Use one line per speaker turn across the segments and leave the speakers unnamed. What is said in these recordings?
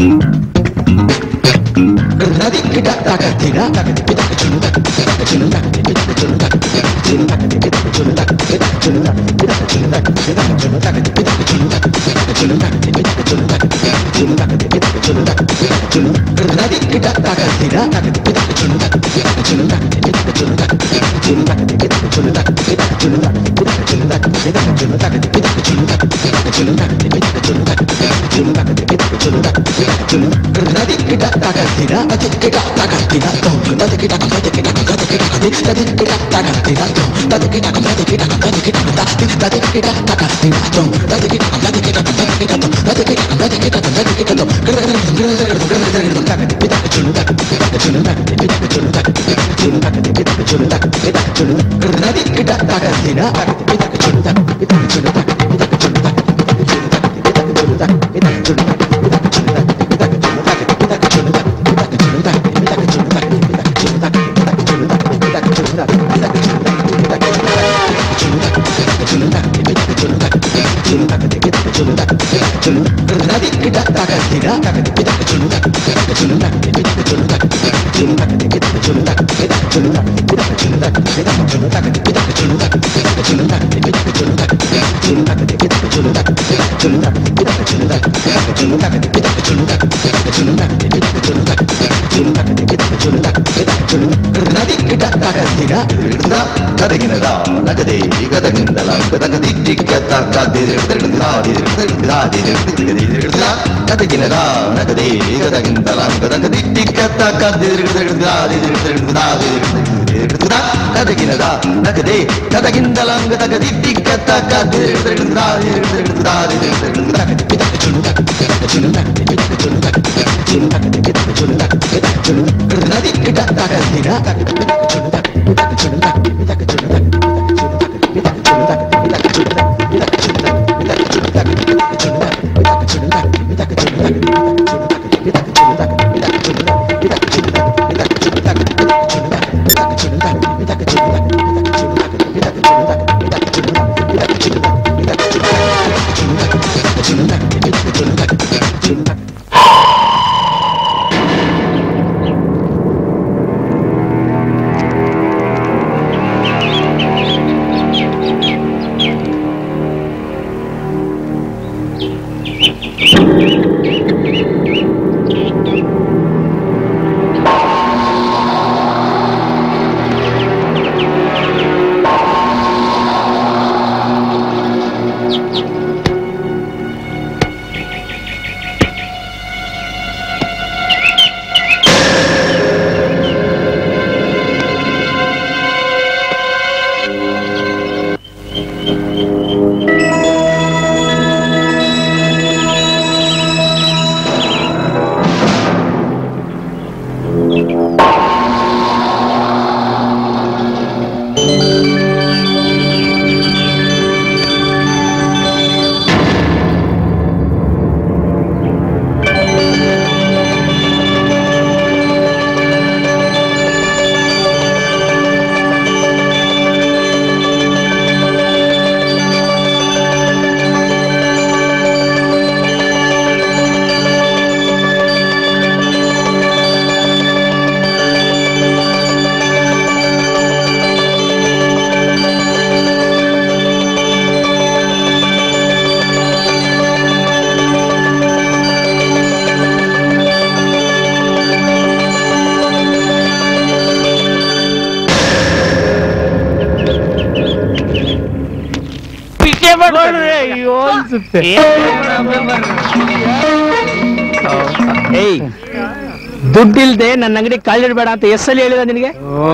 ದುಡ್ಡಿಲ್ದೆ ನನ್ನ ಅಂಗಡಿ ಕಾಲಿಡಬೇಡ ಅಂತ ಎಸ್ಸಲ್ಲಿ ಹೇಳಿದ ನಿನಗೆ?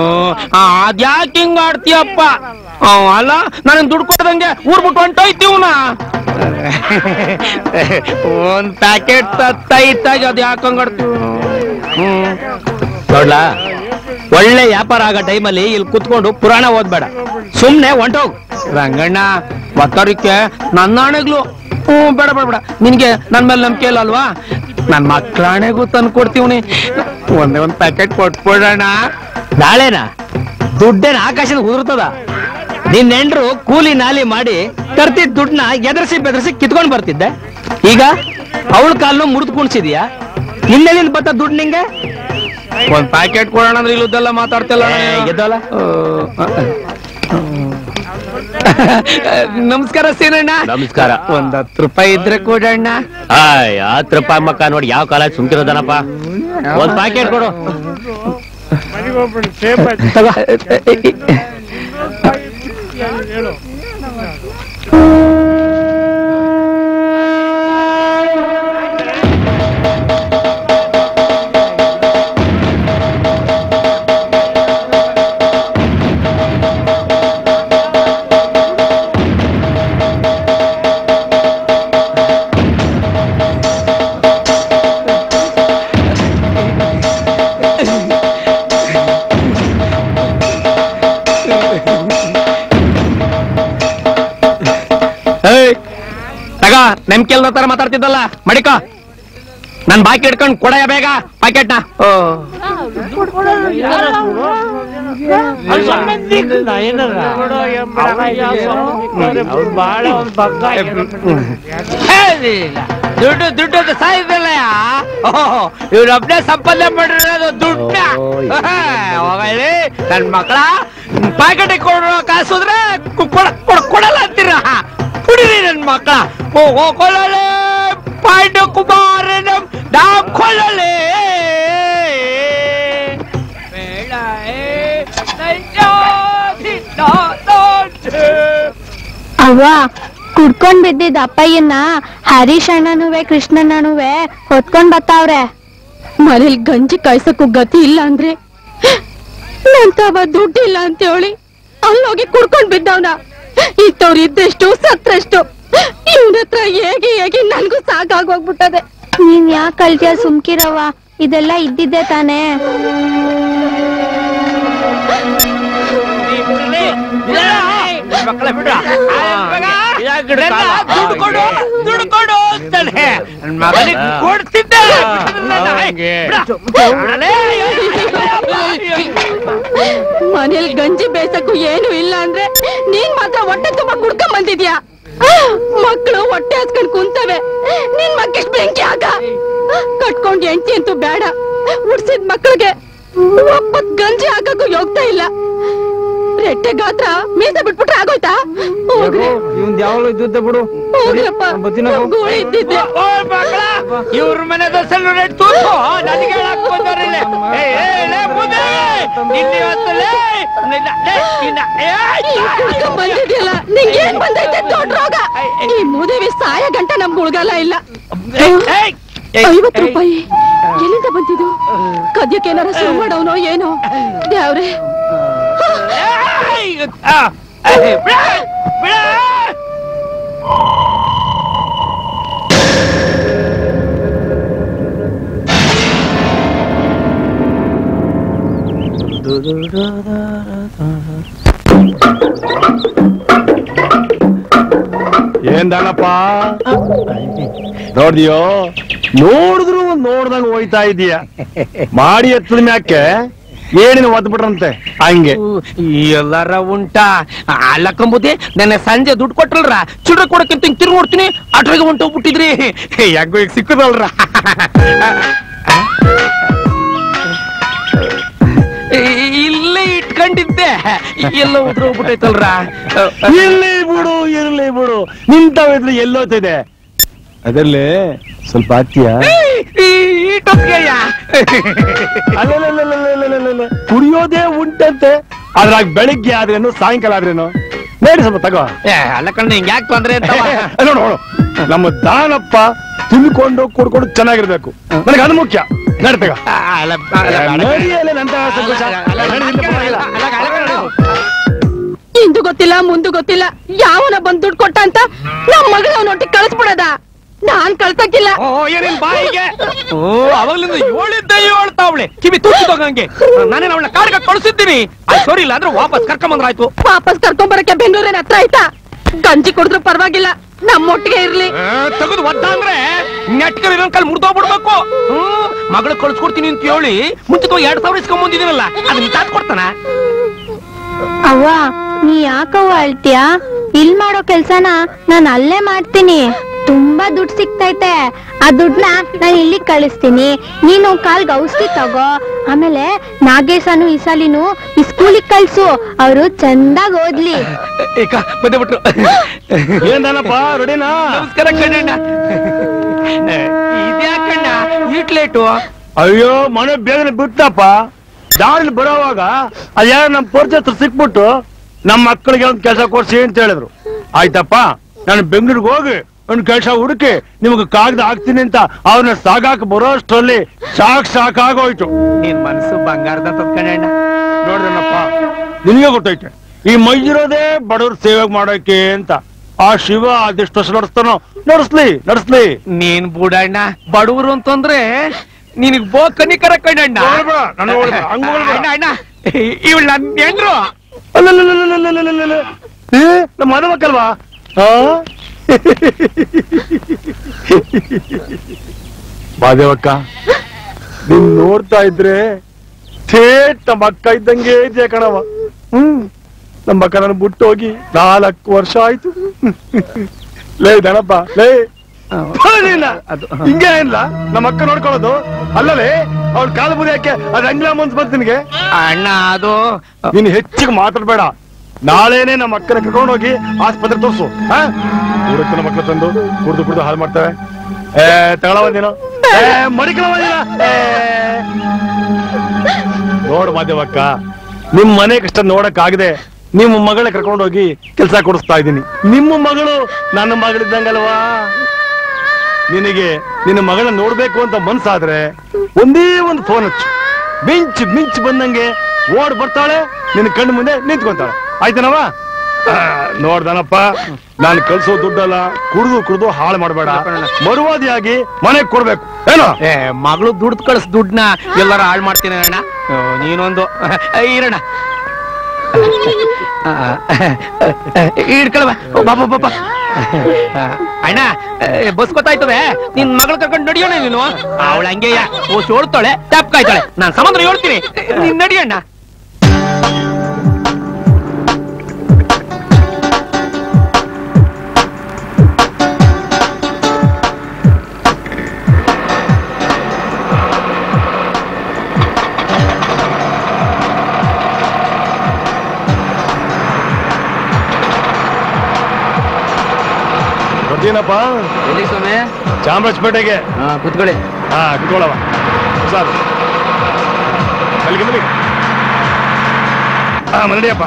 ಅದ್ಯಾಕೆ ಹಿಂಗ ಆಡ್ತೀಯಪ್ಪ? ಅಲ್ಲ ನಾನು ದುಡ್ಡು ಕೊಡ್ದಂಗೆ ಊರ್ ಬಿಟ್ಟು ಹೊಂಟೋಯ್ತೀವನ. ಒಂದ್ ಪ್ಯಾಕೆಟ್ ತತ್ತೈತಾಗ ಅದ್ ಯಾಕಂಗಾಡ್ತೀವಿ? ನೋಡ್ಲಾ, ಒಳ್ಳೆ ವ್ಯಾಪಾರ ಆಗೋ ಟೈಮಲ್ಲಿ ಇಲ್ಲಿ ಕುತ್ಕೊಂಡು ಪುರಾಣ ಓದ್ಬೇಡ, ಸುಮ್ನೆ ಹೊಂಟೋಗ್. ರಂಗಣ್ಣ ಒತ್ತರಿಕೆ ನನ್ನ ಆಣೆಗ್ಲು. ಬೇಡ ಬೇಡ ಬೇಡ, ನಿನ್ಗೆ ನನ್ ಮೇಲೆ ನಂಬಿಕೆ ಇಲ್ಲ ಅಲ್ವಾ? ನನ್ ಮಕ್ಕಳಾಣೆಗೂ ತಂದು ಕೊಡ್ತೀವಿ. ಒಂದ್ ಪ್ಯಾಕೆಟ್ ಕೊಟ್ಬಿಡೋಣ. ನಾಳೆನಾ? ದುಡ್ಡೇನ ಆಕಾಶದ ಉದುರ್ತದ? ನಿನ್ನ ಹೆಂಡ್ರು ಕೂಲಿ ನಾಲಿ ಮಾಡಿ ತರ್ತಿದ್ ದುಡ್ಡನ್ನ ಎದರ್ಸಿ ಬೆದರ್ಸಿ ಕಿತ್ಕೊಂಡ್ ಬರ್ತಿದ್ದೆ. ಈಗ ಅವಳ ಕಾಲ್ನು ಮುರಿದು ಕುಣಿಸಿದ್ಯಾ? ಇನ್ನೆಲ್ಲಿಂದ ಬತ್ತ ದುಡ್ಡು ನಿಂಗೆ? ಒಂದ್ ಪ್ಯಾಕೆಟ್ ಕೊಡೋಣ ಅಂದ್ರೆ ಇಲ್ಲದೆಲ್ಲ ಮಾತಾಡ್ತಿಲ್ಲ ಗೆದ್ದಲ್ಲ. ನಮಸ್ಕಾರ ಸೀನಣ್ಣ.
ನಮಸ್ಕಾರ.
ಒಂದ್ 10 ರೂಪಾಯಿ ಇದ್ರೆ ಕೊಡಣ್ಣ.
10 ರೂಪಾಯಿ ಮಕ್ಕ ನೋಡಿ ಯಾವ ಕಾಲ ಸುಮ್ಕಿರೋದನಪ್ಪ. ಒಂದ್ ಪ್ಯಾಕೆಟ್ ಕೊಡು.
ನೆಮ್ಕೆಲ್ ತರ ಮಾತಾಡ್ತಿದ್ದಲ್ಲ ಮಡಿಕ. ನನ್ ಬಾಕಿ ಇಡ್ಕೊಂಡ್ ಕೊಡಯ ಬೇಗ ಪ್ಯಾಕೆಟ್ನ. ದುಡ್ಡು ದುಡ್ಡು ಸಾಯಿದಲ್ಲ ಇವ್ರೊಬ್ನೇ ಸಂಪಾದನೆ ಮಾಡಿರೋದು ದುಡ್ಡ. ಹೋಗಲಿ ನನ್ ಮಕ್ಕಳ ಪ್ಯಾಕೆಟ್ ಕೊಡೋ ಕಾಸುದ್ರೆ ಕೊಡಲ್ಲ ಅಂತೀರ. ಕುಡಿರಿ ನನ್ ಮಕ್ಕಳ. ಕೊಡಲೆ ಪಾಂಡ ಕುಮಾರನ ನಾಮ್ ಕೊಡಲೆ.
ಅವ್ವ ಕುಡ್ಕೊಂಡ್ ಬಿದ್ದಿದ್ದ ಅಪ್ಪಯ್ಯನ ಹರೀಶ್ ಅಣ್ಣನುವೆ ಕೃಷ್ಣಣ್ಣನುವೆ ಹೊತ್ಕೊಂಡ್ ಬತ್ತಾವ್ರೆ. ಮನೇಲಿ ಗಂಜಿ ಕಾಯ್ಸಕ್ಕೂ ಗತಿ ಇಲ್ಲ ಅಂದ್ರೆ ನಂತವ ದುಡ್ಡಿಲ್ಲ ಅಂತ ಹೇಳಿ ಅಲ್ಲೋಗಿ ಕುಡ್ಕೊಂಡ್ ಬಿದ್ದವ್ನ. ಇತ್ತವ್ರು ಇದ್ದೆಷ್ಟು ಸತ್ರಷ್ಟು. ಇವ್ನ ಹತ್ರ ಹೇಗೆ ಹೇಗೆ ನನ್ಗೂ ಸಾಕಾಗೋಗ್ಬಿಟ್ಟದೆ. ನೀನ್ ಯಾಕೆ ಕಳ್ತೀಯ ಸುಮ್ಕಿರವ್ವ, ಇದೆಲ್ಲ ಇದ್ದಿದ್ದೆ ತಾನೇ.
ದುಡ್ಡು ಕೊಡು ದುಡ್ಡು ಕೊಡು ಅಂತಾನೆ ಮಗನಿಗೆ ಕೊಡ್ತಿದ್ದೆ.
ಮನೇಲಿ ಗಂಜಿ ಬೇಸಕ್ಕೂ ಏನು ಇಲ್ಲ ಅಂದ್ರೆ ನೀನ್ ಮಾತ್ರ ಹೊಟ್ಟೆ ತುಂಬಾ ಕುಡ್ಕೊಂಡ್ ಬಂದಿದ್ಯಾ. ಮಕ್ಕಳು ಹೊಟ್ಟೆ ಹಸ್ಕೊಂಡ್ ಕುಂತವೆ. ನಿನ್ ಮಕ್ಕಳಿಗೆ ಬೆಂಕಿ ಆಗ ಕಟ್ಕೊಂಡ್ ಹೆಂಡತಿ ಅಂತೂ ಬೇಡ. ಉಡ್ಸಿದ್ ಮಕ್ಕಳಿಗೆ ಒಪ್ಪತ್ ಗಂಜಿ ಹಾಕಕ್ಕೂ ಯೋಗ್ತಾ ಇಲ್ಲ. ರೆಟ್ಟೆ ಗಾತ್ರ ಮೀಸೆ ಬಿಟ್ಬಿಟ್ರೆ ಆಗೋಯ್ತಾ?
ಬಿಡು. ಇವ್ರ ಮನೆ ದೋಸೆಲ್ಲ ರೇಟ್ ತೋರ್ಸು. ನನಗೆ ಹೇಳಕ್ ಬಂದವ್ರಿಲ್ಲ.
ಬಂದಿದ್ಯಲ್ಲ ನಿಂಗೇನ್ ಬಂದೈತೆ ದೊಡ್ಡ ರೋಗ. ಈ ಮೂದೇವಿ ಸಾಯ ಗಂಟ ನಮ್ಗೆ ಉಳ್ಗಲ್ಲ ಇಲ್ಲ. 50 ರೂಪಾಯಿ ಎಲ್ಲಿಂದ ಬಂತಿದ್ದು? ಕದ್ಯಕ್ಕೇನಾರ ಶುರು ಮಾಡೋನೋ ಏನೋ ದೇವ್ರೆ.
ಏನ್ದಾನಪ್ಪ ನೋಡ್ದಿಯೋ? ನೋಡಿದ್ರು ನೋಡ್ದಂಗ ಹೋಯ್ತಾ ಇದೀಯ. ಮಾಡಿ ಎತ್ತದ ಮ್ಯಾಕೆ ಏನಿನ ಒದ್ಬಿಟ್ರಂತೆ ಹಂಗೆ
ಎಲ್ಲಾರ ಉಂಟಾ? ಅಲ್ಲಕ್ಕಂಬುದಿ ನನ್ನ ಸಂಜೆ ದುಡ್ಡು ಕೊಟ್ಟಲ್ರ ಚಿಲ್ಡ್ರ ಕೊಡಕ್ಕಿಂತ ತಿರ್ಗಿ ನೋಡ್ತೀನಿ ಅಟ್ರಾಗ ಹೊಂಟೋಗ್ಬಿಟ್ಟಿದ್ರಿ. ಯಾಕೋ ಈಗ ಸಿಕ್ಕದಲ್ರ. ಇಲ್ಲೇ ಇಟ್ಕೊಂಡಿದ್ದೆ ಎಲ್ಲ ಉದ್ರ ಹೋಗ್ಬಿಟ್ಟೈತಲ್ರ.
ಇರ್ಲಿ ಬಿಡು ನಿಂತವಿದ್ರೆ ಎಲ್ಲೋತಿದೆ. ಅದರಲ್ಲಿ ಸ್ವಲ್ಪ ಹತ್ತಿಯ ಕುಡಿಯೋದೇ ಉಂಟಂತೆ. ಅದ್ರಾಗ ಬೆಳಿಗ್ಗೆ ಆದ್ರೇನು ಸಾಯಂಕಾಲ ಆದ್ರೇನು ಬೇಡಿ ಸ್ವಲ್ಪ ತಗೋ.
ಅಲ್ಲ ಕಣ್ಣ ಹಿಂಗ್ ಯಾಕೆ ತೊಂದ್ರೆ ಅಂತ
ನೋಡು ನಮ್ಮ ದಾನಪ್ಪ ತುಂಬಿಕೊಂಡು ಕುಡ್ಕೊಂಡು ಚೆನ್ನಾಗಿರ್ಬೇಕು. ನನಗೆ ಅದು ಮುಖ್ಯ. ನಡ್ತಗ
ಇಂದು ಗೊತ್ತಿಲ್ಲ ಮುಂದು ಗೊತ್ತಿಲ್ಲ ಯಾವನ ಬಂದ್ ದುಡ್ಡು ಕೊಟ್ಟ ಅಂತ ನಮ್ ಮಗಳ ಅವನೊಟ್ಟಿಗೆ ಕಳಿಸ್ಬಿಡದ. ನಾನ್ ಕಳ್ಸಕ್ಕಿಲ್ಲ.
ಬಾಯಿಗೆ ಅವಾಗ್ಲಿಂದ 7 ತಾವಳೆ ಕಿವಿ ತುಚ್ಚಿದೋಗಂಗೆ. ನಾನೇನು ಅವಳ ಕಾಡ್ಗ ಕಳಿಸಿದ್ದೀನಿ. ಸರಿ ಇಲ್ಲ ಅಂದ್ರೆ ವಾಪಸ್ ಕರ್ಕೊಂಬಂದ್ರಾಯ್ತು.
ವಾಪಸ್ ಕರ್ಕೊಂಬರಕ್ಕೆ ಬೆಂಗಳೂರಿನ ಹತ್ರ ಆಯ್ತಾ? ಗಂಜಿ ಕುಡಿದ್ರು ಪರವಾಗಿಲ್ಲ, ನಮ್ಮೊಟ್ಟಿಗೆ ಇರ್ಲಿ.
ತೆಗೆದು ಒದ್ದ ಅಂದ್ರೆ ನೆಟ್ಕರ್ ಇರೋ ಕಾಲ್ ಮುರಿದೋಗ್ಬಿಡ್ಬೇಕು. ಮಗಳು ಕಳ್ಸ್ಕೊಡ್ತೀನಿ ಅಂತ ಹೇಳಿ ಮುಂಚಿತವಾಗಿ 2000 ಇಸ್ಕೊಂಡ್ ಬಂದಿದ್ದೀನಲ್ಲ ಅದನ್ನ ತಾತ್ ಕೊಡ್ತಾನ.
ಅವ್ವ ನೀ ಯಾಕವ್ವ ಅಳ್ತೀಯ? ಇಲ್ ಮಾಡೋ ಕೆಲ್ಸನ ನಾನ್ ಅಲ್ಲೇ ಮಾಡ್ತೀನಿ. ತುಂಬಾ ದುಡ್ಡು ಸಿಗ್ತೈತೆ. ಆ ದುಡ್ಡನ್ನ ನಾನು ಇಲ್ಲಿ ಕಳಿಸ್ತೀನಿ, ನೀನು ಕಾಲ್ಗೆ ಔಷಧಿ ತಗೋ. ಆಮೇಲೆ ನಾಗೇಶನು ಇಸಾಲಿನು ಈ ಸ್ಕೂಲಿಗೆ ಕಳ್ಸು, ಅವರು ಚಂದಾಗ್ ಓದ್ಲಿ.
ಈಗ ಬಂದೇ ಬಿಟ್ರು.
ಏನಪ್ಪ ರೆಡಿನಾ?
ನಮಸ್ಕಾರ ಕಣ್ಣಣ್ಣ. ಇದ್ಯಾಕಣ್ಣ ಈಟ್ ಲೇಟು?
ಅಯ್ಯೋ ಮನೆ ಬೇಗನೆ ಬಿಟ್ಟಪ್ಪ. ದಾರಿಲಿ ಬರೋವಾಗ ಅದ್ಯಾರ ನಮ್ ಪರಿಚಯ ಸಿಕ್ಬಿಟ್ಟು ನಮ್ಮ ಮಕ್ಕಳಿಗೆ ಒಂದ್ ಕೆಲಸ ಕೊಡ್ಸಿ ಅಂತ ಹೇಳಿದ್ರು. ಆಯ್ತಪ್ಪ, ನಾನು ಬೆಂಗಳೂರಿಗೆ ಹೋಗಿ ಒಂದ್ ಕೆಲಸ ಹುಡುಕಿ ನಿಮ್ಗೆ ಕಾಗದ ಹಾಕ್ತೀನಿ ಅಂತ ಅವ್ರನ್ನ ಸಾಗಾಕ ಬರೋ ಅಷ್ಟರಲ್ಲಿ ಸಾಕಾಗೋಯ್ತು.
ನಿನ್ ಮನಸ್ಸು ಬಂಗಾರದ ಕಣ್ಣಣ್ಣ.
ನೋಡ್ರನಪ್ಪ, ನಿನಗೆ ಗೊತ್ತೈತೆ ಈ ಮೈಜಿರೋದೇ ಬಡವ್ರ ಸೇವೆ ಮಾಡೋಕೆ ಅಂತ. ಆ ಶಿವ ಅದೆಷ್ಟು ವರ್ಷ ನಡೆಸ್ತಾನೋ ನಡೆಸ್ಲಿ.
ನೀನ್ ಬುಡಣ್ಣ, ಬಡವರು ಅಂತಂದ್ರೆ ನಿನಗ್ ಬೋ ಕನಿಕರ ಕಣ್ಣಣ್ಣ. ಅಣ್ಣ ಅಣ್ಣ, ಇವಳು ನನ್ ಹೆಂಡ್ರು.
ನಮ್ಮ ಮನಮಕ್ಕಲ್ವಾ? ಮಾದೇವಕ್ಕ, ನೀನ್ ನೋಡ್ತಾ ಇದ್ರೆ ಥೇಟ್ ನಮ್ಮ ಅಕ್ಕ ಇದ್ದಂಗೆ ಇದೆಯಾ ಕಣವ. ನಮ್ಮ ಅಕ್ಕ ನನ್ನ ಬಿಟ್ಟು ಹೋಗಿ 4 ವರ್ಷ ಆಯ್ತು. ಲೇ ದಣಪ್ಪ, ಲೇ ಹಿಂಗೆ ಇಲ್ಲ ನಮ್ಮ ಅಕ್ಕ ನೋಡ್ಕೊಳ್ಳೋದು. ಅಲ್ಲಲೇ ಅವ್ಳ ಕಾಲು ಬುದಿ ಯಾಕೆ ಅದ್ ಅಂಗ್ಲ ಮನ್ಸ್ ಬಂತು ನಿನಗೆ?
ಅಣ್ಣ ಅದು
ನೀನ್ ಹೆಚ್ಚಿಗೆ ಮಾತಾಡ್ಬೇಡ. ನಾಳೆನೆ ನಮ್ಮ ಅಕ್ಕನ ಕರ್ಕೊಂಡು ಹೋಗಿ ಆಸ್ಪತ್ರೆ ತೋರ್ಸು. ಊರಕ್ಕನ ಮಕ್ಳು ತಂದು ಕುಡ್ದು ಹಾಳು ಮಾಡ್ತೇವೆ. ತಗೊಳವಂದಿನೋ ಮಡಿಕಳವಂದಿನ. ನೋಡು ಮಾದೇವಕ್ಕ, ನಿಮ್ ಮನೆ ಕಷ್ಟ ನೋಡಕ್ ಆಗದೆ ನಿಮ್ಮ ಮಗಳ ಕರ್ಕೊಂಡೋಗಿ ಕೆಲ್ಸ ಕೊಡಿಸ್ತಾ ಇದ್ದೀನಿ. ನಿಮ್ಮ ಮಗಳು ನನ್ನ ಮಗಳಿದ್ದಂಗಲ್ವಾ? ನಿನಗೆ ನಿನ್ನ ಮಗಳನ್ನ ನೋಡ್ಬೇಕು ಅಂತ ಮನ್ಸಾದ್ರೆ ಒಂದೇ ಒಂದು ಫೋನ್ ಹಚ್ಚು, ಮಿಂಚ್ ಬಂದಂಗೆ ಓಡ್ ಬರ್ತಾಳೆ, ನಿನ್ನ ಕಣ್ಣು ಮುಂದೆ ನಿಂತ್ಕೊಂತಾಳೆ. ಆಯ್ತನವ? ನೋಡ್ದನಪ್ಪ, ನಾನು ಕಳ್ಸೋ ದುಡ್ಡಲ್ಲ, ಕುಡ್ದು ಹಾಳು ಮಾಡಬೇಡ. ಮರುವಾದಿಯಾಗಿ ಮನೆಗ್ ಕೊಡ್ಬೇಕು ಏನೋ.
ಮಗಳು ದುಡ್ದು ಕಳ್ಸ ದುಡ್ಡನ್ನ ಎಲ್ಲಾರು ಹಾಳು ಮಾಡ್ತೀನಿ ಅಣ್ಣ. ನೀನೊಂದು ಇರೋಣ ಇಡ್ಕೊಳ್ವಾ ಬಾಬಾ. ಅಣ್ಣ ಬಸ್ ಗೊತ್ತಾಯ್ತದೆ, ನಿನ್ ಮಗಳು ಕರ್ಕೊಂಡು ನಡಿಯೋಣ. ನೀನು ಅವಳ ಹಂಗೆಯ ಓಡ್ತಾಳೆ, ತಪ್ಕಾಯ್ತಾಳೆ. ನಾನ್ ಸಮಂದ್ರ ಹೇಳ್ತೀನಿ, ನೀನ್ ನಡಿಯಣ್ಣ.
ಏನಪ್ಪ?
ಎಲ್ಲಿ ಸ್ವಾಮಿ?
ಚಾಮರಾಜಪೇಟೆಗೆ.
ಕೂತ್ಕೊಳ್ಳಿ.
ಕುತ್ಕೊಳ್ಳವ ಸರ್. ಮಲ್ಲಿಗೆ ಮನಡಿಯಪ್ಪ.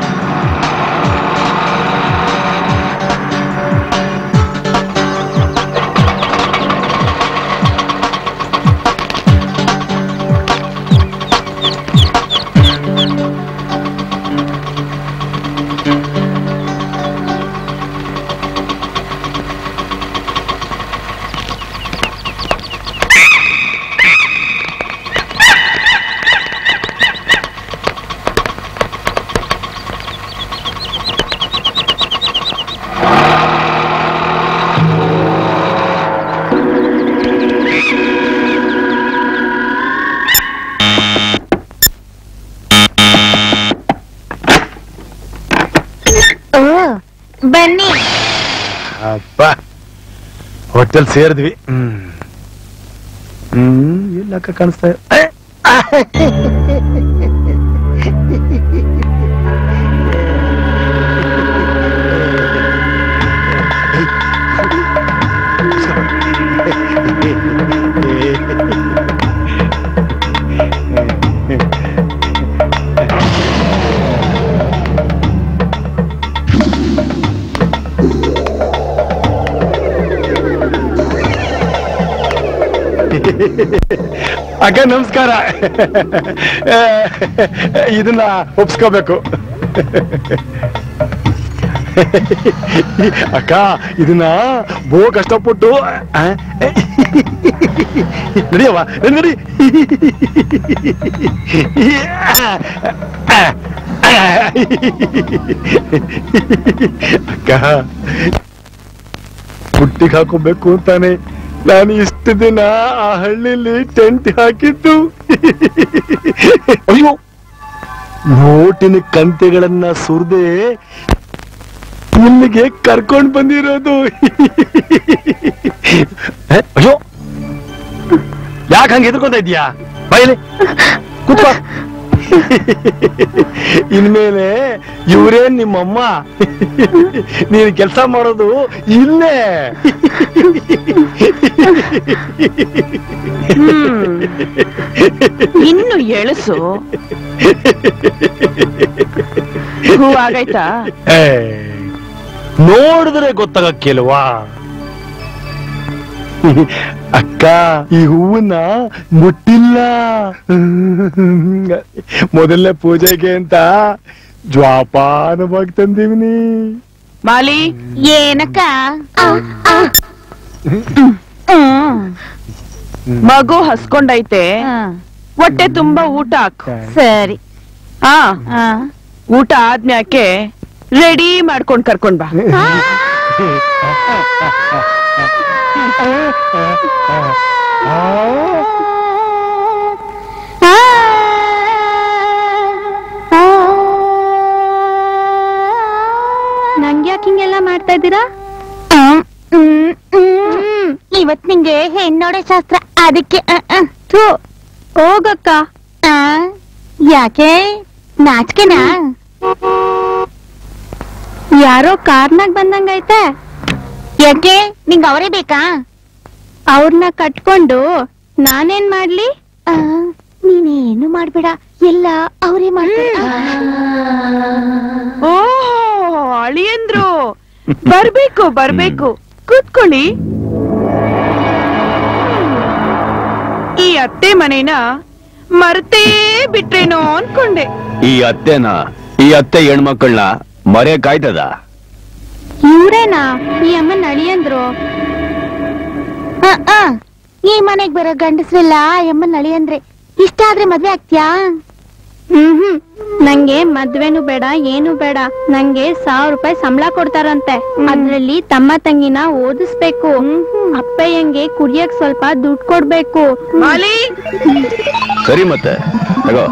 ಬನ್ನಿ.
ಅಪ್ಪ, ಹೋಟೆಲ್ ಸೇರಿದ್ವಿ. ಎಲ್ಲಕ್ಕ ಕಾಣಿಸ್ತಾ ಅಕ್ಕ ನಮಸ್ಕಾರ. ಇದನ್ನ ಒಪ್ಸ್ಕೋಬೇಕು ಅಕ್ಕ. ಇದನ್ನ ಬೋ ಕಷ್ಟಪಟ್ಟು ನಡಿಯವ ನಡಿ. ಅಕ್ಕ, ಪುಟ್ಟಿಗೆ ಹಾಕೋಬೇಕು ಅಂತಾನೆ ನಾನು ಇಷ್ಟು ದಿನ ಆ ಹಳ್ಳಿಲಿ ಟೆಂಟ್ ಹಾಕಿದ್ದು. ಅಯ್ಯೋ, ನೋಟಿನ ಕಂತೆಗಳನ್ನ ಸುರಿದೆ ಇಲ್ಲಿಗೆ ಕರ್ಕೊಂಡ್ ಬಂದಿರೋದು. ಅಯ್ಯೋ, ಯಾಕೆ ಹಂಗೆ ಎದ್ಕೊಂತ ಇದೀಯಾ? ಬೈಲಿ ಕೂತ್ಕೋ. ಇನ್ಮೇಲೆ ಇವ್ರೇನ್ ನಿಮ್ಮಮ್ಮ, ನೀನು ಕೆಲಸ ಮಾಡೋದು ಇಲ್ಲೇ.
ಇನ್ನು ಎಳಸು ಹೂವಾಗೈತಾ?
ನೋಡಿದ್ರೆ ಗೊತ್ತಾಗಕ್ಕಿಲ್ವಾ? ಅಕ್ಕ, ಈ ಹೂವನ್ನ ಮುಟ್ಟಿಲ್ಲ. ಮೊದಲನೇ ಪೂಜೆಗೆ ಅಂತ ಜ್ವಾಪಾನವಾಗಿ ತಂದೀವಿನಿ.
ಮಾಲಿ,
ಏನಕ್ಕ?
ಮಗು ಹಸ್ಕೊಂಡೈತೆ, ಹೊಟ್ಟೆ ತುಂಬಾ ಊಟ ಹಾಕು.
ಸರಿ.
ಆ ಊಟ ಆದ್ಮ್ಯಾಕೆ ರೆಡಿ ಮಾಡ್ಕೊಂಡ್ ಕರ್ಕೊಂಡ್ ಬಾ.
ನಂಗ್ಯಾಕ್ ಹಿಂಗೆಲ್ಲ ಮಾಡ್ತಾ ಇದ್ದೀರಾ? ಇವತ್ ನಿಂಗೆ ಹೆಣ್ಣೋಡೆ ಶಾಸ್ತ್ರ, ಅದಕ್ಕೆ ಹೋಗಕ್ಕ. ಯಾಕೆ ನಾಚಿಕೆನಾ? ಯಾರೋ ಕಾರ್ನಾಗ್ ಬಂದಂಗೈತೆ. ಯಾಕೆ ನಿಂಗ ಅವರೇ ಬೇಕಾ? ಅವ್ರನ್ನ ಕಟ್ಕೊಂಡು ನಾನೇನ್ ಮಾಡ್ಲಿ? ನೀನೇನು ಮಾಡ್ಬೇಡ, ಎಲ್ಲ ಅವರೇ ಮಾಡ್ತಾರೆ.
ಓ ಅಳಿಯಂದ್ರು, ಬರ್ಬೇಕು ಬರ್ಬೇಕು, ಕೂತ್ಕೊಳ್ಳಿ. ಈ ಅತ್ತೆ ಮನೇನ ಮರ್ತೇ ಬಿಟ್ರೇನೋ ಅನ್ಕೊಂಡೆ.
ಈ ಅತ್ತೆ ಹೆಣ್ಮಕ್ಳನ್ನ ಮರೆಯಕ್ಕಾಯ್ತದ?
ಇವ್ರೇನಾ ಈ ಅಮ್ಮನ್ ಅಳಿಯಂದ್ರು? ಈ ಮನೆಗ್ ಬರೋ ಗಂಡಸ್ರೆಲ್ಲ ಅಮ್ಮನ್ ಅಳಿಯಂದ್ರೆ. ಇಷ್ಟ ಆದ್ರೆ ಮದ್ವೆ ಆಗ್ತೀಯಾ? ನಂಗೆ ಮದ್ವೆನು ಬೇಡ, ಏನು ಬೇಡ. ನಂಗೆ 1000 ರೂಪಾಯಿ ಸಂಬಳ ಕೊಡ್ತಾರಂತೆ. ಅದ್ರಲ್ಲಿ ತಮ್ಮ ತಂಗಿನ ಓದಿಸ್ಬೇಕು. ಅಪ್ಪಯ್ಯಂಗೆ ಕುಡಿಯಕ್ ಸ್ವಲ್ಪ ದುಡ್ಡು ಕೊಡ್ಬೇಕು.
ಮಾಲಿ,
ಸರಿ ಮತ್ತೆ ತಗೋ.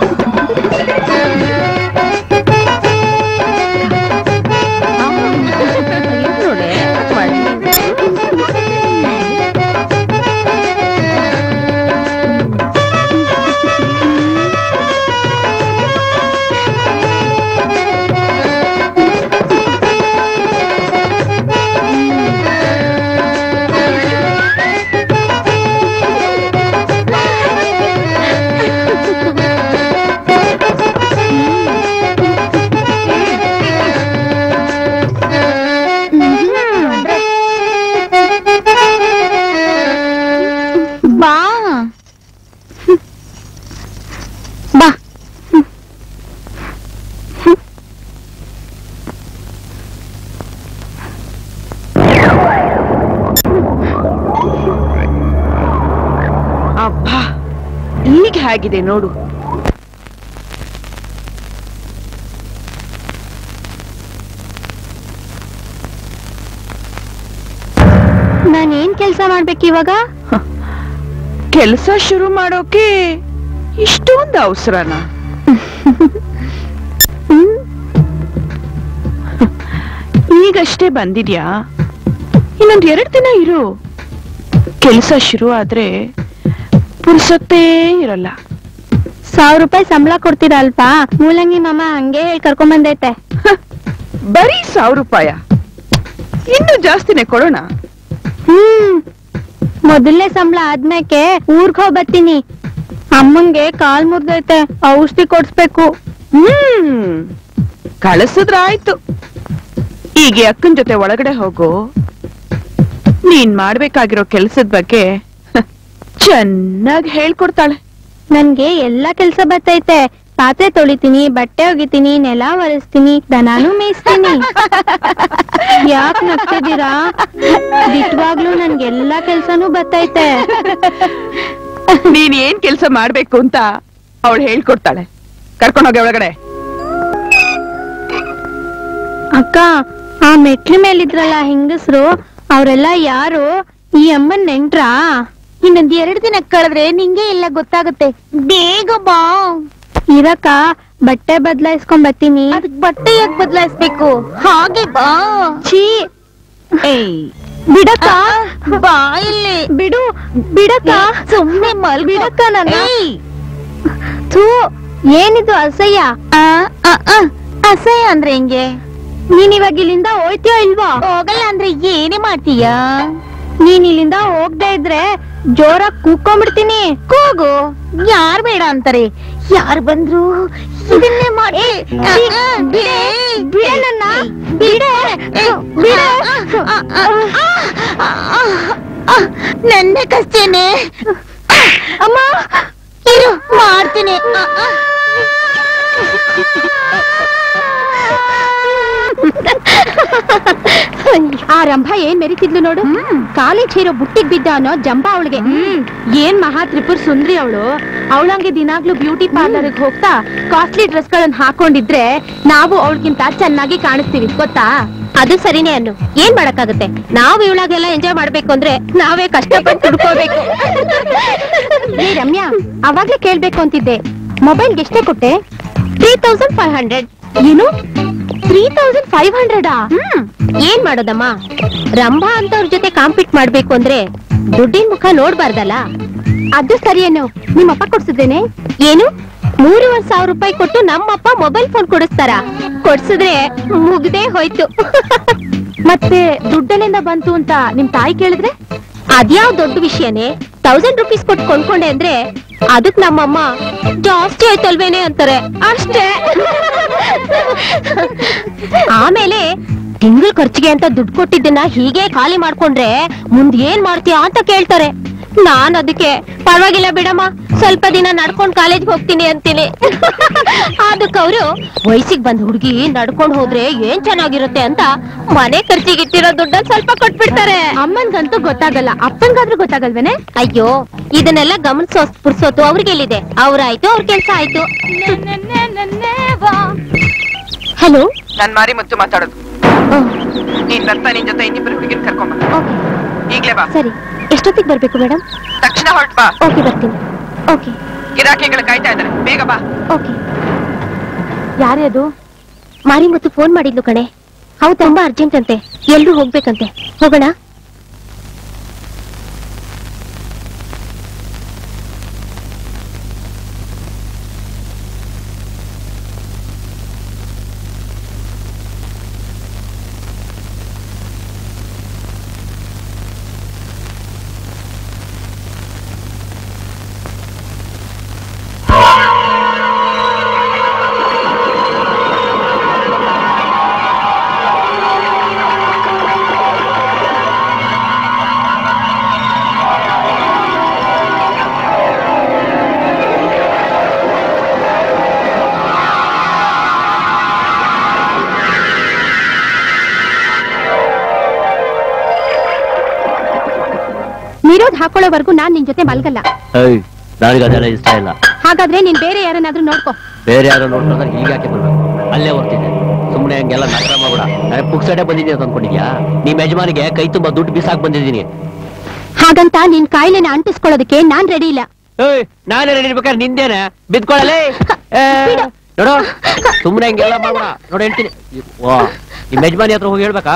ಅಬ್ಬಾ, ಈಗ ಹೇಗಿದೆ ನೋಡು.
ನಾನೇನ್ ಕೆಲ್ಸ ಮಾಡ್ಬೇಕು ಇವಾಗ?
ಕೆಲಸ ಶುರು ಮಾಡೋಕೆ ಇಷ್ಟೊಂದು ಅವಸರನ? ಈಗಷ್ಟೇ ಬಂದಿದ್ಯಾ? ಇನ್ನೊಂದ್ 2 ದಿನ ಇರು. ಕೆಲಸ ಶುರು ಆದ್ರೆ ಪುರ್ಸೊತ್ತೇ ಇರಲ್ಲ.
1000 ರೂಪಾಯಿ ಸಂಬಳ ಕೊಡ್ತೀರಲ್ಪಾ? ಮೂಲಂಗಿ ಮಾಮ ಹಂಗೆ ಹೇಳಿ ಕರ್ಕೊಂಡ್ ಬಂದೈತೆ.
ಬರೀ 1000 ರೂಪಾಯ? ಇನ್ನು ಜಾಸ್ತಿನೇ ಕೊಡೋಣ.
ಮೊದಲನೇ ಸಂಬಳ ಆದ್ಮೇಲೆ ಊರ್ಗ್ ಹೋಗ್ ಬರ್ತೀನಿ. ಅಮ್ಮಂಗೆ ಕಾಲ್ ಮುರ್ದೈತೆ, ಔಷಧಿ ಕೊಡ್ಸ್ಬೇಕು.
ಕಳಿಸಿದ್ರ ಆಯ್ತು. ಈಗ ಅಕ್ಕನ ಜೊತೆ ಒಳಗಡೆ ಹೋಗು. ನೀನ್ ಮಾಡ್ಬೇಕಾಗಿರೋ ಕೆಲ್ಸದ ಬಗ್ಗೆ ಚೆನ್ನಾಗಿ ಹೇಳ್ಕೊಡ್ತಾಳೆ.
ನನ್ಗೆ ಎಲ್ಲಾ ಕೆಲ್ಸ ಬರ್ತೈತೆ. ಪಾತ್ರೆ ತೊಳಿತೀನಿ, ಬಟ್ಟೆ ಒಗಿತೀನಿ, ನೆಲ ಒರೆಸ್ತೀನಿ, ದನಾನು ಮೇಯಿಸ್ತೀನಿ. ಯಾಕ್ ನಗ್ತಿದ್ದೀರಾ? ದಿಟ್ವಾಗ್ಲೂ ನನ್ಗೆಲ್ಲಾ ಕೆಲ್ಸನೂ ಬರ್ತೈತೆ.
ನೀನ್ ಏನ್ ಕೆಲ್ಸ ಮಾಡ್ಬೇಕು ಅಂತ ಅವಳು ಹೇಳ್ಕೊಡ್ತಾಳೆ. ಕರ್ಕೊಂಡೋಗಿ ಒಳಗಡೆ.
ಅಕ್ಕ, ಆ ಮೆಟ್ಲು ಮೇಲಿದ್ರಲ್ಲ ಹೆಂಗಸ್ರು, ಅವರೆಲ್ಲ ಯಾರು? ಈ ಅಮ್ಮನ್ ನೆಂಟ್ರಾ? ಇನ್ನೊಂದ್ 2 ದಿನ ಕಳೆದ್ರೆ ನಿಂಗೆ ಎಲ್ಲ ಗೊತ್ತಾಗುತ್ತೆ. ಬೇಗ ಬಾ. ಇರಕ್ಕ, ಬಟ್ಟೆ ಬದಲಾಯಿಸ್ಕೊಂಡ್ ಬರ್ತೀನಿ.
ಅದಕ್ ಬಟ್ಟೆ ಯಾಕೆ ಬದಲಾಯಿಸ್ಬೇಕು? ಹಾಗೆ ಬಾ.
ಛೀ
ಏಯ್
ಬಿಡಕ್ಕ,
ಬಾ ಇಲ್ಲಿ.
ಬಿಡು ಬಿಡಕ್ಕ,
ಸುಮ್ನೆ
ಬಿಡಕ್ಕ ನನ್ನ.
ಏಯ್
ಥೂ, ಏನಿದು ಅಸಹ್ಯ.
ಅಸಹ್ಯ ಅಂದ್ರೆ ಹೆಂಗೆ?
ನೀನ್ ಇವಾಗ ಇಲ್ಲಿಂದ ಹೋಯ್ತೀಯೋ ಇಲ್ವಾ?
ಹೋಗಲ್ಲ ಅಂದ್ರೆ ಏನೇ ಮಾಡ್ತೀಯಾ?
ನೀನ್ ಇಲ್ಲಿಂದ ಹೋಗ್ದೇ ಇದ್ರೆ ಜೋರಾಗಿ ಕೂಕೊಂಡ್ಬಿಡ್ತೀನಿ.
ಕೂಗು, ಯಾರ್ ಬೇಡ ಅಂತಾರೆ? ಯಾರು ಬಂದ್ರು ಇದನ್ನೇ ಮಾಡಿ.
ಬಿಡೆ ನನ್ನ, ಬಿಡೆ ಬಿಡೆ.
ನನ್ನ ಕಷ್ಟೇನೆ.
ಅಮ್ಮ
ಇರು, ಮಾಡ್ತೀನಿ.
ಆ ರಂಭ ಏನ್ ಮೆರಿತಿದ್ಲು ನೋಡು. ಕಾಲೇಜ್ ಹೀರೋ ಬುಟ್ಟಿಗ್ ಬಿದ್ದ ಅನ್ನೋ ಜಂಬ ಅವಳಿಗೆ. ಏನ್ ಮಹಾ ತ್ರಿಪುರ್ ಸುಂದ್ರಿ ಅವಳು. ಅವಳಂಗೆ ದಿನಾಗ್ಲೂ ಬ್ಯೂಟಿ ಪಾರ್ಲರ್ಗೆ ಹೋಗ್ತಾ ಕಾಸ್ಟ್ಲಿ ಡ್ರೆಸ್ ಗಳನ್ನ ಹಾಕೊಂಡಿದ್ರೆ ನಾವು ಅವಳಕ್ಕಿಂತ ಚೆನ್ನಾಗಿ ಕಾಣಿಸ್ತೀವಿ, ಗೊತ್ತಾ? ಅದು ಸರಿನೇ ಅನ್ನು. ಏನ್ ಮಾಡಕ್ಕಾಗತ್ತೆ, ನಾವು ಇವಳಾಗೆಲ್ಲ ಎಂಜಾಯ್ ಮಾಡ್ಬೇಕು ಅಂದ್ರೆ ನಾವೇ ಕಷ್ಟಪಟ್ಟು ದುಡ್ಕೋಬೇಕು. ಏ ರಮ್ಯಾ, ಅವಾಗ್ಲೇ ಕೇಳ್ಬೇಕು ಅಂತಿದ್ದೆ, ಮೊಬೈಲ್ಗೆ ಎಷ್ಟೇ ಕೊಟ್ಟೆ? 3500. ಏನು 3500? ಏನ್ ಮಾಡೋದಮ್ಮ, ರಂಭಾ ಅಂತವ್ರ ಜೊತೆ ಕಾಂಪೀಟ್ ಮಾಡ್ಬೇಕು ಅಂದ್ರೆ ದುಡ್ಡಿನ ಮುಖ ನೋಡ್ಬಾರ್ದಲ್ಲ. ಅದು ಸರಿಯೇನು, ನಿಮ್ಮಪ್ಪ ಕೊಡ್ಸಿದ್ದೇನೆ. ಏನು 3,500 ರೂಪಾಯಿ ಕೊಟ್ಟು ನಮ್ಮಪ್ಪ ಮೊಬೈಲ್ ಫೋನ್ ಕೊಡಿಸ್ತಾರ? ಕೊಡ್ಸಿದ್ರೆ ಮುಗ್ದೇ ಹೋಯ್ತು. ಮತ್ತೆ ದುಡ್ಡಲ್ಲಿಂದ ಬಂತು ಅಂತ ನಿಮ್ ತಾಯಿ ಕೇಳಿದ್ರೆ ಅದ್ಯಾವ್ ದೊಡ್ಡ ವಿಷಯನೇ. 1000 ರೂಪೀಸ್ ಕೊಟ್ಟು ಕೊಂಡ್ಕೊಂಡೆ ಅಂದ್ರೆ ಅದಕ್ ನಮ್ಮಮ್ಮ ಜಾಸ್ತಿ ಆಯ್ತಲ್ವೇನೆ ಅಂತಾರೆ ಅಷ್ಟೇ. ಆಮೇಲೆ ತಿಂಗಳ ಖರ್ಚಿಗೆ ಅಂತ ದುಡ್ಡು ಕೊಟ್ಟಿದ್ದನ್ನ ಹೀಗೆ ಖಾಲಿ ಮಾಡ್ಕೊಂಡ್ರೆ ಮುಂದ್ ಏನ್ ಮಾಡ್ತೀಯಾ ಅಂತ ಕೇಳ್ತಾರೆ. ನಾನ್ ಅದಕ್ಕೆ ಪರವಾಗಿಲ್ಲ ಬಿಡಮ್ಮ, ಸ್ವಲ್ಪ ದಿನ ನಡ್ಕೊಂಡ್ ಕಾಲೇಜ್ ಹೋಗ್ತೀನಿ ಅಂತೀನಿ. ಅದಕ್ಕೆ ಅವರು ವಯಸ್ಸಿಗೆ ಬಂದ್ ಹುಡುಗಿ ನಡ್ಕೊಂಡ್ ಹೋದ್ರೆ ಏನ್ ಚೆನ್ನಾಗಿರುತ್ತೆ ಅಂತ ಮನೆ ಖರ್ಚಿಗೆ ಇಟ್ಟಿರೋ ದುಡ್ಡನ್ನ ಸ್ವಲ್ಪ ಕೊಟ್ಬಿಡ್ತಾರೆ. ಅಮ್ಮನ್ಗಂತೂ ಗೊತ್ತಾಗಲ್ಲ, ಅಪ್ಪನ್ಗಾದ್ರೂ ಗೊತ್ತಾಗಲ್ವೇನೆ? ಅಯ್ಯೋ, ಇದನ್ನೆಲ್ಲ ಗಮನಿಸೋ ಪುರ್ಸೋತು ಅವ್ರಿಗೆಲ್ಲಿದೆ. ಅವ್ರಾಯ್ತು, ಅವ್ರ ಕೆಲ್ಸ ಆಯ್ತು. ಹಲೋ,
ನಾನ್ ಮಾರಿ ಮುತ್ತು ಮಾತಾಡೋದು. ನೀನ್ ಬರ್ತಾ ನಿನ್ ಜೊತೆ ಇನ್ನಿಬ್ಬರು ಹುಡುಗಿನ ಕರ್ಕೊಂಬ. ಈಗ್ಲೇ ಬಾ.
ಸರಿ, ಎಷ್ಟೊತ್ತಿಗೆ ಬರ್ಬೇಕು ಮೇಡಮ್?
ತಕ್ಷಣ ಹೊರಟ್ ಬಾ.
ಓಕೆ, ಬರ್ತೀನಿ. ಓಕೆ.
ಗಿರಾಕಿಗಳು ಕಾಯ್ತಾ ಇದಾರೆ, ಬೇಗ ಬಾ.
ಓಕೆ. ಯಾರೇ ಅದು? ಮಾರಿ ಮತ್ತು ಫೋನ್ ಮಾಡಿದ್ಲು ಕಣೆ. ಹೌದು, ತುಂಬಾ ಅರ್ಜೆಂಟ್ ಅಂತೆ, ಎಲ್ರೂ ಹೋಗ್ಬೇಕಂತೆ. ಹೋಗೋಣ. ನೀರೋದ್ ಹಾಕೊಳ್ಳೋವರೆಗೂ ನಾನ್ ನಿನ್ ಜೊತೆ ಮಲ್ಗಲ್ಲ.
ನನಗೆ ಅದೆಲ್ಲ ಇಷ್ಟ ಇಲ್ಲ.
ಹಾಗಾದ್ರೆ ನೀನ್ ಬೇರೆ ಯಾರನ್ನಾದ್ರೂ ನೋಡ್ಕೋ.
ಬೇರೆ ಯಾರು ನೋಡ್ಕೊಂಡ್ರೆ ಈಗ ಯಾಕೆ ಬರ್ಬೇಕು? ಅಲ್ಲೇ ಹೋಗ್ತಿದ್ದೆ. ಸುಮ್ಮನೆ ಹಂಗೆಲ್ಲ ನಕರ ಮಾಡ್ಬೇಡ. ನನಗೆ ಪುಕ್ಸಟೆ ಬಂದಿದ್ದೀನಿ ಅಂತ ಅನ್ಕೊಂಡಿದ್ಯಾ? ನಿಮ್ ಯಜಮಾನಿಗೆ ಕೈ ತುಂಬಾ ದುಡ್ಡು ಬೀಸಾಕ್ ಬಂದಿದ್ದೀನಿ.
ಹಾಗಂತ ನಿನ್ ಕಾಯಿಲೆನ ಅಂಟಿಸ್ಕೊಳ್ಳೋದಕ್ಕೆ ನಾನ್ ರೆಡಿ ಇಲ್ಲ.
ನಾನೇ ರೆಡಿ ಇರ್ಬೇಕಾದ್ರೆ ನಿಂದೇನೆ ಬಿದ್ಕೊಳ್ಳಲೇ. ನೋಡು, ಸುಮ್ಮನೆ ಹಂಗೆಲ್ಲ ಮಾಡ್ಬೇಡ. ನೋಡು ಹೇಳ್ತೀನಿ, ನಿಮ್ ಯಜಮಾನಿ ಹತ್ರ ಹೋಗಿ ಹೇಳ್ಬೇಕಾ?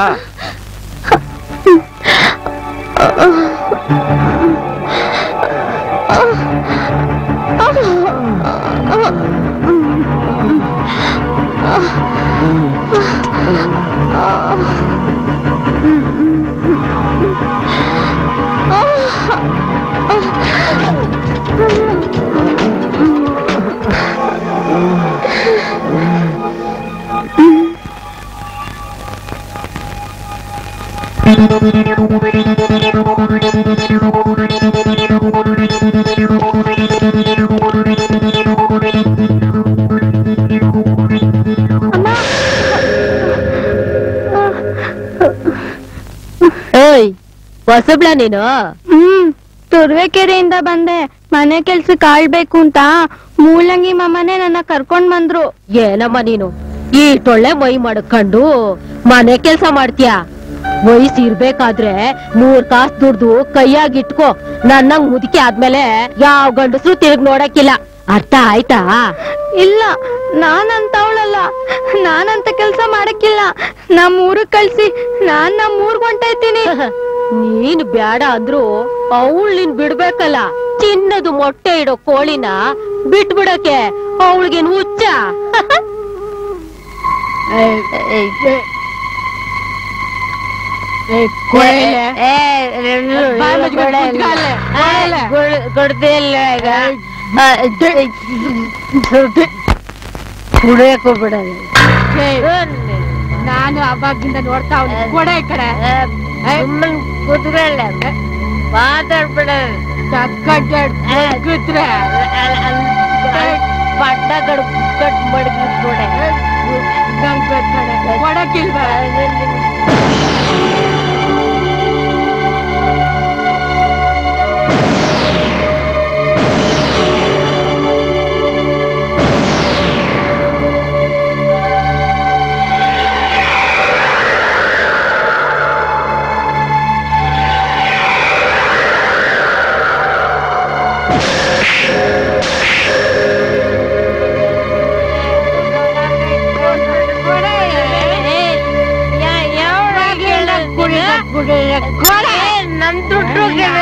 ಹೊಸಬ್ಳ ನೀನು? ತುರುವೇಕೆರೆಯಿಂದ ಬಂದೆ. ಮನೆ ಕೆಲ್ಸಕ್ಕೆ ಆಳ್ಬೇಕು ಅಂತ ಮೂಲಂಗಿ ಮಾಮನೇ ನನ್ನ ಕರ್ಕೊಂಡ್ ಬಂದ್ರು. ಏನಮ್ಮ ನೀನು ಈ ಟೊಳ್ಳೆ ಮೈ ಮಾಡ್ಕೊಂಡು ಮನೆ ಕೆಲ್ಸ ಮಾಡ್ತೀಯ? ವಯಸ್ಸು ಇರ್ಬೇಕಾದ್ರೆ 3 ಕಾಸು ದುಡ್ದು ಕೈಯಾಗಿಟ್ಕೋ. ನನ್ನಂಗ್ ಮುದುಕಿ ಆದ್ಮೇಲೆ ಯಾವ ಗಂಡಸ್ರು ತಿರುಗ್ ನೋಡಕ್ಕಿಲ್ಲ.
ಅರ್ಥ ಆಯ್ತಾ?
ಇಲ್ಲ, ನಾನಂತವಳಲ್ಲ. ನಾನಂತ ಕೆಲ್ಸ ಮಾಡಕ್ಕಿಲ್ಲ. ನಮ್ಮೂರಿಗೆ ಕಳ್ಸಿ, ನಾನ್ ನಮ್ಮೂರ್ಗ್ ಹೊಂಟೈತೀನಿ.
ನೀನ್ ಬ್ಯಾಡ ಅಂದ್ರು ಅವಳು ನೀನ್ ಬಿಡ್ಬೇಕಲ್ಲ. ಚಿನ್ನದು ಮೊಟ್ಟೆ ಇಡೋ ಕೋಳಿನ ಬಿಟ್ಬಿಡಕ್ಕೆ ಅವಳಿಗೇನು ಹುಚ್ಚ? ಕುಡಿಯಕ್ಕೂ ಬಿಡಲ್ಲ.
ನಾನು ಅವಾಗಿಂದ ನೋಡ್ತಾ ಕೊಡ ಈ ಕಡೆ
ಕುದುರಲ್ಲ ಮಾತಾಡ್ಬಿಡ.
ಕೂತ್ರೆ
ಬಡ್ಡ ಕಟ್ ಮಡಗಿ ಕೊಡೆ
ಕೊಡಕ್ಕಿಲ್ವಾ?
ನನ್ ದುಡ್ಡು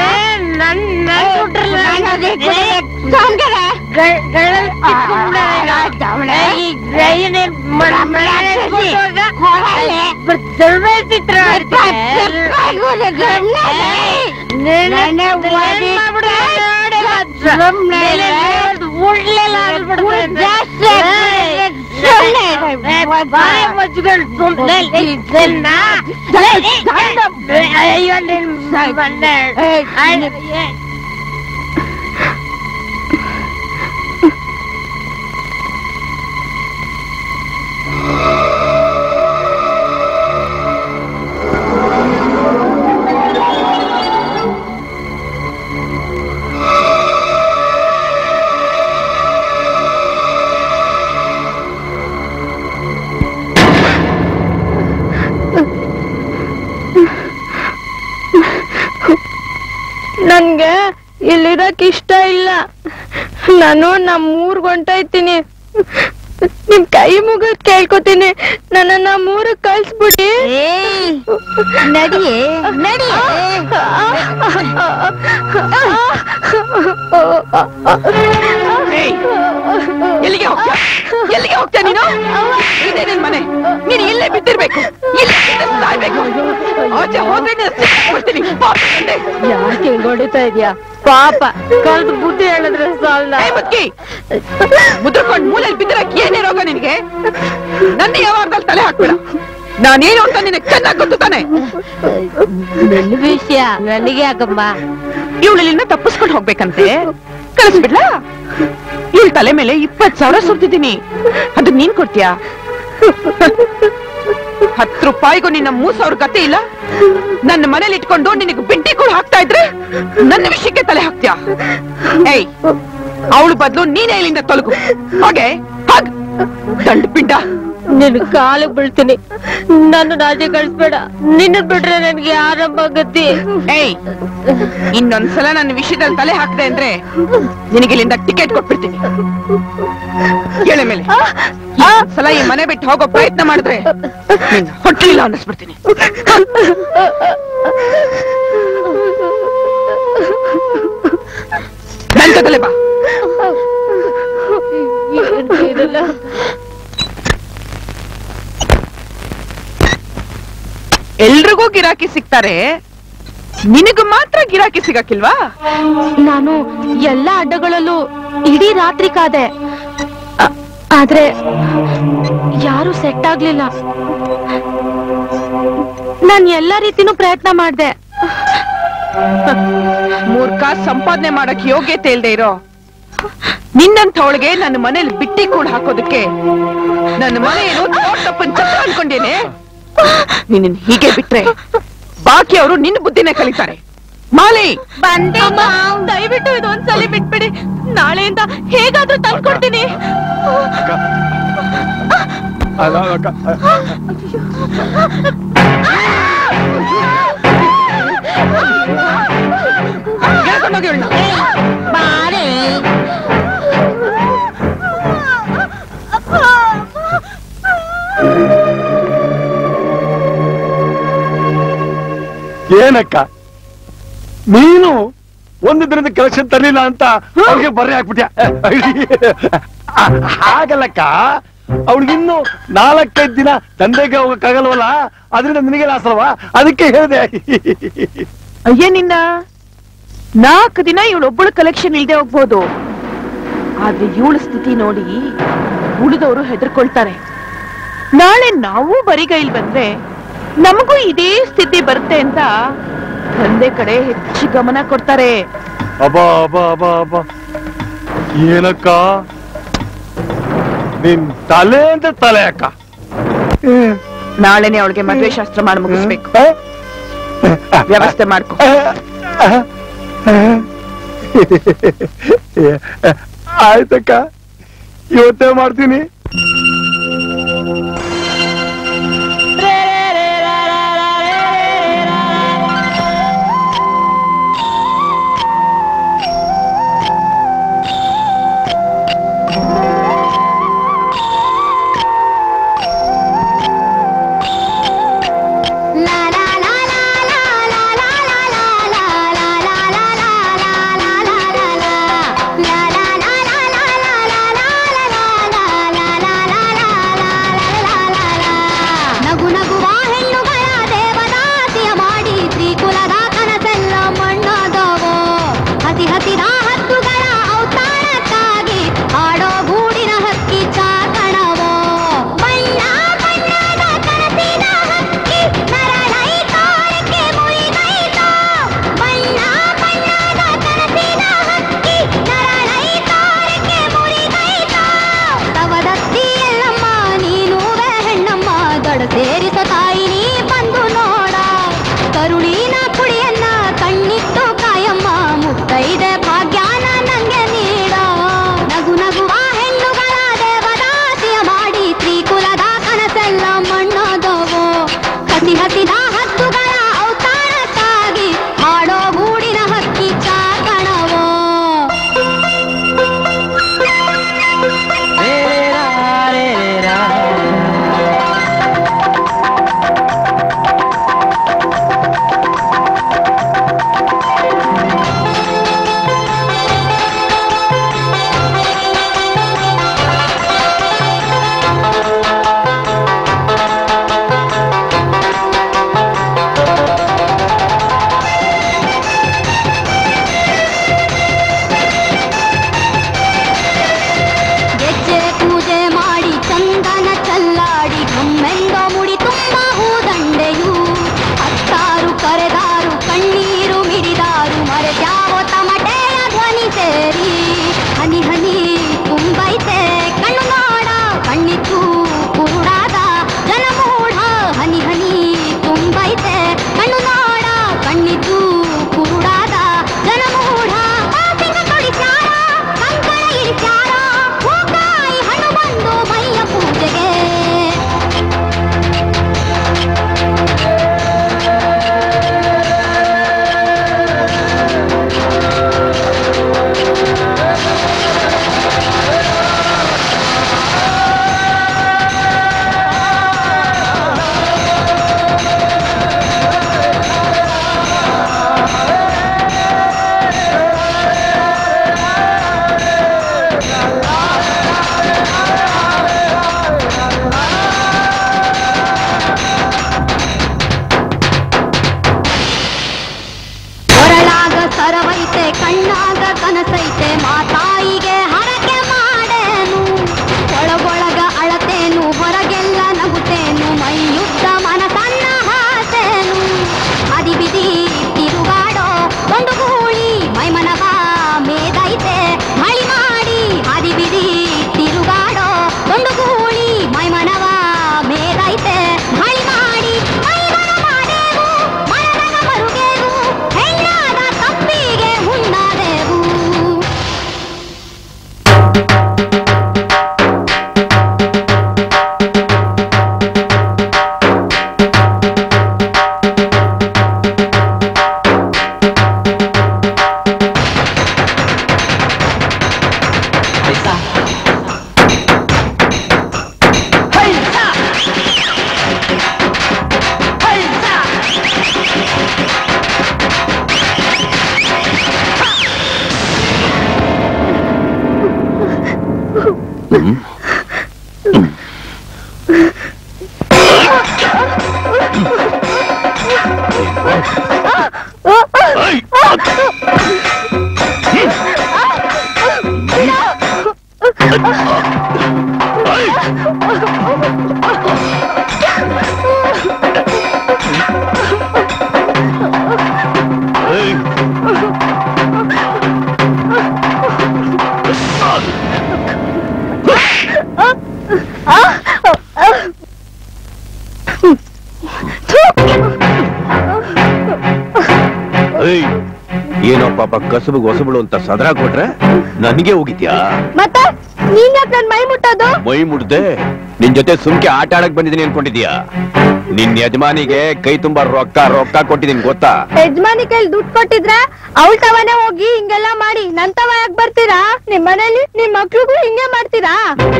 ನನ್ಗೆ ಇಲ್ಲಿರಕ್ ಇಷ್ಟ ಇಲ್ಲ. ನಾನು ನಮ್ಮೂರ್ಗ್ ಹೊಂಟೈತೀನಿ. ನಿಮ್ ಕೈ ಮುಗಿದ್ ಕೇಳ್ಕೊತೀನಿ, ನನ್ನ ನಮ್ಮೂರಿಗೆ ಕಳ್ಸ್ಬಿಡಿ. ನಡಿಯೇ ನಡಿಯೇ.
ಎಲ್ಲಿಗೆ ಹೋಗ್ತೀಯ? ಎಲ್ಲಿಗೆ ಹೋಗ್ತೀಯ ನೀನು? ಇದೇ ನಿನ್ ಮನೆ, ನೀನು ಇಲ್ಲೇ ಬಿದ್ದಿರ್ಬೇಕು, ಇಲ್ಲೇ ಸಾಯ್ಬೇಕು. ಆಚೆ ಹೋದ್ರೆ
ಯಾಕೆ ಹಿಂಗ್ ಹೊಡಿತಾ ಇದ್ಯಾ? ಪಾಪ ಕಲ್ತು ಬುದ್ಧಿ ಹೇಳಿದ್ರೆ ಸಾಲ.
ಮುದ್ರಕೊಂಡ್ ಮೂಲೆಯಲ್ಲಿ ಬಿದ್ದಿರಕ್ ಏನೇ ರೋಗ ನಿನ್ಗೆ? ನನ್ನ ಯಾವಾಗದಲ್ಲಿ ತಲೆ ಹಾಕ್ಬೇಡ. ನಾನೇನು ಅಂತ ನಿನಗೆ ಚೆನ್ನಾಗಿ ಗೊತ್ತು ತಾನೆ.
ನಿನ್ನ ವಿಷಯ ನನಗೆ ಯಾಕಮ್ಮ?
ಇವಳಲ್ಲಿಂದ ತಪ್ಪಿಸ್ಕೊಂಡು ಹೋಗ್ಬೇಕಂತೆ, ಕಳಿಸ್ಬಿಡ್ಲಾ? ಇವಳ ತಲೆ ಮೇಲೆ 20,000 ಸುರ್ತಿದ್ದೀನಿ, ಅದು ನೀನ್ ಕೊಡ್ತೀಯಾ? 10 ರೂಪಾಯಿಗೂ ನಿನ್ನ 3,000 ಗತಿ ಇಲ್ಲ. ನನ್ನ ಮನೇಲಿ ಇಟ್ಕೊಂಡು ನಿನಗೆ ಬಿಂಟಿ ಕೂಡ ಹಾಕ್ತಾ ಇದ್ರೆ ನನ್ನ ವಿಷಯಕ್ಕೆ ತಲೆ ಹಾಕ್ತೀಯಾ? ಏಯ್, ಅವಳು ಬದಲು ನೀನೇ ಇಲ್ಲಿಂದ ತೊಲಗು. ಹಾಗೆ ಹಾಗ ದಂಡ ಪಿಂಡ.
ನಿನ್ ಕಾಲಿಗೆ ಬೀಳ್ತೀನಿ, ನನ್ನ ರಾಜೆ ಕಳಿಸ್ಬೇಡ. ನಿನ್ನ ಬಿಟ್ರೆ ನನ್ಗೆ ಯಾರಮ್ಮ ಗತಿ?
ಏಯ್, ಇನ್ನೊಂದ್ಸಲ ನನ್ನ ವಿಷಯದಲ್ಲಿ ತಲೆ ಹಾಕ್ದೆ ಅಂದ್ರೆ ನಿನಗೆ ಇಲ್ಲಿಂದ ಟಿಕೆಟ್ ಕೊಟ್ಬಿಡ್ತೀನಿ. ಹೇಳೆ ಮೇಲೆ ಸಲ ಈ ಮನೆ ಬಿಟ್ಟು ಹೋಗೋ ಪ್ರಯತ್ನ ಮಾಡಿದ್ರೆ ಹೊಟ್ಟಲಿಲ್ಲ ಅನ್ನಿಸ್ಬಿಡ್ತೀನಿ. ನನ್ ಜೊತೆಲೆ ಬಾ. ಎಲ್ರಿಗೂ ಗಿರಾಕಿ ಸಿಗ್ತಾರೆ, ನಿನಗೂ ಮಾತ್ರ ಗಿರಾಕಿ ಸಿಗಕ್ಕಿಲ್ವಾ?
ನಾನು ಎಲ್ಲ ಅಡ್ಡಗಳಲ್ಲೂ ಇಡೀ ರಾತ್ರಿ ಕಾದೆ, ಆದ್ರೆ ಯಾರು ಸೆಟ್ ಆಗ್ಲಿಲ್ಲ. ನಾನ್ ಎಲ್ಲಾ ರೀತಿನೂ ಪ್ರಯತ್ನ ಮಾಡ್ದೆ.
ಮೂರ್ಖ, ಸಂಪಾದನೆ ಮಾಡಕ್ ಯೋಗ್ಯತೆ ಇಲ್ದೆ ಇರೋ ನಿನ್ನಂಥವಳಿಗೆ ನನ್ನ ಮನೇಲಿ ಬಿಟ್ಟಿ ಕೂಡ ಹಾಕೋದಕ್ಕೆ ನನ್ನ ಮನೆ ಏನು ತಪ್ಪನ್ ಚತ್ರ ಅನ್ಕೊಂಡೇನೆ. ನಿನ್ನ ಹೀಗೆ ಬಿಟ್ರೆ ಬಾಕಿ ಅವರು ನಿನ್ನ ಬುದ್ಧಿನೇ ಕಲಿತಾರೆ. ಮಾಲಿ,
ದಯವಿಟ್ಟು ಇದೊಂದ್ಸಲಿ ಬಿಟ್ಬಿಡಿ. ನಾಳೆಯಿಂದ ಹೇಗಾದ್ರೂ ತಂದ್ಕೊಡ್ತೀನಿ.
ಏನಕ್ಕ ನೀನು ಒಂದು ದಿನದ ಕಲೆಕ್ಷನ್ ತರಲಿಲ್ಲ ಅಂತ ಅವ್ರಿಗೆ ಬರ್ರಿ ಹಾಕ್ಬಿಟ್ಯ. ಹಾಗಲ್ಲಕ್ಕ, ಅವಳಿಗಿನ್ನು 4-5 ದಿನ ತಂದೆಗೆ ಹೋಗಕ್ಕಾಗಲ್ವಲ್ಲ, ಅದರಿಂದ ನಿನಗೆ ಲಾಸ್ ಅಲ್ವಾ, ಅದಕ್ಕೆ ಹೇಳಿದೆ.
ಅಯ್ಯ ನಿನ್ನ 4 ದಿನ ಇವಳೊಬ್ಬಳು ಕಲೆಕ್ಷನ್ ಇಲ್ದೆ ಹೋಗ್ಬೋದು, ಆದ್ರೆ ಇವಳ ಸ್ಥಿತಿ ನೋಡಿ ಉಳಿದವರು ಹೆದರ್ಕೊಳ್ತಾರೆ. ನಾಳೆ ನಾವು ಬರಿಗೈಲ್ ಬಂದ್ರೆ ನಮಗೂ ಇದೇ ಸ್ಥಿತಿ ಬರುತ್ತೆ ಅಂತ ತಂದೆ ಕಡೆ ಹೆಚ್ಚು ಗಮನ ಕೊಡ್ತಾರೆ.
ಅಬ್ಬಾ ಅಬ್ಬಾ ಅಬ್ಬಾ ಅಬ್ಬಾ, ಏನಕ್ಕ ನಿನ್ ತಲೆ ಅಂತ ತಲೆ ಅಕ್ಕ.
ನಾಳೆನೆ ಅವಳಿಗೆ ಮದುವೆ ಶಾಸ್ತ್ರ ಮಾಡಿ ಮುಗಿಸ್ಬೇಕು, ವ್ಯವಸ್ಥೆ ಮಾಡ್ಕೊ.
ಆಯ್ತಕ್ಕ, ಇವತ್ತೇ ಮಾಡ್ತೀನಿ.
ಏನೋ ಪಾಪ ಕಸಬು ಹೊಸಬಳು ಅಂತ ಸದರ ಕೊಟ್ರೆ ನನಗೆ ಹೋಗಿದ್ಯಾ?
ಮತ್ತೆ ನೀನ್ ಯಾಕೆ ನನ್ ಮೈ ಮುಟ್ಟೋದು?
ಮೈ ಮುಟ್ದೆ ನಿನ್ ಜೊತೆ ಸುಮ್ಕೆ ಆಟ ಆಡಕ್ ಬಂದಿದ್ದೀನಿ ಅನ್ಕೊಂಡಿದ್ಯಾ? ನಿನ್ ಯಜಮಾನಿಗೆ ಕೈ ತುಂಬಾ ರೊಕ್ಕ ಕೊಟ್ಟಿದ್ದೀನಿ ಗೊತ್ತಾ?
ಯಜಮಾನಿ ಕೈಲಿ ದುಡ್ಡು ಕೊಟ್ಟಿದ್ರೆ ಅವಳ ತವನೇ ಹೋಗಿ ಹಿಂಗೆಲ್ಲ ಮಾಡಿ ನನ್ ತವ ಯಾಕೆ ಬರ್ತೀರಾ? ನಿಮ್ ಮನೇಲಿ ನಿಮ್ ಮಕ್ಳಿಗೂ ಹಿಂಗೆ ಮಾಡ್ತೀರಾ?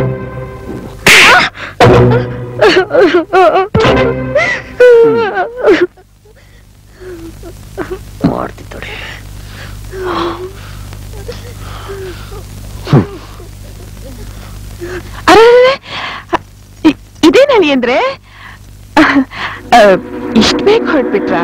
ಮಾಡ್ತಿದ್ದೋಡೆ
ಇದೇನಲ್ಲಿ ಅಂದ್ರೆ ಇಷ್ಟ ಬೇಗ ಹೊರಟ್ಬಿಟ್ರ?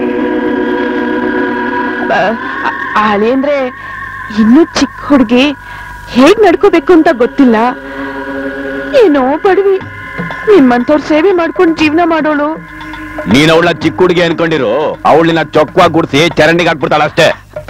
ಆಳೆ ಅಂದ್ರೆ ಇನ್ನೂ ಚಿಕ್ಕ ಹುಡುಗಿ ಹೇಗ್ ನಡ್ಕೋಬೇಕು ಅಂತ ಗೊತ್ತಿಲ್ಲ. ಏನೋ ಬಡವಿ ನಿಮ್ಮಂತವ್ರ ಸೇವೆ ಮಾಡ್ಕೊಂಡು ಜೀವನ ಮಾಡೋಳು.
ನೀನ್ ಅವಳ ಚಿಕ್ಕ ಹುಡುಗಿ ಅನ್ಕೊಂಡಿರು, ಅವಳನ್ನ ಚೊಕ್ಕವಾಗಿ ಗುಡ್ಸಿ ಚರಂಡಿಗೆ ಹಾಕ್ಬಿಡ್ತಾಳ ಅಷ್ಟೇ.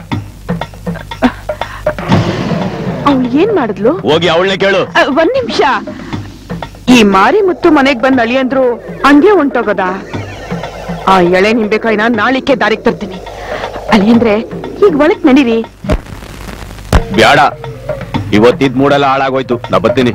ಅವಳು ಏನ್ ಮಾಡಿದ್ಲು?
ಹೋಗಿ ಅವಳನ್ನೇ ಕೇಳು.
ಒಂದ್ ನಿಮಿಷ. ಈ ಮಾರಿ ಮುತ್ತು ಮನೆಗ್ ಬಂದ್ ಅಳಿಯಂದ್ರು ಹಂಗೆ ಹೊಂಟೋಗದ? ಆ ಎಳೆ ನಿಂಬೆಕಾಯಿನ ನಾಳಿಕೆ ದಾರಿಗೆ ತರ್ತೀನಿ. ಅಳಿಯಂದ್ರೆ ಈಗ ಒಳಕ್ ನಡೀರಿ.
ಬ್ಯಾಡ, ಇವತ್ತಿದ್ ಮೂಡೆಲ್ಲ ಹಾಳಾಗೋಯ್ತು. ನಾ ಬರ್ತೀನಿ.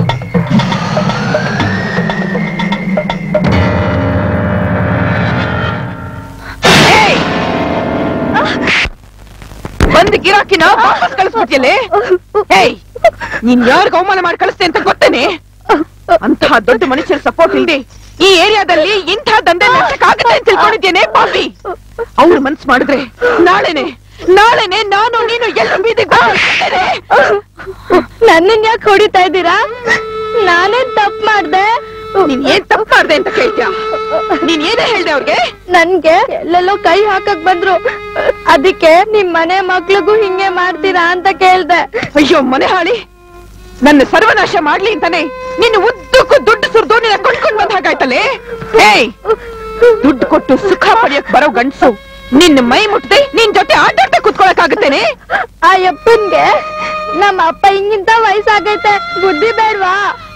ಬಂದ್ ಗಿರಾಕಿನ ವಾಪಸ್ ಕಳಿಸ್ಬಿಟ್ಟಿಯಲ್ಲೇ? ಏಯ್, ನೀನ್ ಯಾರಿಗ ಅವಮಾನ ಮಾಡಿ ಕಳಿಸ್ತೆ ಅಂತ ಗೊತ್ತೇನೆ? ಅಂತಹ ದೊಡ್ಡ ಮನುಷ್ಯರ ಸಪೋರ್ಟ್ ಇಲ್ದೆ ಈ ಏರಿಯಾದಲ್ಲಿ ಇಂಥ ದಂಧೆ ನಡೆಸಕ್ಕಾಗತ್ತೆ ಅಂತ ತಿಳ್ಕೊಂಡಿದ್ದೇನೆ ಪಾಪಿ. ಅವ್ರು ಮನ್ಸ್ ಮಾಡಿದ್ರೆ ನಾಳೆನೆ ನಾನು ನೀನು ಎಲ್ಲ ಬೀದಿಗೆ ಬರ್ತೇನೆ.
ನನ್ನನ್ ಯಾಕೆ ಹೊಡಿತಾ ಇದ್ದೀರಾ? ನಾನೇನ್ ತಪ್ಪು ಮಾಡ್ದೆ?
ನೀನ್ ಏನ್ ತಪ್ಪು ಮಾಡ್ದೆ ಅಂತ ಕೇಳ್ತೀಯ? ನೀನ್ ಏನೇ ಹೇಳ್ದೆ ಅವ್ರಿಗೆ?
ನನ್ಗೆ ಎಲ್ಲೆಲ್ಲೋ ಕೈ ಹಾಕಕ್ ಬಂದ್ರು, ಅದಕ್ಕೆ ನಿಮ್ ಮನೆ ಮಕ್ಳಿಗೂ ಹಿಂಗೆ ಮಾಡ್ತೀರಾ ಅಂತ ಕೇಳ್ದೆ.
ಅಯ್ಯೋ ಮನೆ ಹಾಳಿ, ನನ್ನ ಸರ್ವನಾಶ ಮಾಡ್ಲಿ ಅಂತಾನೆ ನಿನ್ನ ಉದ್ದಕ್ಕೂ ದುಡ್ಡು ಸುರಿದು ನಿನ್ನ ಕೊಂಡ್ಕೊಂಡ್ ಬಂದ ಹಾಗಾಯ್ತಲ್ಲೇ. ಏಯ್, ದುಡ್ಡು ಕೊಟ್ಟು ಸುಖ ಪಡೆಯಕ್ ಬರೋ ಗಂಡ್ಸು ನಿನ್ನ ಮೈ ಮುಟ್ಟದೆ ನಿನ್ ಜೊತೆ ಆಟಾಡ್ತಾ ಕುತ್ಕೊಳಕ್ ಆಗುತ್ತೇನೆ?
ಆ ಯಪ್ಪನ್ಗೆ ನಮ್ಮ ಅಪ್ಪ ಹಿಂಗಿಂತ ವಯಸ್ಸಾಗೈತೆ, ಬುದ್ಧಿ ಬೇಡ್ವಾ?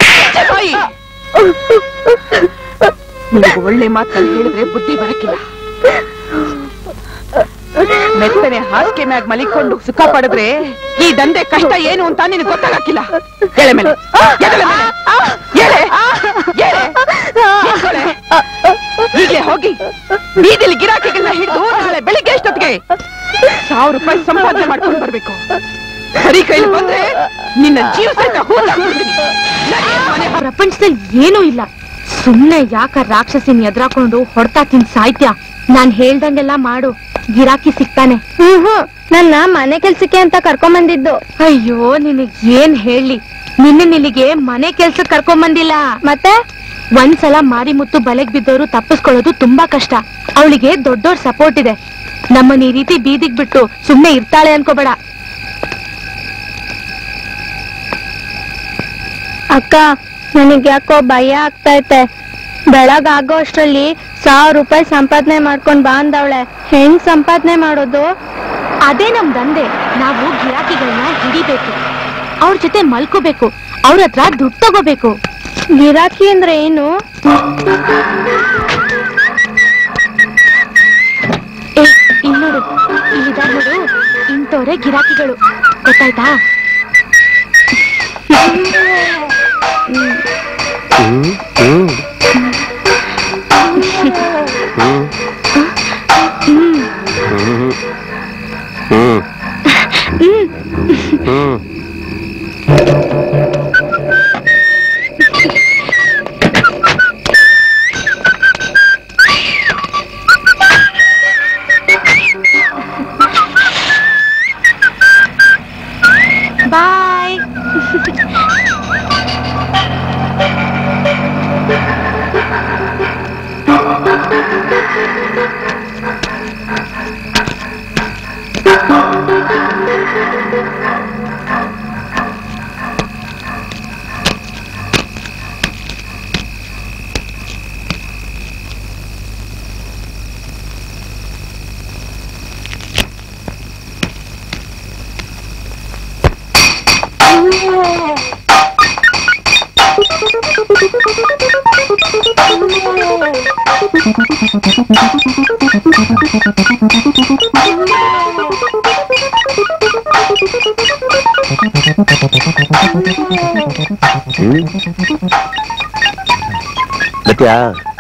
ನಿನಗೆ ಒಳ್ಳೆ ಮಾತಲ್ಲಿ ಹೇಳಿದ್ರೆ ಬುದ್ಧಿ ಬರಕಿಲ್ಲ. ಮೆತ್ತನೆ ಹಾಸಿಗೆ ಮ್ಯಾಗ ಮಲಿಕೊಂಡು ಸುಖ ಪಡೆದ್ರೆ ಈ ದಂಧೆ ಕಷ್ಟ ಏನು ಅಂತ ನಿನಗೆ ಗೊತ್ತಾಗಕ್ಕಿಲ್ಲ. ಎಳೆ ಮೇಲೆ ಈಗಲೇ ಹೋಗಿ ಬೀದಿಲಿ ಗಿರಾಕಿಗಳನ್ನ ಹಿಡಿದು ನಾಳೆ ಬೆಳಿಗ್ಗೆ ಎಷ್ಟೊತ್ತಿಗೆ 1000 ರೂಪಾಯಿ ಸಂಪಾದನೆ ಮಾಡ್ಕೊಂಡು ಬರ್ಬೇಕು. ಬರೀ ಕೈಲಿ ಬಂದ್ರೆ ನಿನ್ನ ಜೀವ ಸಹಿತ
ಪ್ರಪಂಚದಲ್ಲಿ ಏನೂ ಇಲ್ಲ. ಸುಮ್ನೆ ಯಾಕ ರಾಕ್ಷಸಿನ ಎದ್ರಾಕೊಂಡು ಹೊಡ್ತಾ ತಿನ್ ಸಾಯ್ತ್ಯ? ನಾನ್ ಹೇಳ್ದಂಗೆಲ್ಲ ಮಾಡು, ಗಿರಾಕಿ ಸಿಗ್ತಾನೆ. ನನ್ನ ಮನೆ ಕೆಲ್ಸಕ್ಕೆ ಅಂತ ಕರ್ಕೊಂಡ್ ಬಂದಿದ್ದು. ಅಯ್ಯೋ, ನಿನಗ್ ಏನ್ ಹೇಳಿ, ನಿಲ್ಲಿಗೆ ಮನೆ ಕೆಲ್ಸಕ್ಕೆ ಕರ್ಕೊಂಡ್ ಬಂದಿಲ್ಲ. ಮತ್ತೆ ಒಂದ್ಸಲ ಮಾರಿ ಮುತ್ತು ಬಲೆಗ್ ಬಿದ್ದವರು ತಪ್ಪಿಸ್ಕೊಳ್ಳೋದು ತುಂಬಾ ಕಷ್ಟ. ಅವಳಿಗೆ ದೊಡ್ಡೋರ್ ಸಪೋರ್ಟ್ ಇದೆ. ನಮ್ಮನ್ನ ಈ ರೀತಿ ಬೀದಿಗ್ ಬಿಟ್ಟು ಸುಮ್ನೆ ಇರ್ತಾಳೆ ಅನ್ಕೋಬೇಡ. ಅಕ್ಕ, ನನಗ್ ಯಾಕೋ ಭಯ ಆಗ್ತೈತೆ. ಬೆಳಗಾಗೋ ಅಷ್ಟ್ರಲ್ಲಿ 1000 ರೂಪಾಯಿ ಸಂಪಾದನೆ ಮಾಡ್ಕೊಂಡ್ ಬಾ ಅಂದವಳೆ. ಹೆಂಗ್ ಸಂಪಾದನೆ ಮಾಡೋದು? ಅದೇ ನಮ್ ದಂಧೆ. ನಾವು ಗಿರಾಕಿಗಳನ್ನ ಹಿಡಿಬೇಕು, ಅವ್ರ ಜೊತೆ ಮಲ್ಕೋಬೇಕು, ಅವ್ರ ಹತ್ರ ದುಡ್ಡು ತಗೋಬೇಕು. ಗಿರಾಕಿ ಅಂದ್ರೆ ಏನು? ಇಲ್ಲಿ ನೋಡು, ಇಲ್ಲಿದ ನೋಡು, ಇಂಥವ್ರೆ ಗಿರಾಕಿಗಳು, ಗೊತ್ತಾಯ್ತಾ? ಬಾಯ್.
ಬತ್ತೀಯಾ?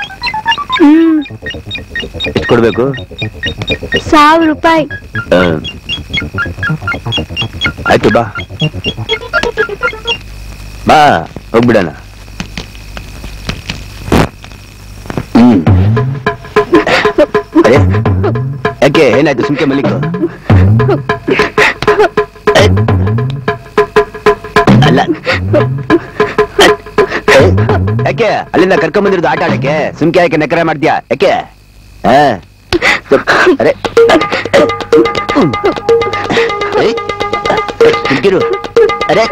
ಎಷ್ಟು ಕೊಡ್ಬೇಕು?
1000 ರೂಪಾಯಿ.
ಆಯ್ತು ಬಾ ಬಾ ಹೋಗ್ಬಿಡಣ. ಅರೆ ಯಾಕೆ ಏನಾಯ್ತು ಸುಮ್ಕೆ ಮಲ್ಲಿಕು? ಅಲ್ಲ ಯಾಕೆ ಅಲ್ಲಿಂದ ಕರ್ಕೊಂಡ್ ಬಂದಿರೋದು ಆಟ ಆಡಕ್ಕೆ? ಸುಮ್ಕೆ ಯಾಕೆ ನಕರ ಮಾಡ್ತೀಯಾ ಯಾಕೆ? ಅರೆ ಸುಮ್ಕಿರು. ಅರೆ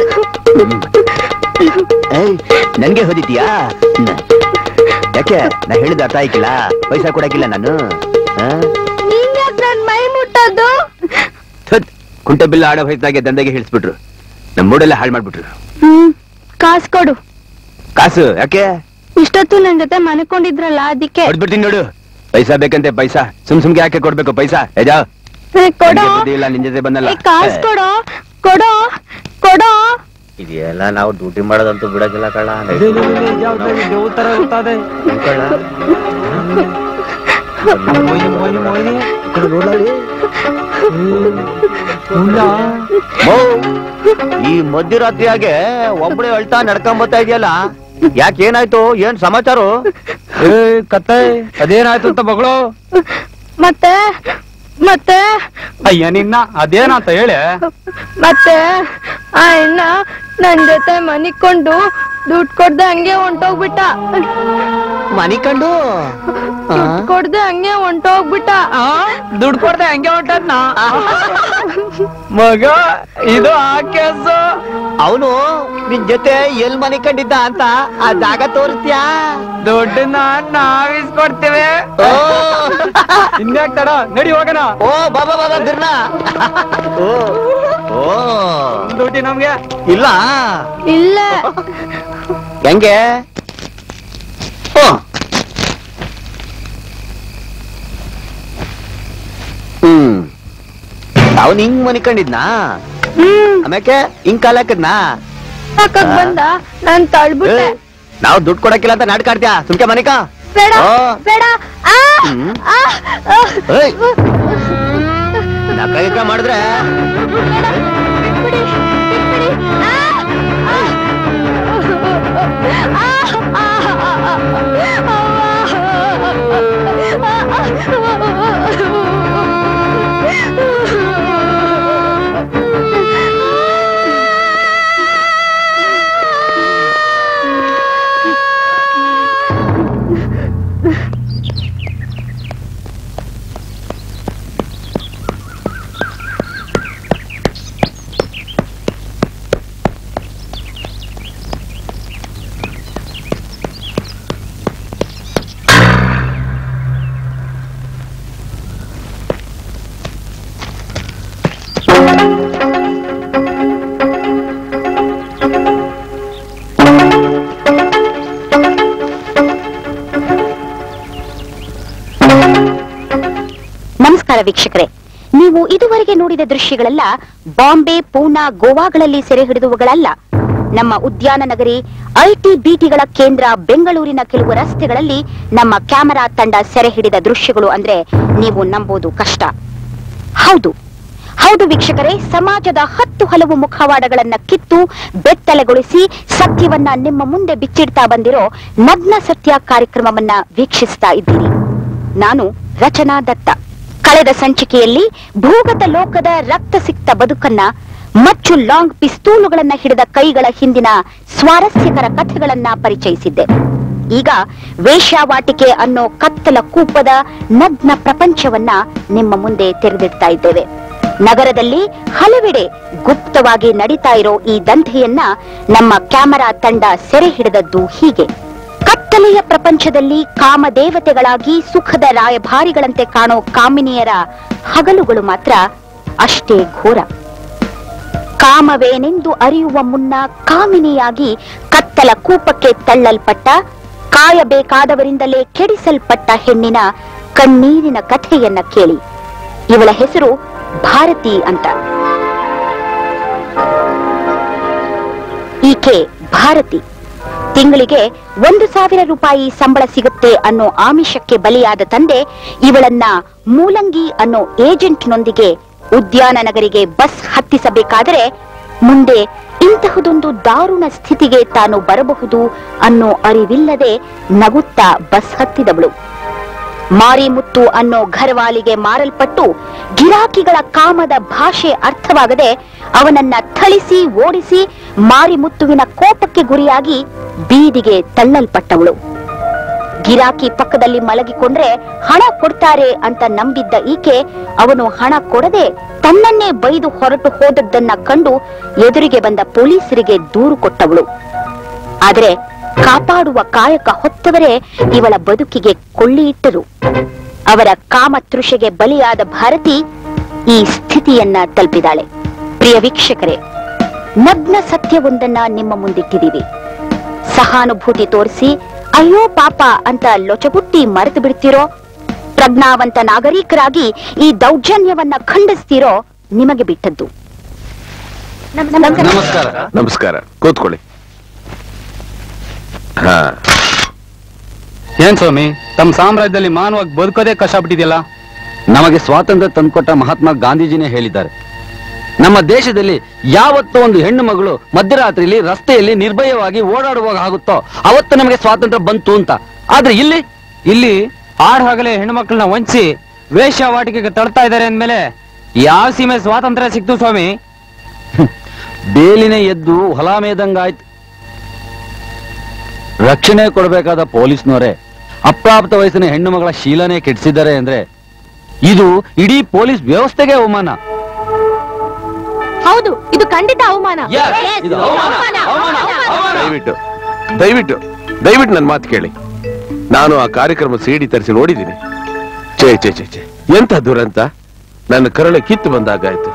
ನನ್ಗೆ ಹೊದಿತೀಯಾ? ಯಾಕೆ ನಾ ಹೇಳಿದ ಅರ್ಥ ಆಯ್ಕಿಲ್ಲ? ಪೈಸಾ ಕೊಡಕ್ಕಿಲ್ಲ ನಾನು.
ಮೈ ಮುಟ್ಟೋದು
ಕುಂಟೆ ಬಿಲ್ಲ ಆಡೋ ವಯಸ್ಸಾಗೆ ದಂಧೆಗೆ ಹಿಡಿಸ್ಬಿಟ್ರು. ನಮ್ ಮೂಡೆಲ್ಲ ಹಾಳು ಮಾಡ್ಬಿಟ್ರು.
ಕಾಸು ಕೊಡು.
ಕಾಸು ಯಾಕೆ?
ಇಷ್ಟೊತ್ತು ನನ್ ಜೊತೆ ಮನ್ಕೊಂಡಿದ್ರಲ್ಲ ಅದಕ್ಕೆ.
ಕೊಡ್ಬಿಡ್ತೀನಿ ನೋಡು. ಪೈಸಾ ಬೇಕಂತೆ ಪೈಸಾ. ಸುಮ್ಗೆ ಯಾಕೆ ಕೊಡ್ಬೇಕು ಪೈಸಾ? ಯಜಾ
ಕೊಡೋ.
ಇಲ್ಲ ನಿನ್ ಜೊತೆ ಬಂದಲ್ಲ.
ಕಾಸು ಕೊಡೋ ಕೊಡೋ ಕೊಡೋ.
ಇದೆಲ್ಲ ನಾವು ಡ್ಯೂಟಿ ಮಾಡೋದಂತೂ ಬಿಡೋದಿಲ್ಲ ಕಳ್ಳ. ಈ ಮಧ್ಯರಾತ್ರಿಯಾಗೆ ಒಬ್ಬಳೆ ಅಳ್ತಾ ನಡ್ಕೊಂಬತ್ತಾ ಇದೆಯಲ್ಲ, ಯಾಕೆ ಏನಾಯ್ತು? ಏನ್ ಸಮಾಚಾರ?
ಕತ್ತೆ ಅದೇನಾಯ್ತು ಅಂತ ಮಗಳು?
ಮತ್ತೆ ಮತ್ತೆ
ಅಯ್ಯ ನಿನ್ನ ಅದೇನಂತ ಹೇಳಿ.
ಮತ್ತೆ ಆ ಅಣ್ಣ ನನ್ ಜೊತೆ ಮನಿಕೊಂಡು ದುಡ್ಡು ಕೊಡ್ದೆ ಹಂಗೆ ಹೊಂಟೋಗ್ಬಿಟ್ಟ.
ಮನಿಕಂಡು
ದುಡ್ಡು ಕೊಡ್ದೆ ಹಂಗೆ ಹೊಂಟೋಗ್ಬಿಟ್ಟ.
ದುಡ್ಡು ಕೊಡ್ದೆ ಹಂಗೆ ಹೊಂಟದ್ನ ಮಗ? ಇದು ಆ ಕೇಸು.
ಅವನು ನಿನ್ ಜೊತೆ ಎಲ್ ಮನಿಕಂಡಿದ್ದ ಅಂತ ಆ ಜಾಗ ತೋರಿಸ್ತೀಯಾ?
ದುಡ್ಡನ್ನ ನಾವಿಸ್ಕೊಡ್ತೇವೆ. ಇನ್ಯಾಕ್ ತಡ, ನಡಿ ಹೋಗೋಣ.
ಓ ಬಾಬಾ ಬಾಬಾ ಬಿರ್ನ. ಓ
ದುಡ್ಡಿ ನಮ್ಗೆ
ಇಲ್ಲ
ಇಲ್ಲ.
ಹೆಂಗೆ? ಅವನ್ ಹಿಂಗ್ ಮನಿಕಂಡಿದ್ನಾ? ಆಮ್ಯಾಕೆ ಹಿಂಗ್ ಕಾಲ ಹಾಕದ್ನಾ?
ಸಾಕಾಗ್ ಬಂದ ನಾನ್ ತಳ್ಬಿಟ್ಟೆ.
ನಾವು ದುಡ್ಡು ಕೊಡಕ್ಕಿಲ್ಲ ಅಂತ ನಾಟಕ ಆಡ್ತೀಯಾ? ಸುಮ್ಕೆ ಮನಿಕ
ಬೇಡ ಬೇಡ.
ನಕ ಮಾಡಿದ್ರೆ
ವೀಕ್ಷಕರೇ, ನೀವು ಇದುವರೆಗೆ ನೋಡಿದ ದೃಶ್ಯಗಳೆಲ್ಲ ಬಾಂಬೆ, ಪೂನಾ, ಗೋವಾಗಳಲ್ಲಿ ಸೆರೆ ಹಿಡಿದುವುಗಳಲ್ಲ. ನಮ್ಮ ಉದ್ಯಾನ ನಗರಿ ಐಟಿ ಬಿಟಿಗಳ ಕೇಂದ್ರ ಬೆಂಗಳೂರಿನ ಕೆಲವು ರಸ್ತೆಗಳಲ್ಲಿ ನಮ್ಮ ಕ್ಯಾಮೆರಾ ತಂಡ ಸೆರೆ ಹಿಡಿದ ದೃಶ್ಯಗಳು ಅಂದ್ರೆ ನೀವು ನಂಬೋದು ಕಷ್ಟ. ಹೌದು ಹೌದು ವೀಕ್ಷಕರೇ, ಸಮಾಜದ 10 ಹಲವು ಮುಖವಾಡಗಳನ್ನ ಕಿತ್ತು ಬೆತ್ತಲೆಗೊಳಿಸಿ ಸತ್ಯವನ್ನ ನಿಮ್ಮ ಮುಂದೆ ಬಿಚ್ಚಿಡ್ತಾ ಬಂದಿರೋ ನಗ್ನ ಸತ್ಯ ಕಾರ್ಯಕ್ರಮವನ್ನ ವೀಕ್ಷಿಸ್ತಾ ಇದ್ದೀರಿ. ನಾನು ರಚನಾ ದತ್ತ. ಕಳೆದ ಸಂಚಿಕೆಯಲ್ಲಿ ಭೂಗತ ಲೋಕದ ರಕ್ತ ಸಿಕ್ತ ಬದುಕನ್ನ, ಮಚ್ಚು ಲಾಂಗ್ ಪಿಸ್ತೂಲುಗಳನ್ನ ಹಿಡಿದ ಕೈಗಳ ಹಿಂದಿನ ಸ್ವಾರಸ್ಯಕರ ಕಥೆಗಳನ್ನ ಪರಿಚಯಿಸಿದ್ದೆ. ಈಗ ವೇಶ್ಯಾವಾಟಿಕೆ ಅನ್ನೋ ಕತ್ತಲ ಕೂಪದ ನಗ್ನ ಪ್ರಪಂಚವನ್ನ ನಿಮ್ಮ ಮುಂದೆ ತೆರೆದಿಡ್ತಾ ಇದ್ದೇವೆ. ನಗರದಲ್ಲಿ ಹಲವೆಡೆ ಗುಪ್ತವಾಗಿ ನಡೀತಾ ಇರೋ ಈ ದಂಧೆಯನ್ನ ನಮ್ಮ ಕ್ಯಾಮೆರಾ ತಂಡ ಸೆರೆ ಹಿಡಿದದ್ದು ಹೀಗೆ. ಕತ್ತಲೆಯ ಪ್ರಪಂಚದಲ್ಲಿ ಕಾಮದೇವತೆಗಳಾಗಿ ಸುಖದ ರಾಯಭಾರಿಗಳಂತೆ ಕಾಣೋ ಕಾಮಿನಿಯರ ಹಗಲುಗಳು ಮಾತ್ರ ಅಷ್ಟೇ ಘೋರ. ಕಾಮ ಕಾಮವೇನೆಂದು ಅರಿಯುವ ಮುನ್ನ ಕಾಮಿನಿಯಾಗಿ ಕತ್ತಲ ಕೂಪಕ್ಕೆ ತಳ್ಳಲ್ಪಟ್ಟ, ಕಾಯಬೇಕಾದವರಿಂದಲೇ ಕೆಡಿಸಲ್ಪಟ್ಟ ಹೆಣ್ಣಿನ ಕಣ್ಣೀರಿನ ಕಥೆಯನ್ನ ಕೇಳಿ. ಇವಳ ಹೆಸರು ಭಾರತಿ ಅಂತ. ಈಕೆ ಭಾರತಿ ತಿಂಗಳಿಗೆ 1,000 ರೂಪಾಯಿ ಸಂಬಳ ಸಿಗುತ್ತೆ ಅನ್ನೋ ಆಮಿಷಕ್ಕೆ ಬಲಿಯಾದ ತಂದೆ ಇವಳನ್ನ ಮೂಲಂಗಿ ಅನ್ನೋ ಏಜೆಂಟ್ನೊಂದಿಗೆ ಉದ್ಯಾನ ನಗರಿಗೆ ಬಸ್ ಹತ್ತಿಸಬೇಕಾದರೆ ಮುಂದೆ ಇಂತಹದೊಂದು ದಾರುಣ ಸ್ಥಿತಿಗೆ ತಾನು ಬರಬಹುದು ಅನ್ನೋ ಅರಿವಿಲ್ಲದೆ ನಗುತ್ತಾ ಬಸ್ ಹತ್ತಿದವಳು. ಮಾರಿಮುತ್ತು ಅನ್ನೋ ಘರವಾಲಿಗೆ ಮಾರಲ್ಪಟ್ಟು ಗಿರಾಕಿಗಳ ಕಾಮದ ಭಾಷೆ ಅರ್ಥವಾಗದೆ ಅವನನ್ನ ಥಳಿಸಿ ಓಡಿಸಿ ಮಾರಿಮುತ್ತುವಿನ ಕೋಪಕ್ಕೆ ಗುರಿಯಾಗಿ ಬೀದಿಗೆ ತಳ್ಳಲ್ಪಟ್ಟವಳು. ಗಿರಾಕಿ ಪಕ್ಕದಲ್ಲಿ ಮಲಗಿಕೊಂಡ್ರೆ ಹಣ ಕೊಡ್ತಾರೆ ಅಂತ ನಂಬಿದ್ದ ಈಕೆ ಅವನು ಹಣ ಕೊಡದೆ ತನ್ನನ್ನೇ ಬೈದು ಹೊರಟು ಹೋದದ್ದನ್ನ ಕಂಡು ಎದುರಿಗೆ ಬಂದ ಪೊಲೀಸರಿಗೆ ದೂರು ಕೊಟ್ಟವಳು. ಆದರೆ ಕಾಪಾಡುವ ಕಾಯಕ ಹೊತ್ತವರೇ ಇವಳ ಬದುಕಿಗೆ ಕೊಳ್ಳಿ ಇಟ್ಟರು. ಅವರ ಕಾಮತೃಷೆಗೆ ಬಲಿಯಾದ ಭಾರತಿ ಈ ಸ್ಥಿತಿಯನ್ನ ತಲುಪಿದಾಳೆ. ಪ್ರಿಯ ವೀಕ್ಷಕರೇ, ನಗ್ನ ಸತ್ಯವೊಂದನ್ನ ನಿಮ್ಮ ಮುಂದಿಟ್ಟಿದ್ದೀವಿ. ಸಹಾನುಭೂತಿ ತೋರಿಸಿ ಅಯ್ಯೋ ಪಾಪ ಅಂತ ಲೊಚಗುಟ್ಟಿ ಮರೆತು ಬಿಡ್ತೀರೋ, ಪ್ರಜ್ಞಾವಂತ ನಾಗರಿಕರಾಗಿ ಈ ದೌರ್ಜನ್ಯವನ್ನ ಖಂಡಿಸ್ತೀರೋ ನಿಮಗೆ ಬಿಟ್ಟದ್ದು.
ನಮಸ್ಕಾರ. ನಮಸ್ಕಾರ, ಕೂತ್ಕೊಳ್ಳಿ.
ಏನ್ ಸ್ವಾಮಿ, ತಮ್ಮ ಸಾಮ್ರಾಜ್ಯದಲ್ಲಿ ಮಾನವಾಗಿ ಬದುಕೋದೇ ಕಷ್ಟ ಬಿಟ್ಟಿದೆಯಲ್ಲ?
ನಮಗೆ ಸ್ವಾತಂತ್ರ್ಯ ತಂದುಕೊಟ್ಟ ಮಹಾತ್ಮ ಗಾಂಧೀಜಿನೇ ಹೇಳಿದ್ದಾರೆ, ನಮ್ಮ ದೇಶದಲ್ಲಿ ಯಾವತ್ತೂ ಒಂದು ಹೆಣ್ಣು ಮಗಳು ಮಧ್ಯರಾತ್ರಿಯಲ್ಲಿ ರಸ್ತೆಯಲ್ಲಿ ನಿರ್ಭಯವಾಗಿ ಓಡಾಡುವಾಗ ಆಗುತ್ತೋ ಅವತ್ತು ನಮಗೆ ಸ್ವಾತಂತ್ರ್ಯ ಬಂತು ಅಂತ. ಆದ್ರೆ
ಇಲ್ಲಿ ಆಡ್ ಹಗಲೇ ಹೆಣ್ಣು ಮಕ್ಕಳನ್ನ ವಂಚಿ ವೇಶ್ಯಾವಾಟಿಕೆಗೆ ತಳ್ತಾ ಇದ್ದಾರೆ ಅಂದ್ಮೇಲೆ ಯಾವ ಸೀಮೆ ಸ್ವಾತಂತ್ರ್ಯ ಸಿಕ್ತು ಸ್ವಾಮಿ?
ಬೇಲಿನೇ ಎದ್ದು ಹೊಲ ಮೇದಂಗಾಯ್ತು. ರಕ್ಷಣೆ ಕೊಡಬೇಕಾದ ಪೊಲೀಸ್ನವರೇ ಅಪ್ರಾಪ್ತ ವಯಸ್ಸಿನ ಹೆಣ್ಣು ಮಗಳ ಶೀಲನೆ ಕೆಡಿಸಿದ್ದಾರೆ ಅಂದ್ರೆ ಇದು ಇಡೀ ಪೊಲೀಸ್ ವ್ಯವಸ್ಥೆಗೆ ಅವಮಾನ.
ಹೌದು, ಇದು ಖಂಡಿತ ಅವಮಾನ.
ಇದು ಅವಮಾನ.
ದಯವಿಟ್ಟು ದಯವಿಟ್ಟು ದಯವಿಟ್ಟು ನನ್ನ ಮಾತು ಕೇಳಿ. ನಾನು ಆ ಕಾರ್ಯಕ್ರಮ ಸಿಡಿ ತರಿಸಿ ನೋಡಿದ್ದೀನಿ. ಛೇ ಛೇ ಛೇ ಛೇ, ಎಂತ ದುರಂತ! ನನ್ನ ಕರಳೆ ಕಿತ್ತು ಬಂದಾಗಾಯ್ತು.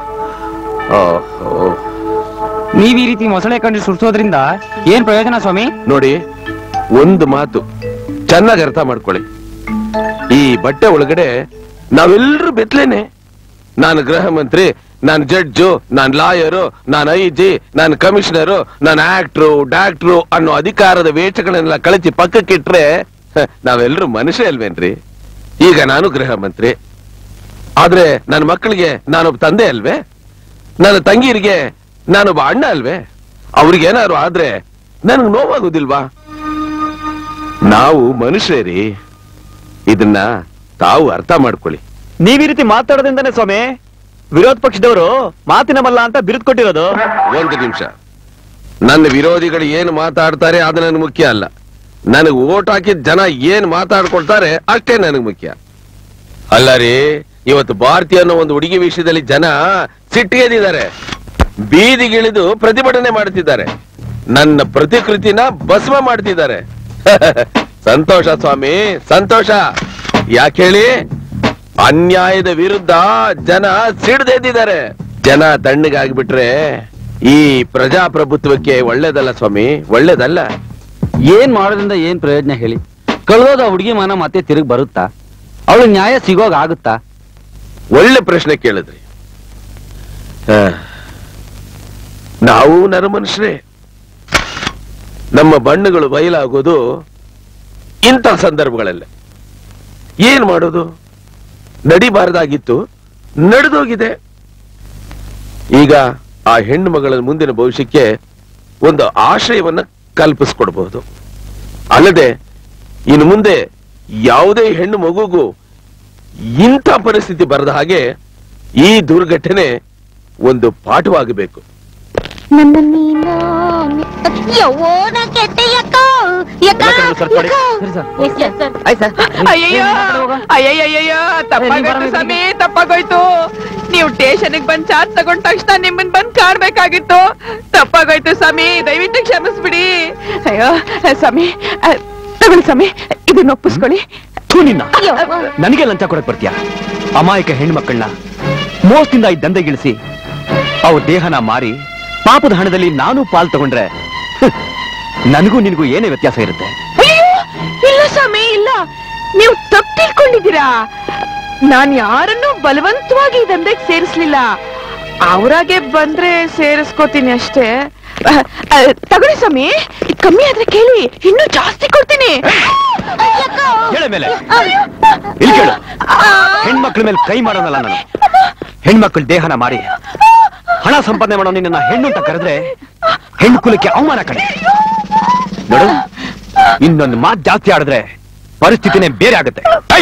ನೀವ್ ಈ ರೀತಿ ಮೊಸಳೆ ಕಂಡು ಸುಡ್ಸೋದ್ರಿಂದ ಏನ್ ಪ್ರಯೋಜನ ಸ್ವಾಮಿ?
ನೋಡಿ, ಒಂದು ಮಾತು ಚೆನ್ನಾಗಿ ಅರ್ಥ ಮಾಡ್ಕೊಳ್ಳಿ. ಈ ಬಟ್ಟೆ ಒಳಗಡೆ ನಾವೆಲ್ಲರೂ ಬೆತ್ತಲೇನೆ. ನಾನು ಗೃಹ ಮಂತ್ರಿ, ನಾನು ಜಡ್ಜು, ನಾನು ಲಾಯರು, ನಾನು ಐಜಿ, ನಾನು ಕಮಿಷನರು, ನಾನು ಆಕ್ಟ್ರು, ಡಾಕ್ಟ್ರು ಅನ್ನೋ ಅಧಿಕಾರದ ವೇಷಗಳನ್ನೆಲ್ಲ ಕಳಿಸಿ ಪಕ್ಕಕ್ಕಿಟ್ರೆ ನಾವೆಲ್ಲರೂ ಮನುಷ್ಯ ಅಲ್ವೇನ್ರಿ? ಈಗ ನಾನು ಗೃಹ ಮಂತ್ರಿ, ಆದ್ರೆ ನನ್ನ ಮಕ್ಕಳಿಗೆ ನಾನೊಬ್ಬ ತಂದೆ ಅಲ್ವೇ? ನನ್ನ ತಂಗಿಯರಿಗೆ ನಾನೊಬ್ಬ ಅಣ್ಣ ಅಲ್ವೇ? ಅವ್ರಿಗೇನಾದ್ರು ಆದ್ರೆ ನನಗೆ ನೋವಾಗುದಿಲ್ವಾ? ನಾವು ಮನುಷ್ಯರಿ, ಇದನ್ನ ತಾವು ಅರ್ಥ ಮಾಡ್ಕೊಳ್ಳಿ.
ನೀವ್ ಈ ರೀತಿ ಮಾತಾಡೋದ್ರಿಂದಾನೆ ಸ್ವಾಮಿ ವಿರೋಧ ಪಕ್ಷದವರು ಮಾತಿನ ಮಲ್ಲ ಅಂತ ಬಿರುದು ಕೊಟ್ಟಿರೋದು.
ಒಂದು ನಿಮಿಷ, ನನ್ನ ವಿರೋಧಿಗಳು ಏನು ಮಾತಾಡ್ತಾರೆ ಅದು ನನಗೆ ಮುಖ್ಯ ಅಲ್ಲ. ನನಗೆ ಓಟ್ ಹಾಕಿದ ಜನ ಏನ್ ಮಾತಾಡ್ಕೊಳ್ತಾರೆ ಅಷ್ಟೇ ನನಗೆ ಮುಖ್ಯ. ಅಲ್ಲ ರೀ, ಇವತ್ತು ಭಾರತೀಯ ಅನ್ನೋ ಒಂದು ಹುಡುಗಿ ವಿಷಯದಲ್ಲಿ ಜನ ಸಿಟ್ಟಿಗೆದಿದ್ದಾರೆ, ಬೀದಿಗಿಳಿದು ಪ್ರತಿಭಟನೆ ಮಾಡ್ತಿದ್ದಾರೆ, ನನ್ನ ಪ್ರತಿಕೃತಿನ ಭಸ್ಮ ಮಾಡ್ತಿದ್ದಾರೆ. ಸಂತೋಷ ಸ್ವಾಮಿ, ಸಂತೋಷ. ಯಾಕೆ ಹೇಳಿ? ಅನ್ಯಾಯದ ವಿರುದ್ಧ ಜನ ಸಿಡ್ದೆದ್ದಿದ್ದಾರೆ. ಜನ ತಣ್ಣಗಾಗ್ಬಿಟ್ರೆ ಈ ಪ್ರಜಾಪ್ರಭುತ್ವಕ್ಕೆ ಒಳ್ಳೇದಲ್ಲ ಸ್ವಾಮಿ, ಒಳ್ಳೇದಲ್ಲ.
ಏನ್ ಮಾಡೋದ್ರಿಂದ ಏನ್ ಪ್ರಯೋಜನ ಹೇಳಿ? ಕಳೆದೋದ ಹುಡುಗಿ ಮನ ಮತ್ತೆ ತಿರುಗಿ ಬರುತ್ತಾ? ಅವಳು ನ್ಯಾಯ ಸಿಗೋಗ ಆಗುತ್ತಾ?
ಒಳ್ಳೆ ಪ್ರಶ್ನೆ ಕೇಳಿದ್ರಿ. ನಾವು ನರಮನುಷ್ಯರೇ. ನಮ್ಮ ಬಣ್ಣಗಳು ಬಯಲಾಗೋದು ಇಂಥ ಸಂದರ್ಭಗಳಲ್ಲೇ. ಏನ್ ಮಾಡೋದು? ನಡಿಬಾರದಾಗಿತ್ತು, ನಡೆದೋಗಿದೆ. ಈಗ ಆ ಹೆಣ್ಣು ಮಗಳ ಮುಂದಿನ ಭವಿಷ್ಯಕ್ಕೆ ಒಂದು ಆಶ್ರಯವನ್ನ ಕಲ್ಪಿಸ್ಕೊಡ್ಬಹುದು. ಅಲ್ಲದೆ ಇನ್ನು ಮುಂದೆ ಯಾವುದೇ ಹೆಣ್ಣು ಮಗುಗೂ ಇಂಥ ಪರಿಸ್ಥಿತಿ ಬರದ ಹಾಗೆ ಈ ದುರ್ಘಟನೆ ಒಂದು ಪಾಠವಾಗಬೇಕು.
ಅಯ್ಯಯ್ಯೋ ಅಯ್ಯಯ್ಯಯ್ಯೋ, ತಪ್ಪಾಗೋಯ್ತು ಸ್ವಾಮಿ, ತಪ್ಪಾಗೋಯ್ತು. ನೀವು ಸ್ಟೇಷನ್ಗೆ ಬಂದ್ ಚಾರ್ಜ್ ತಗೊಂಡ ತಕ್ಷಣ ನಿಮ್ಮನ್ ಬಂದ್ ಕಾಣ್ಬೇಕಾಗಿತ್ತು. ತಪ್ಪಾಗೋಯ್ತು ಸ್ವಾಮಿ, ದಯವಿಟ್ಟು ಕ್ಷಮಿಸ್ಬಿಡಿ. ಅಯ್ಯೋ ಸ್ವಾಮಿ, ತಗೊಳ್ಳಿ ಸ್ವಾಮಿ, ಇದನ್ನ ಒಪ್ಪಿಸ್ಕೊಳ್ಳಿ.
ನನಗೆ ಲಂಚ ಕೊಡಕ್ ಬರ್ತೀಯ? ಅಮಾಯಕ ಹೆಣ್ಮಕ್ಳನ್ನ ಮೋಸದಿಂದ ಈ ದಂಧೆಗಿಳಿಸಿ ಅವ್ರ ದೇಹನ ಮಾರಿ ಪಾಪದ ಹಣದಲ್ಲಿ ನಾನು ಪಾಲ್ ತಗೊಂಡ್ರೆ ನನಗೂ ನಿನಗೂ ಏನೇ ವ್ಯತ್ಯಾಸ ಇರುತ್ತೆ?
ಅಯ್ಯೋ ಇಲ್ಲ ಸ್ವಾಮಿ, ಇಲ್ಲ, ನೀವು ತಪ್ಪು ತಿಳ್ಕೊಂಡಿದ್ದೀರಾ. ನಾನ್ ಯಾರನ್ನೂ ಬಲವಂತವಾಗಿ ದಂಧೆಗೆ ಸೇರಿಸ್ಲಿಲ್ಲ. ಅವರಾಗೆ ಬಂದ್ರೆ ಸೇರಿಸ್ಕೋತೀನಿ ಅಷ್ಟೇ. ತಗೊಳ್ಳಿ ಸ್ವಾಮಿ, ಕಮ್ಮಿ ಆದ್ರೆ ಕೇಳಿ, ಇನ್ನೂ ಜಾಸ್ತಿ ಕೊಡ್ತೀನಿ.
ಹೇಳ ಮೇಲೆ ಇಲ್ಲಿ ಕೇಳು, ಹೆಣ್ಮಕ್ಳ ಮೇಲೆ ಕೈ ಮಾಡೋನಲ್ಲ ನಾನು. ಹೆಣ್ಮಕ್ಳ ದೇಹನ ಮಾಡಿ ಹಣ ಸಂಪಾದನೆ ಮಾಡೋ ನಿನ್ನ ಹೆಣ್ಣು ಅಂತ ಕರೆದ್ರೆ ಹೆಣ್ಣು ಕುಲಕ್ಕೆ ಅವಮಾನ ಕಣೆ. ನೋಡು, ಇನ್ನೊಂದು ಮಾತು ಜಾಸ್ತಿ ಆಡಿದ್ರೆ ಪರಿಸ್ಥಿತಿನೇ ಬೇರೆ ಆಗುತ್ತೆ.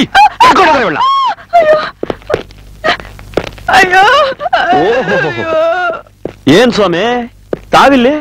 ಏನ್ ಸ್ವಾಮಿ ತಾವಿಲ್ಲಿ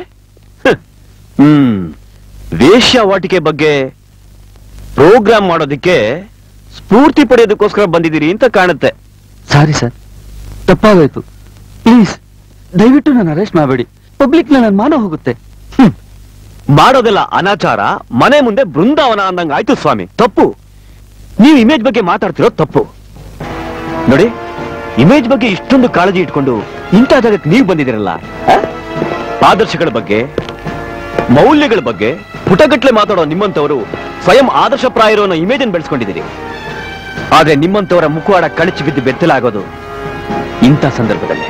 ವೇಶ್ಯಾವಾಟಿಕೆ ಬಗ್ಗೆ ಪ್ರೋಗ್ರಾಮ್ ಮಾಡೋದಿಕ್ಕೆ ಸ್ಫೂರ್ತಿ ಪಡೆಯೋದಕ್ಕೋಸ್ಕರ ಬಂದಿದ್ದೀರಿ ಅಂತ ಕಾಣುತ್ತೆ.
Sorry sir, ತಪ್ಪಾಗೋಯ್ತು. ಪ್ಲೀಸ್ ದಯವಿಟ್ಟು ನಾನು ಅರೆಸ್ಟ್ ಮಾಡಬೇಡಿ. ಪಬ್ಲಿಕ್ ನನ್ನ ಮಾನ ಹೋಗುತ್ತೆ.
ಮಾಡೋದೆಲ್ಲ ಅನಾಚಾರ, ಮನೆ ಮುಂದೆ ಬೃಂದಾವನ ಅಂದಂಗ ಆಯ್ತು ಸ್ವಾಮಿ. ತಪ್ಪು. ನೀವು ಇಮೇಜ್ ಬಗ್ಗೆ ಮಾತಾಡ್ತಿರೋ ತಪ್ಪು. ನೋಡಿ, ಇಮೇಜ್ ಬಗ್ಗೆ ಇಷ್ಟೊಂದು ಕಾಳಜಿ ಇಟ್ಕೊಂಡು ಇಂಥ ಜಾಗಕ್ಕೆ ನೀವು ಬಂದಿದ್ದೀರಲ್ಲ, ಆದರ್ಶಗಳ ಬಗ್ಗೆ, ಮೌಲ್ಯಗಳ ಬಗ್ಗೆ ಪುಟಗಟ್ಲೆ ಮಾತಾಡೋ ನಿಮ್ಮಂತವರು ಸ್ವಯಂ ಆದರ್ಶಪ್ರಾಯರೋ ಅನ್ನೋ ಇಮೇಜ್ ಅನ್ನು ಬೆಳೆಸ್ಕೊಂಡಿದ್ದೀರಿ. ಆದ್ರೆ ನಿಮ್ಮಂತವರ ಮುಖವಾಡ ಕಳಚಿ ಬಿದ್ದು ಬೆತ್ತಲಾಗೋದು ಇಂಥ ಸಂದರ್ಭದಲ್ಲಿ.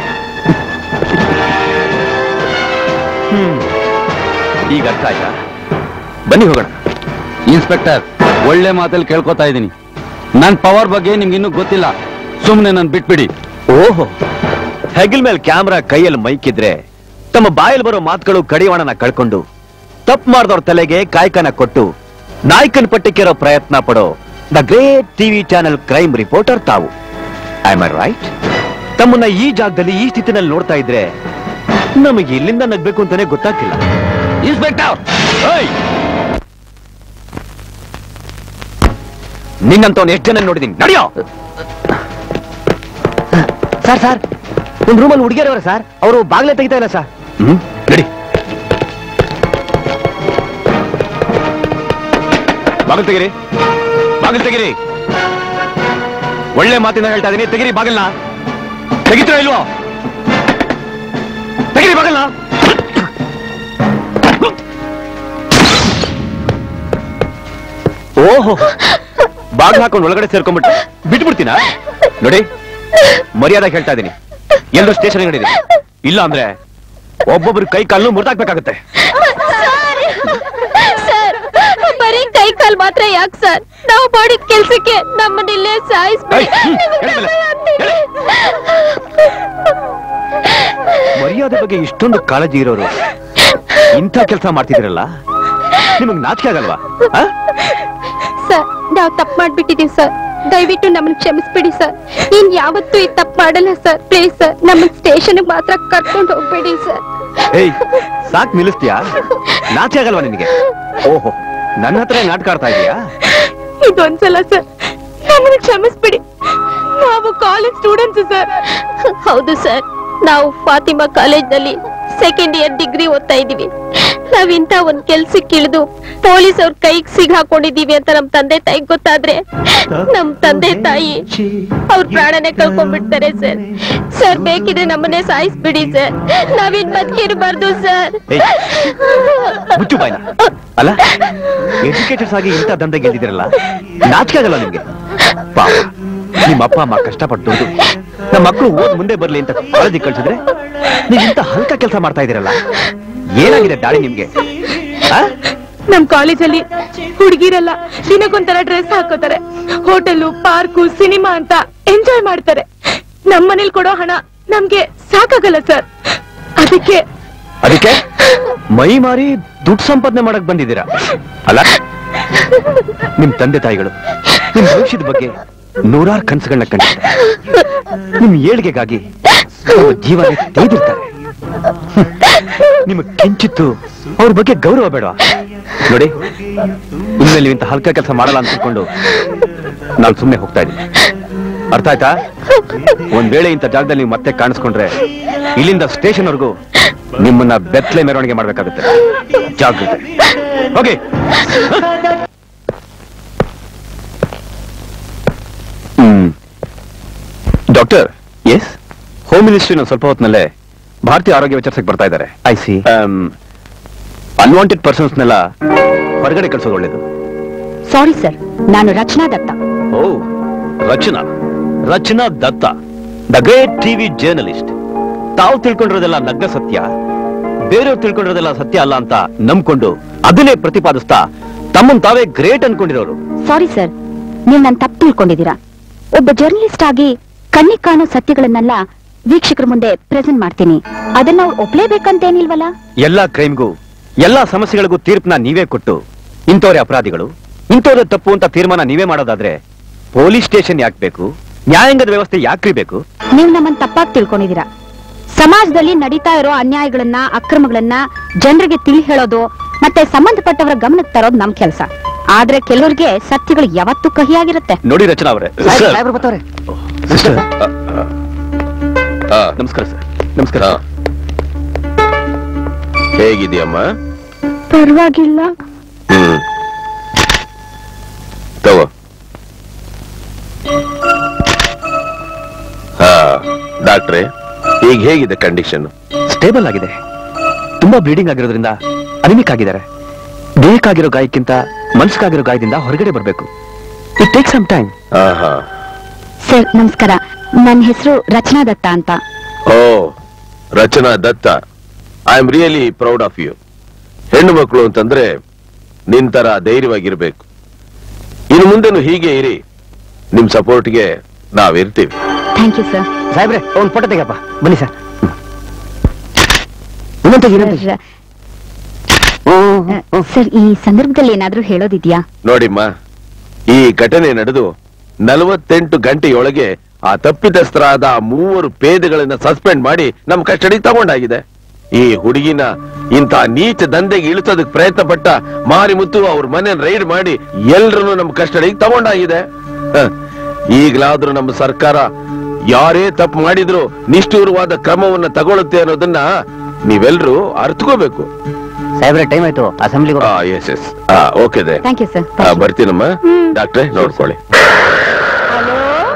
ಈಗ ಅರ್ಥ ಆಯ್ತಾ? ಬನ್ನಿ ಹೋಗೋಣ.
ಇನ್ಸ್ಪೆಕ್ಟರ್, ಒಳ್ಳೆ ಮಾತಲ್ಲಿ ಕೇಳ್ಕೊತಾ ಇದ್ದೀನಿ. ನನ್ನ ಪವರ್ ಬಗ್ಗೆ ನಿಮ್ಗೆ ಇನ್ನೂ ಗೊತ್ತಿಲ್ಲ. ಸುಮ್ಮನೆ ನಾನು ಬಿಟ್ಬಿಡಿ.
ಓಹೋ, ಹೆಗಲ್ ಮೇಲೆ ಕ್ಯಾಮ್ರಾ, ಕೈಯಲ್ಲಿ ಮೈಕ್ ಇದ್ರೆ ತಮ್ಮ ಬಾಯಲ್ಲಿ ಬರೋ ಮಾತುಗಳು ಕಡಿವಾಣನ ಕಳ್ಕೊಂಡು ತಪ್ಪು ಮಾಡಿದವ್ರ ತಲೆಗೆ ಕಾಯ್ಕನ ಕೊಟ್ಟು ನಾಯಕನ ಪಟ್ಟಕ್ಕಿರೋ ಪ್ರಯತ್ನ ಪಡೋ the great TV channel crime reporter ತಾವು. I am right? ತಮ್ಮನ್ನ ಈ ಜಾಗದಲ್ಲಿ ಈ ಸ್ಥಿತಿನಲ್ಲಿ ನೋಡ್ತಾ ಇದ್ರೆ ನಮಗೆ ಇಲ್ಲಿಂದ ನಗ್ಬೇಕು ಅಂತಾನೆ ಗೊತ್ತಾಗ್ತಿಲ್ಲ. ಇನ್ಸ್ಪೆಕ್ಟರ್, ನಿನ್ನಂತವನ್ ಎಷ್ಟು ಜನ ನೋಡಿದೀನಿ. ನಡೆಯೋ. ಸರ್, ಒಂದ್ ರೂಮಲ್ಲಿ ಹುಡುಗಿಯರವ್ರ ಸರ್, ಅವರು ಬಾಗ್ಲೇ ತೆಗಿತಾ ಇಲ್ಲ ಸರ್. ನಡಿ. ಬಾಗಿಲು ತೆಗಿರಿ, ಬಾಗಿಲು ತೆಗಿರಿ. ಒಳ್ಳೆ ಮಾತಿನ ಹೇಳ್ತಾ ಇದೀನಿ, ತೆಗಿರಿ ಬಾಗಿಲ್ನ. ತೆಗಿತೀರಾ ಇಲ್ವೋ? ತೆಗಿರಿ ಬಾಗಿಲ್ನ. ಓಹೋ, ಬಾಗಿಲು ಹಾಕೊಂಡು ಒಳಗಡೆ ಸೇರ್ಕೊಂಡ್ಬಿಟ್ಟು ಬಿಟ್ಬಿಡ್ತೀನಾ? ನೋಡಿ, ಮರ್ಯಾದೆ ಹೇಳ್ತಾ ಇದೀನಿ, ಎಲ್ಲರೂ ಸ್ಟೇಷನ್ ನಡೀರಿ. ಇಲ್ಲ ಅಂದ್ರೆ ಒಬ್ಬೊಬ್ರು ಕೈ ಕಾಲು ಮುರಿದಾಕ್ಬೇಕಾಗತ್ತೆ.
ಸರ್, ಬರೀ ಕೈ ಕಾಲ್ ಮಾತ್ರ ಯಾಕೆ ಸರ್? ನಾವು ಮಾಡಿದ ಕೆಲ್ಸಕ್ಕೆ ನಮ್ಮನ್ನಿಲ್ಲೇ ಸಾಯಿಸ್ಬೇಡಿ.
ಮರ್ಯಾದೆ ಬಗ್ಗೆ ಇಷ್ಟೊಂದು ಕಾಳಜಿ ಇರೋರು ಇಂಥ ಕೆಲಸ ಮಾಡ್ತಿದ್ದೀರಲ್ಲ, ನಿಮಗ್ ನಾಚಿಕೆ ಆಗಲ್ವಾ?
ಸರ್, ನಾವು ತಪ್ಪು ಮಾಡ್ಬಿಟ್ಟಿದೀವಿ ಸರ್. ದಯವಿಟ್ಟು ನಮ್ಮನ್ನ ಕ್ಷಮಿಸ್ಬಿಡಿ ಸರ್. ಇನ್ ಯಾವತ್ತೂ ಈ ತಪ್ಪು ಮಾಡಲ್ಲ ಸರ್. ಪ್ಲೀಸ್ ಸರ್, ನಮ್ಮ ಸ್ಟೇಷನ್ ಮಾತ್ರ ಕರ್ಕೊಂಡು ಹೋಗ್ಬೇಡಿ ಸರ್.
ಏಯ್, ಸಾಕ್ ನಿಲ್ಲಿಸ್ತೀಯಾ? ನಾಚೆ ಆಗಲ್ವಾ ನಿನಗೆ? ಓಹೋ, ನನ್ನ ಹತ್ರ ನಾಟಕ ಆಡ್ತಾ ಇದೀಯಾ?
ಇದೊಂದ್ಸಲ ಸರ್, ನಮ್ಮನ್ನ ಕ್ಷಮಿಸ್ಬಿಡಿ. ನಾವು ಕಾಲೇಜ್ ಸ್ಟೂಡೆಂಟ್ಸ್ ಸರ್. ಹೌದು ಸರ್, ನಾವು ಫಾತಿಮಾ ಕಾಲೇಜ್ನಲ್ಲಿ ಸೆಕೆಂಡ್ ಇಯರ್ ಡಿಗ್ರಿ ಓದ್ತಾ ಇದೀವಿ. ನಾವಿಂತ ಒಂದ್ ಕೆಲ್ಸಕ್ಕೆ ಇಳಿದು ಪೊಲೀಸ್ ಅವ್ರ ಕೈಗೆ ಸಿಗಾಕೊಂಡಿದೀವಿ ಅಂತ ನಮ್ ತಂದೆ ತಾಯಿ ಗೊತ್ತಾದ್ರೆ ನಮ್ ತಂದೆ ತಾಯಿ ಅವ್ರ ಪ್ರಾಣನೇ ಕಳ್ಕೊಂಡ್ಬಿಡ್ತಾರೆ ಸರ್. ಸರ್, ಬೇಕಿದ್ರೆ ನಮ್ಮನ್ನೇ ಸಾಯಿಸ್ಬಿಡಿ ಸರ್. ನಾವಿನ್ ಬದುಕಿರ್ಬಾರ್ದು ಸರ್.
ಮುಚ್ಚು ಬಾಯ್ನ. ಅಲ್ಲ, ಎಜುಕೇಟರ್ಸ್ ಆಗಿ ಇಂಥ ದಂಧೆ ಗೆದ್ದಿದಿರಲ್ಲ, ನಾಚಿಕೆ ಆಗಲ್ಲ ನಿಮ್ಗೆ? ಪಾಪ, ನಿಮ್ಮ ಅಪ್ಪ ಅಮ್ಮ ಕಷ್ಟಪಟ್ಟು ನಮ್ಮ ಮಕ್ಕಳು ಓದ್ ಮುಂದೆ ಬರ್ಲಿ ಅಂತ ಕಾಲೇಜಿಗೆ ಕಳ್ಸಿದ್ರೆ ನೀವು ಇಂಥ ಹಲ್ಕ ಕೆಲಸ ಮಾಡ್ತಾ ಇದೀರಲ್ಲ, ಏನಾಗಿದೆ ದಾಳಿ ನಿಮ್ಗೆ?
ನಮ್ ಕಾಲೇಜಲ್ಲಿ ಹುಡುಗಿರೆಲ್ಲ ದಿನಕ್ಕೊಂಥರ ಡ್ರೆಸ್ ಹಾಕೋತಾರೆ, ಹೋಟೆಲ್, ಪಾರ್ಕು, ಸಿನಿಮಾ ಅಂತ ಎಂಜಾಯ್ ಮಾಡ್ತಾರೆ. ನಮ್ ಮನೇಲಿ ಕೊಡೋ ಹಣ ನಮ್ಗೆ ಸಾಕಾಗಲ್ಲ ಸರ್. ಅದಕ್ಕೆ
ಮೈ ಮಾರಿ ದುಡ್ಡು ಸಂಪಾದನೆ ಮಾಡಕ್ ಬಂದಿದ್ದೀರಾ ಅಲ್ಲ? ನಿಮ್ ತಂದೆ ತಾಯಿಗಳು ನಿಮ್ ಭವಿಷ್ಯದ ಬಗ್ಗೆ ನೂರಾರು ಕನಸುಗಳನ್ನ ಕಂಡಿರ್ತಾರೆ. ನಿಮ್ ಏಳಿಗೆಗಾಗಿ ಜೀವನ ತೆಗೆದಿರ್ತಾರೆ. ನಿಮಗೆ ಕಿಂಚಿತ್ತು ಅವ್ರ ಬಗ್ಗೆ ಗೌರವ ಬೇಡವಾ? ನೋಡಿ, ಇನ್ಮೇಲೆ ಇಂಥ ಹಲ್ಕ ಕೆಲಸ ಮಾಡಲ್ಲ ಅಂತ ತಿಳ್ಕೊಂಡು ನಾನು ಸುಮ್ಮನೆ ಹೋಗ್ತಾ ಇದ್ದೀನಿ. ಅರ್ಥ ಆಯ್ತಾ? ಒಂದ್ ವೇಳೆ ಇಂಥ ಜಾಗದಲ್ಲಿ ನೀವು ಮತ್ತೆ ಕಾಣಿಸ್ಕೊಂಡ್ರೆ ಇಲ್ಲಿಂದ ಸ್ಟೇಷನ್ ವರ್ಗೂ ನಿಮ್ಮನ್ನ ಬೆತ್ತಲೆ ಮೆರವಣಿಗೆ ಮಾಡ್ಬೇಕಾಗುತ್ತೆ. ಜಾಗ್ರತೆ. ಓಕೆ. ಡಾಕ್ಟರ್. ಎಸ್, ಹೋಮ್ ಮಿನಿಸ್ಟ್ರಿನ ಸ್ವಲ್ಪ ಹೊತ್ತಿನಲ್ಲೇ ಭಾರತೀಯ ಆರೋಗ್ಯ ವಿಚಾರಿಸಕ್ಕೆ ಬರ್ತಾ ಇದ್ದಾರೆ. I C. ಅನ್ವಾಂಟೆಡ್ ಪರ್ಸನ್ಸ್ನೆಲ್ಲ ಹೊರಗಡೆ ಕಳಿಸೋದು ಒಳ್ಳೇದು.
ಸಾರಿ ಸರ್, ನಾನು ರಚನಾ ದತ್ತ.
ಓ, Rachana Datta, the great TV journalist. ತಾವು ತಿಳ್ಕೊಂಡಿರೋದೆಲ್ಲ ನಗ್ನ ಸತ್ಯ, ಬೇರೆಯವ್ರು ತಿಳ್ಕೊಂಡಿರೋದೆಲ್ಲ ಸತ್ಯ ಅಲ್ಲ ಅಂತ ನಂಬ್ಕೊಂಡು ಅದನ್ನೇ ಪ್ರತಿಪಾದಿಸ್ತಾ ತಮ್ಮನ್ನು ತಾವೇ ಗ್ರೇಟ್ ಅನ್ಕೊಂಡಿರೋರು. ಸಾರಿ
ಸರ್, ನೀವು ನನ್ನ ತಪ್ಪು ತಿಳ್ಕೊಂಡಿದ್ದೀರಾ. ಒಬ್ಬ ಜರ್ನಲಿಸ್ಟ್ ಆಗಿ ಕಣ್ಣಿಗೆ ಕಾಣೋ ಸತ್ಯಗಳನ್ನೆಲ್ಲ ವೀಕ್ಷಕರ ಮುಂದೆ ಪ್ರೆಸೆಂಟ್ ಮಾಡ್ತೀನಿ. ಅದನ್ನ ಅವ್ರು ಒಪ್ಲೇಬೇಕಂತೇನಿಲ್ವಲ್ಲ.
ಎಲ್ಲಾ ಕ್ರೈಮ್ಗೂ ಎಲ್ಲಾ ಸಮಸ್ಯೆಗಳಿಗೂ ತೀರ್ಪನ್ನ ನೀವೇ ಕೊಟ್ಟು ಇಂಥವ್ರೆ ಅಪರಾಧಿಗಳು, ಇಂಥವ್ರೆ ತಪ್ಪು ಅಂತ ತೀರ್ಮಾನ ನೀವೇ ಮಾಡೋದಾದ್ರೆ ಪೊಲೀಸ್ ಸ್ಟೇಷನ್ ಯಾಕೆ ಬೇಕು? ನ್ಯಾಯಾಂಗದ ವ್ಯವಸ್ಥೆ ಯಾಕ್ರಿ ಬೇಕು?
ನೀವು ನಮ್ಮನ್ನ ತಪ್ಪಾಗಿ ತಿಳ್ಕೊಂಡಿದ್ದೀರಾ. ಸಮಾಜದಲ್ಲಿ ನಡೀತಾ ಇರೋ ಅನ್ಯಾಯಗಳನ್ನ, ಅಕ್ರಮಗಳನ್ನ ಜನರಿಗೆ ತಿಳಿ ಹೇಳೋದು ಮತ್ತೆ ಸಂಬಂಧಪಟ್ಟವರ ಗಮನಕ್ಕೆ ತರೋದು ನಮ್ ಕೆಲಸ. ಆದ್ರೆ ಕೆಲವರಿಗೆ ಸತ್ಯಗಳು ಯಾವತ್ತೂ ಕಹಿಯಾಗಿರುತ್ತೆ.
ನೋಡಿ ರಚನಾ ಅವರೇ, ನಮಸ್ಕಾರ ಸರ್. ನಮಸ್ಕಾರ.
ಹೇಗಿದೆಯಮ್ಮ?
ಪರವಾಗಿಲ್ಲ.
ತಗೋ. ಡಾಕ್ಟ್ರೆ, ಈಗ ಹೇಗಿದೆ ಕಂಡೀಷನ್?
ಸ್ಟೇಬಲ್ ಆಗಿದೆ. ತುಂಬಾ ಬ್ಲೀಡಿಂಗ್ ಆಗಿರೋದ್ರಿಂದ ಅನಿಮಿಕ್ ಆಗಿದ್ದಾರೆ. ದೇಹಕ್ಕಾಗಿರೋ ಗಾಯಕ್ಕಿಂತ ಮನಸ್ಸಿಗಾಗಿರೋ ಗಾಯದಿಂದ ಹೊರಗಡೆ ಬರಬೇಕು. It take some time.
Sir ನಮಸ್ಕಾರ, ನನ್ನ ಹೆಸರು ರಚನಾ ದತ್ತ ಅಂತ.
ಓ, Rachana Datta. I am really proud of you. ಹೆಣ್ಣು ಮಕ್ಕಳು ಅಂತಂದ್ರೆ ನಿಂತರ ಧೈರ್ಯವಾಗಿರ್ಬೇಕು. ಇನ್ನು ಮುಂದೆನು ಹೀಗೆ ಇರಿ. ನಿಮ್ ಸಪೋರ್ಟ್ಗೆ ನಾವಿರ್ತೀವಿ.
Thank you sir.
ಸಾಹೇಬ್ರೆ, ಒಂದು ಫೋಟೋ ತೆಗಪ್ಪ. ಬನ್ನಿ ಸರ್.
ಸರ್, ಈ ಸಂದರ್ಭದಲ್ಲಿ ಏನಾದ್ರೂ ಹೇಳೋದಿದ್ಯಾ?
ನೋಡಿಮ್ಮ, ಈ ಘಟನೆ ನಡೆದು 48 ಗಂಟೆಯೊಳಗೆ ಆ ತಪ್ಪಿತಸ್ಥರಾದ 3 ಪೇದೆಗಳನ್ನ ಸಸ್ಪೆಂಡ್ ಮಾಡಿ ನಮ್ ಕಸ್ಟಡಿಗೆ ತಗೊಂಡಾಗಿದೆ. ಈ ಹುಡುಗಿನ ಇಂಥ ನೀಚ ದಂಧೆಗೆ ಇಳಿಸೋದಕ್ಕೆ ಪ್ರಯತ್ನ ಪಟ್ಟ ಮಾರಿಮುತ್ತು ಅವ್ರ ಮನೆ ರೈಡ್ ಮಾಡಿ ಎಲ್ರನ್ನು ನಮ್ ಕಸ್ಟಡಿಗೆ ತಗೊಂಡಾಗಿದೆ. ಈಗಲಾದ್ರೂ ನಮ್ಮ ಸರ್ಕಾರ ಯಾರೇ ತಪ್ಪು ಮಾಡಿದ್ರು ನಿಷ್ಠೂರವಾದ ಕ್ರಮವನ್ನ ತಗೊಳುತ್ತೆ ಅನ್ನೋದನ್ನ ನೀವೆಲ್ರೂ ಅರ್ಥಕೋಬೇಕು.
ಸಾಹೇಬ್ರೆ, ಟೈಮ್ ಆಯ್ತು, ಅಸೆಂಬ್ಲಿ.
Yes yes. ಓಕೆ ದೇ.
Thank you sir.
ಬರ್ತೀನಮ್ಮ. ಡಾಕ್ಟ್ರೆ, ನೋಡ್ಕೊಳ್ಳಿ.
ಹಲೋ.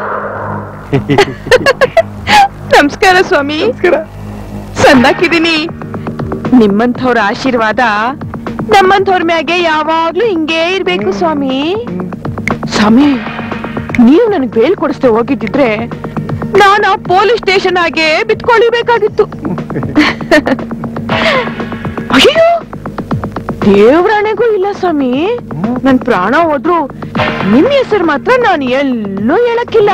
ನಮಸ್ಕಾರ ಸ್ವಾಮಿ. ಸಣ್ಣಕ್ಕಿದ್ದೀನಿ. ನಿಮ್ಮಂಥವ್ರ ಆಶೀರ್ವಾದ ನಮ್ಮಂಥವ್ರ ಮ್ಯಾಗೆ ಯಾವಾಗ್ಲೂ ಹಿಂಗೇ ಇರ್ಬೇಕು ಸ್ವಾಮಿ. ಸ್ವಾಮಿ, ನೀವು ನನಗೆ ಬೇಲ್ ಕೊಡಿಸ್ದೆ ಹೋಗಿದ್ದಿದ್ರೆ ನಾನು ಆ ಪೊಲೀಸ್ ಸ್ಟೇಷನ್ ಆಗೆ ಬಿತ್ಕೊಳ್ಬೇಕಾಗಿತ್ತು. ಅಯ್ಯೋ, ದೇವ್ರಾಣೆಗೂ ಇಲ್ಲ ಸ್ವಾಮಿ. ನನ್ ಪ್ರಾಣ ಹೋದ್ರು ನಿಮ್ ಹೆಸರು ಮಾತ್ರ ನಾನು ಎಲ್ಲೂ ಹೇಳಕ್ಕಿಲ್ಲ.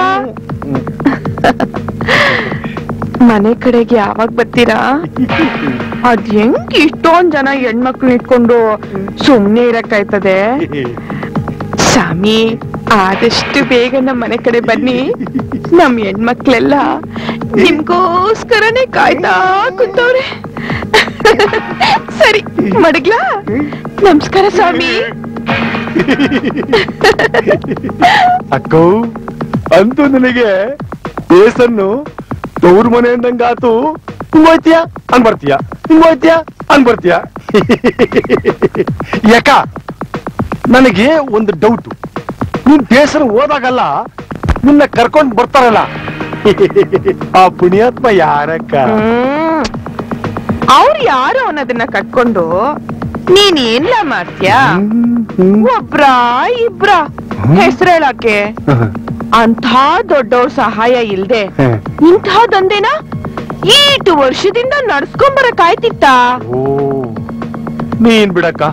ಮನೆ ಕಡೆಗೆ ಯಾವಾಗ ಬರ್ತೀರಾ? ಅದ್ ಹೆಂಗ್ ಇಷ್ಟೊಂದ್ ಜನ ಹೆಣ್ಮಕ್ಳು ಇಟ್ಕೊಂಡು ಸುಮ್ನೆ ಇರಕ್ಕಾಯ್ತದೆ? ಸ್ವಾಮಿ, ಆದಷ್ಟು ಬೇಗ ನಮ್ಮ ಮನೆ ಕಡೆ ಬನ್ನಿ. ನಮ್ ಹೆಣ್ಮಕ್ಳೆಲ್ಲ ನಿಮ್ಗೋಸ್ಕರನೇ ಕಾಯ್ತಾ ಕೂತವ್ರೆ. ಸರಿ, ಮಡಗ್ಲಾ? ನಮಸ್ಕಾರ ಸ್ವಾಮಿ.
ಅಕ್ಕೋ, ಅಂತೂ ನನಗೆ ದೇಸನ್ನು ತವ್ರ ಮನೆ ಅಂದಂಗಾತು. ಹಿಂಗೋಯ್ತೀಯ ಅನ್ಬರ್ತೀಯ, ಹಿಂಗೋಯ್ತೀಯ ಅನ್ಬರ್ತೀಯ. ಯಾಕ ನನಗೆ ಒಂದು ಡೌಟ್. ನೀನ್ ದೇಸನ ಹೋದಾಗಲ್ಲ ನಿನ್ನ ಕರ್ಕೊಂಡ್ ಬರ್ತಾರಲ್ಲ, ಆ ಪುಣ್ಯಾತ್ಮ ಯಾರಕ್ಕ?
ಅವ್ರು ಯಾರು ಅನ್ನೋದನ್ನ ಕಟ್ಕೊಂಡು ನೀನ್ ಏನ್ಲ ಮಾಡ್ತೀಯ? ಒಬ್ರ ಇಬ್ರ ಹೆಸರು ಹೇಳಕ್ಕೆ? ಅಂಥ ದೊಡ್ಡವ್ರ ಸಹಾಯ ಇಲ್ದೆ ಇಂಥ ದಂಧೆನ ಈಟು ವರ್ಷದಿಂದ ನಡ್ಸ್ಕೊಂಬರಕಾಯ್ತಿತ್ತ?
ಓ, ನೀನ್ ಬಿಡಕ್ಕ.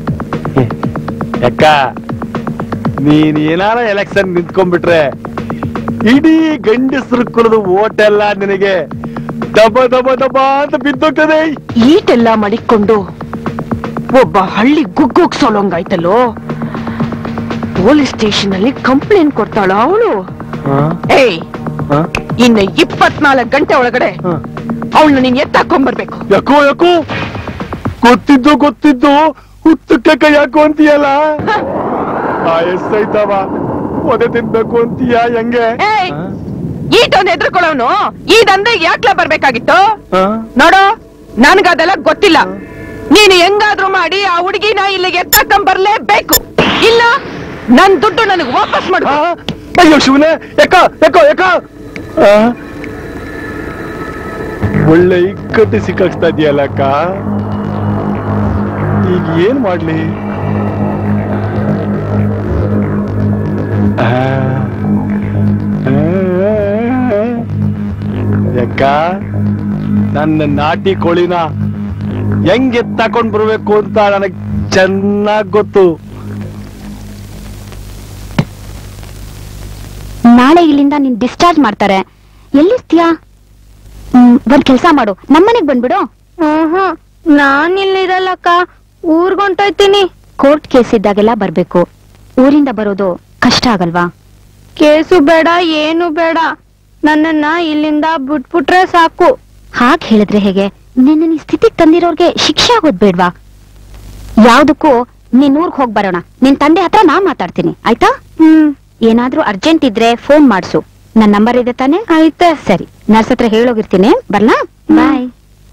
ಯಾಕ ನೀನ್ ಏನಾರ ಎಲೆಕ್ಷನ್ ನಿಂತ್ಕೊಂಡ್ಬಿಟ್ರೆ ಇಡೀ ಗಂಡಸರು ಕುಲದ ಓಟ್ ಎಲ್ಲ ನಿನಗೆ ದಬ ದಬ ದಬ ಅಂತ ಬಿದ್ದೋಗ್ತದೆ.
ಈಟೆಲ್ಲ ಮಡಿಕೊಂಡು ಒಬ್ಬ ಹಳ್ಳಿ ಗುಗ್ಗೋಗ್ಸೋಲಂಗಾಯ್ತಲ್ಲೋ. ಪೊಲೀಸ್ ಸ್ಟೇಷನ್ ಅಲ್ಲಿ ಕಂಪ್ಲೇಂಟ್ ಕೊಡ್ತಾಳ ಅವಳು. ಏಯ್, ಇನ್ನ 24 ಗಂಟೆ ಒಳಗಡೆ ಅವಳನ್ನ ನೀನ್ ಎತ್ತಾಕೊಂಡ್ಬರ್ಬೇಕು.
ಯಾಕೋ ಯಾಕೋ ಗೊತ್ತಿದ್ದು ಹುತ್ತಕ್ಕೆ ಕೈ ಯಾಕೋ ಅಂತೀಯಲ್ಲ? ಎಸ್ಸೈತವ ಒದೆ ತಿನ್ಬೇಕು ಅಂತೀಯ ಹೆಂಗೆ?
ಈಟೊಂದು ಎದ್ರುಕೊಳ್ಳೋನು ಈ ದಂಧೆಗೆ ಯಾಕ್ಲ ಬರ್ಬೇಕಾಗಿತ್ತು? ನೋಡು, ನನ್ಗದೆಲ್ಲ ಗೊತ್ತಿಲ್ಲ. ನೀನು ಹೆಂಗಾದ್ರೂ ಮಾಡಿ ಆ ಹುಡುಗಿನ ಇಲ್ಲಿಗೆ ಎತ್ತಾಕೊಂಡ್ಬರ್ಲೇಬೇಕು. ಇಲ್ಲ ನನ್ ದುಡ್ಡು ನನಗೆ ವಾಪಸ್ ಮಾಡು.
ಅಯ್ಯೋ ಶಿವನೇ, ಯಾಕ ಯಾಕೋ ಯಾಕ ಒಳ್ಳೆ ಇಕ್ಕಟ್ಟು ಸಿಕ್ಕಾಕ್ಸ್ತಾ ಇದೆಯಲ್ಲಕ್ಕ. ಈಗ ಏನ್ ಮಾಡ್ಲಿ? ಯಾಕ ನನ್ನ ನಾಟಿ ಕೋಳಿನ ಹೆಂಗೆ ತಕೊಂಡ್ ಬರ್ಬೇಕು ಅಂತ ನನಗ್ ಚೆನ್ನಾಗ್ ಗೊತ್ತು.
ನಾಳೆ ಇಲ್ಲಿಂದ ನೀನ್ ಡಿಸ್ಚಾರ್ಜ್ ಮಾಡ್ತಾರೆ. ಎಲ್ಲಿರ್ತೀಯಾ? ಒಂದ್ ಕೆಲ್ಸ ಮಾಡು, ನಮ್ಮನೆಗ್ ಬಂದ್ಬಿಡು.
ನಾನ್ ಇಲ್ಲಿರಲ್ಲಕ್ಕ, ಊರ್ಗೊಂಟೋಯ್ತೀನಿ.
ಕೋರ್ಟ್ ಕೇಸ್ ಇದ್ದಾಗೆಲ್ಲ ಬರ್ಬೇಕು. ಊರಿಂದ ಬರೋದು ಕಷ್ಟ ಆಗಲ್ವಾ?
ಕೇಸು ಬೇಡ, ಏನು ಬೇಡ, ನನ್ನನ್ನ ಇಲ್ಲಿಂದ ಬಿಟ್ಬಿಟ್ರೆ ಸಾಕು.
ಹಾಗೆ ಹೇಳಿದ್ರೆ ಹೇಗೆ? ನಿನ್ನ ಈ ಸ್ಥಿತಿಗೆ ತಂದಿರೋರ್ಗೆ ಶಿಕ್ಷೆ ಆಗೋದ್ ಬೇಡ್ವಾ? ಯಾವ್ದಕ್ಕೂ ನೀನ್ ಊರ್ಗ್ ಹೋಗ್ ಬರೋಣ. ನಿನ್ ತಂದೆ ಹತ್ರ ನಾನ್ ಮಾತಾಡ್ತೀನಿ, ಆಯ್ತಾ? ಏನಾದ್ರೂ ಅರ್ಜೆಂಟ್ ಇದ್ರೆ ಫೋನ್ ಮಾಡ್ಸು. ನನ್ ನಂಬರ್ ಇದೆ ತಾನೆ?
ಆಯ್ತಾ.
ಸರಿ, ನರ್ಸ್ ಹತ್ರ ಹೇಳೋಗಿರ್ತೀನಿ. ಬರ್ಲಾ? ಬಾಯ್.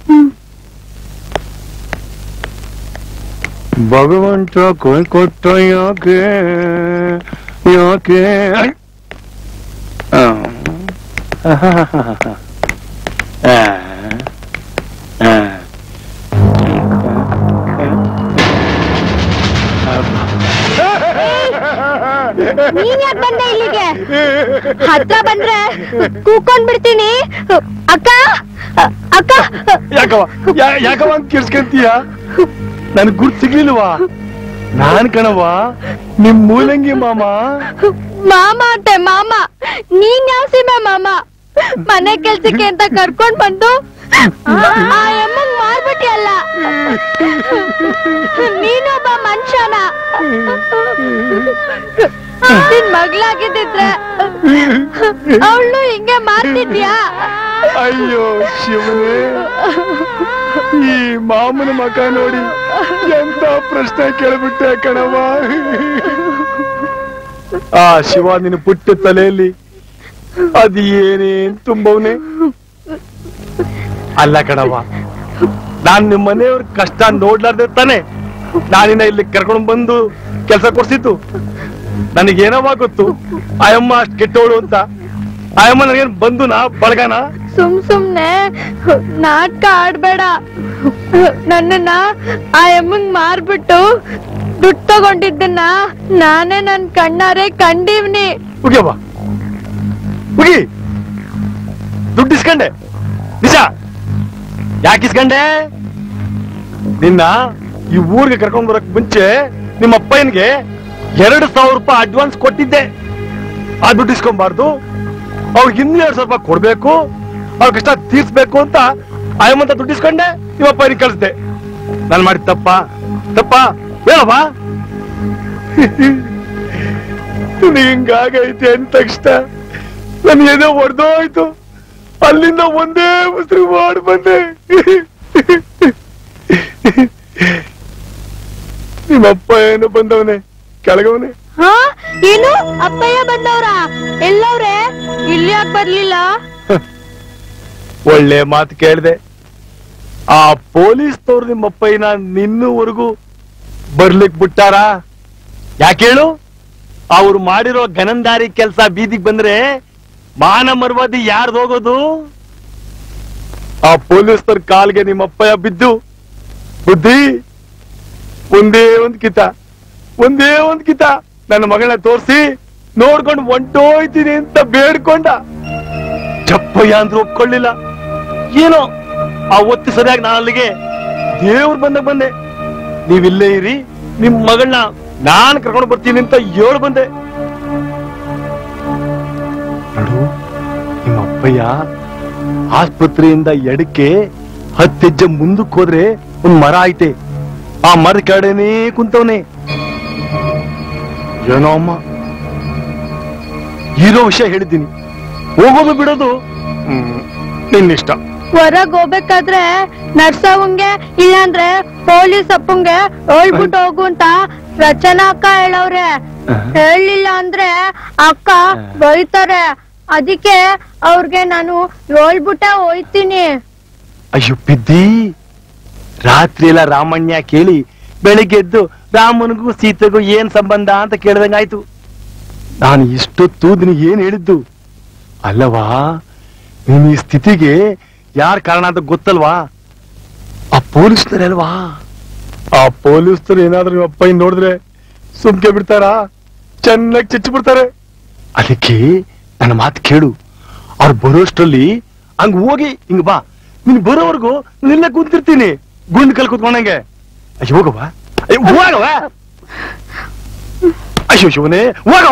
ಭಗವಂತ ಕೈ ಕೊಟ್ಟ ಯಾಕೆ ಯಾಕೆ?
ನೀನ್ ಯಾಕೆ ಬಂದೆ ಇಲ್ಲಿಗೆ? ಹತ್ರ ಬಂದ್ರೆ ಕೂಕೊಂಡ್ ಬಿಡ್ತೀನಿ. ಅಕ್ಕ ಅಕ್ಕ,
ಯಾಕವ ಅಂತ ಕಿರ್ಸ್ಕಂತೀಯ? ನನ್ ಗುರ್ತು ಸಿಗ್ಲಿಲ್ವಾ? ನಾನ್ ಕಣವ ನಿಮ್ ಮೂಲಂಗಿ ಮಾಮ.
ಮಾಮ ಅಂತೆ ಮಾಮ? ನೀನ್ ಯಾವ ಸೀಮೆ ಮಾಮ? ಮನೆ ಕೆಲ್ಸಕ್ಕೆ ಅಂತ ಕರ್ಕೊಂಡ್ ಬಂದು ಆ ಎಮ್ಮಂಗ್ ಮಾರ್ಬಿಟ್ಟಿಯಲ್ಲ. ನೀನೊಬ್ಬ ಮನುಷ್ಯನ? ನಿನ್ ಮಗ್ಳಾಗಿದ್ದಿದ್ರೆ ಅವಳು ಹಿಂಗೆ ಮಾರ್ತಿದ್ಯಾ?
ಅಯ್ಯೋ ಶಿವನೇ, ಈ ಮಾಮನ ಮಕ ನೋಡಿ ಎಂತ ಪ್ರಶ್ನೆ ಕೇಳ್ಬಿಟ್ಟೆ ಕಣವ. ಆ ಶಿವ ನಿನ್ನ ಪುಟ್ಟ ತಲೆಯಲ್ಲಿ ಅದು ಏನೇನ್ ತುಂಬವನೆ ಅಲ್ಲ ಕಣವ. ನಾನ್ ನಿಮ್ಮ ಮನೆಯವ್ರ ಕಷ್ಟ ನೋಡ್ಲಾರ್ದೆ ತಾನೆ ನಾನಿನ್ನ ಇಲ್ಲಿ ಕರ್ಕೊಂಡು ಬಂದು ಕೆಲಸ ಕೊಡ್ಸಿತ್ತು. ನನಗೇನವ ಗೊತ್ತು ಆಯಮ್ಮ ಅಷ್ಟ್ ಕೆಟ್ಟವಳು ಅಂತ? ಆಯಮ್ಮ ನನಗೇನ್ ಬಂಧುನ ಬಳಗನ?
ಸುಮ್ನೆ ನಾಟಕ ಆಡ್ಬೇಡ. ನನ್ನನ್ನ ಆ ಎಮ್ಮಂಗ್ ಮಾರ್ಬಿಟ್ಟು ದುಡ್ಡು ತಗೊಂಡಿದ್ದನ್ನ ನಾನೇ ನನ್ ಕಣ್ಣಾರೆ ಕಂಡೀವ್ನಿ.
ಉಗಿಯವ್ವ, ಉಗಿ. ದುಡ್ಡು ಇಸ್ಕೊಂಡೆ ನಿಜ? ಯಾಕೆ ಇಸ್ಕೊಂಡೆ? ನಿನ್ನ ಈ ಊರಿಗೆ ಕರ್ಕೊಂಡ್ ಬರಕ್ ಮುಂಚೆ ನಿಮ್ಮ ಅಪ್ಪಯ್ಯನ್ಗೆ 2,000 ರೂಪಾಯಿ ಅಡ್ವಾನ್ಸ್ ಕೊಟ್ಟಿದ್ದೆ. ಆ ದುಡ್ಡು ಇಸ್ಕೊಂಬಾರ್ದು, ಅವ್ರಿಗೆ ಇನ್ನೂ 2,000 ರೂಪಾಯಿ ಕೊಡ್ಬೇಕು, ಅವ್ರ ಕಷ್ಟ ತೀರ್ಸ್ಬೇಕು ಅಂತ ಆಯಮ್ಮಂತ ದುಡ್ಡು ಇಸ್ಕೊಂಡೆ ನಿಮ್ಮ ಅಪ್ಪಯ್ಯನಿಗೆ ಕಳಿಸ್ದೆ. ನಾನು ಮಾಡಿದ ತಪ್ಪ ಹೇಳವ್ವ? ಹಿಂಗಾಗೈತೆ ಅಂದ ತಕ್ಷಣ ನನ್ ಏನೋ ಹೊಡೆದೋಯ್ತು. ಅಲ್ಲಿಂದ ಒಂದೇ ಮುಸ್ರು ಮಾಡಿ ಬಂದೆ. ನಿಮ್ಮಪ್ಪ ಏನು ಬಂದವನೆ ಕೆಳಗವನೆ?
ಹಾ, ಏನು ಅಪ್ಪಯ್ಯ ಬಂದವ್ರ? ಎಲ್ಲವ್ರೆ? ಇಲ್ಲಿ ಯಾಕೆ ಬರ್ಲಿಲ್ಲ?
ಒಳ್ಳೆ ಮಾತು ಕೇಳಿದೆ. ಆ ಪೊಲೀಸ್ನವ್ರು ನಿಮ್ಮಪ್ಪಯ್ಯನ ನಿನ್ನೂವರೆಗೂ ಬರ್ಲಿಕ್ ಬಿಟ್ಟಾರ? ಯಾಕೇಳು? ಅವ್ರು ಮಾಡಿರೋ ಗನಂದಾರಿ ಕೆಲ್ಸ ಬೀದಿಗೆ ಬಂದ್ರೆ ಮಾನ ಮರ್ವಾದಿ ಯಾರ್ದು ಹೋಗೋದು? ಆ ಪೊಲೀಸ್ನವ್ರ ಕಾಲ್ಗೆ ನಿಮ್ಮಪ್ಪಯ್ಯ ಬಿದ್ದು ಬುದ್ಧಿ ಒಂದೇ ಒಂದ್ ಕಿತ ನನ್ನ ಮಗಳನ್ನ ತೋರಿಸಿ ನೋಡ್ಕೊಂಡು ಹೊಂಟೋಯ್ತೀನಿ ಅಂತ ಬೇಡ್ಕೊಂಡ. ಚಪ್ಪಯ್ಯ ಅಂದ್ರೂ ಒಪ್ಕೊಳ್ಳಿಲ್ಲ. ಏನೋ ಆ ಒತ್ತಿ ಸರಿಯಾಗಿ ನಾನು ಅಲ್ಲಿಗೆ ದೇವ್ರು ಬಂದೆ. ನೀವಿಲ್ಲೇ ಇರಿ, ನಿಮ್ ಮಗಳನ್ನ ನಾನ್ ಕರ್ಕೊಂಡು ಬರ್ತೀನಿ ಅಂತ ಹೇಳು ಬಂದೆ. ನೋಡು, ನಿಮ್ಮ ಅಪ್ಪಯ್ಯ ಆಸ್ಪತ್ರೆಯಿಂದ ಎಡಕ್ಕೆ 10 ಹೆಜ್ಜೆ ಮುಂದಕ್ಕೆ ಹೋದ್ರೆ ಒಂದ್ ಮರ ಐತೆ. ಆ ಮರ ಕೆಳಗಡೆನೇ ಕುಂತವನೆ. ಏನೋ ಅಮ್ಮ, ಇರೋ ವಿಷಯ ಹೇಳಿದ್ದೀನಿ. ಹೋಗೋದು ಬಿಡೋದು ನಿನ್ನಿಷ್ಟ.
ಹೊರಗ್ ಹೋಗ್ಬೇಕಾದ್ರೆ ನರ್ಸವಂಗೆ ಇಲ್ಲಾಂದ್ರೆ ಪೊಲೀಸ್ ಅಪ್ಪಂಗೆ ಹೇಳ್ಬಿಟ್ಟು ಹೋಗು ಅಂತ ರಚನಾ ಅಕ್ಕ ಹೇಳವ್ರೆ. ಹೇಳಿಲ್ಲ ಅಂದ್ರೆ ಅಕ್ಕ ಬೈತಾರೆ. ಅದಕ್ಕೆ ಅವ್ರಿಗೆ ನಾನು ಹೇಳ್ಬಿಟ್ಟೆ ಹೋಯ್ತೀನಿ.
ಅಯ್ಯೋ ಬಿದ್ದಿ, ರಾತ್ರಿ ಎಲ್ಲ ರಾಮಣ್ಯ ಕೇಳಿ ಬೆಳಿಗ್ಗೆ ಎದ್ದು ರಾಮನಿಗೂ ಸೀತೆಗೂ ಏನ್ ಸಂಬಂಧ ಅಂತ ಕೇಳ್ದಂಗಾಯ್ತು. ನಾನು ಇಷ್ಟೊತ್ತು ನಿನಗೆ ಏನ್ ಹೇಳಿದ್ದು ಅಲ್ಲವಾ? ನೀನ್ ಈ ಸ್ಥಿತಿಗೆ ಯಾರ್ ಕಾರಣ ಅಂತ ಗೊತ್ತಲ್ವಾ? ಆ ಪೊಲೀಸ್ನರೇ ಅಲ್ವಾ? ಆ ಪೊಲೀಸ್ನರು ಏನಾದ್ರೂ ನಿಮ್ಮ ಅಪ್ಪ ನೋಡಿದ್ರೆ ಸುಮ್ಕೆ ಬಿಡ್ತಾರಾ? ಚೆನ್ನಾಗಿ ಚಚ್ಚಿ ಬಿಡ್ತಾರೆ. ಅದಕ್ಕೆ ನನ್ನ ಮಾತು ಕೇಳು. ಅವ್ರು ಬರೋಷ್ಟ್ರಲ್ಲಿ ಹಂಗ ಹೋಗಿ ಹಿಂಗ ಬಾ. ನೀನ್ ಬರೋವರೆಗೂ ನಿನ್ನೆ ಕುಂತಿರ್ತೀನಿ ಗುಂಡ್ ಕಲ್ ಕುತ್ಕೊಂಡಂಗೆ. ಅಯ್ಯೋ ಹೋಗವ, ಅಯ್ಯೋ ಹೋಗವ, ಅಯ್ಯೋ ಶಿವನೇ ಹೋಗವ.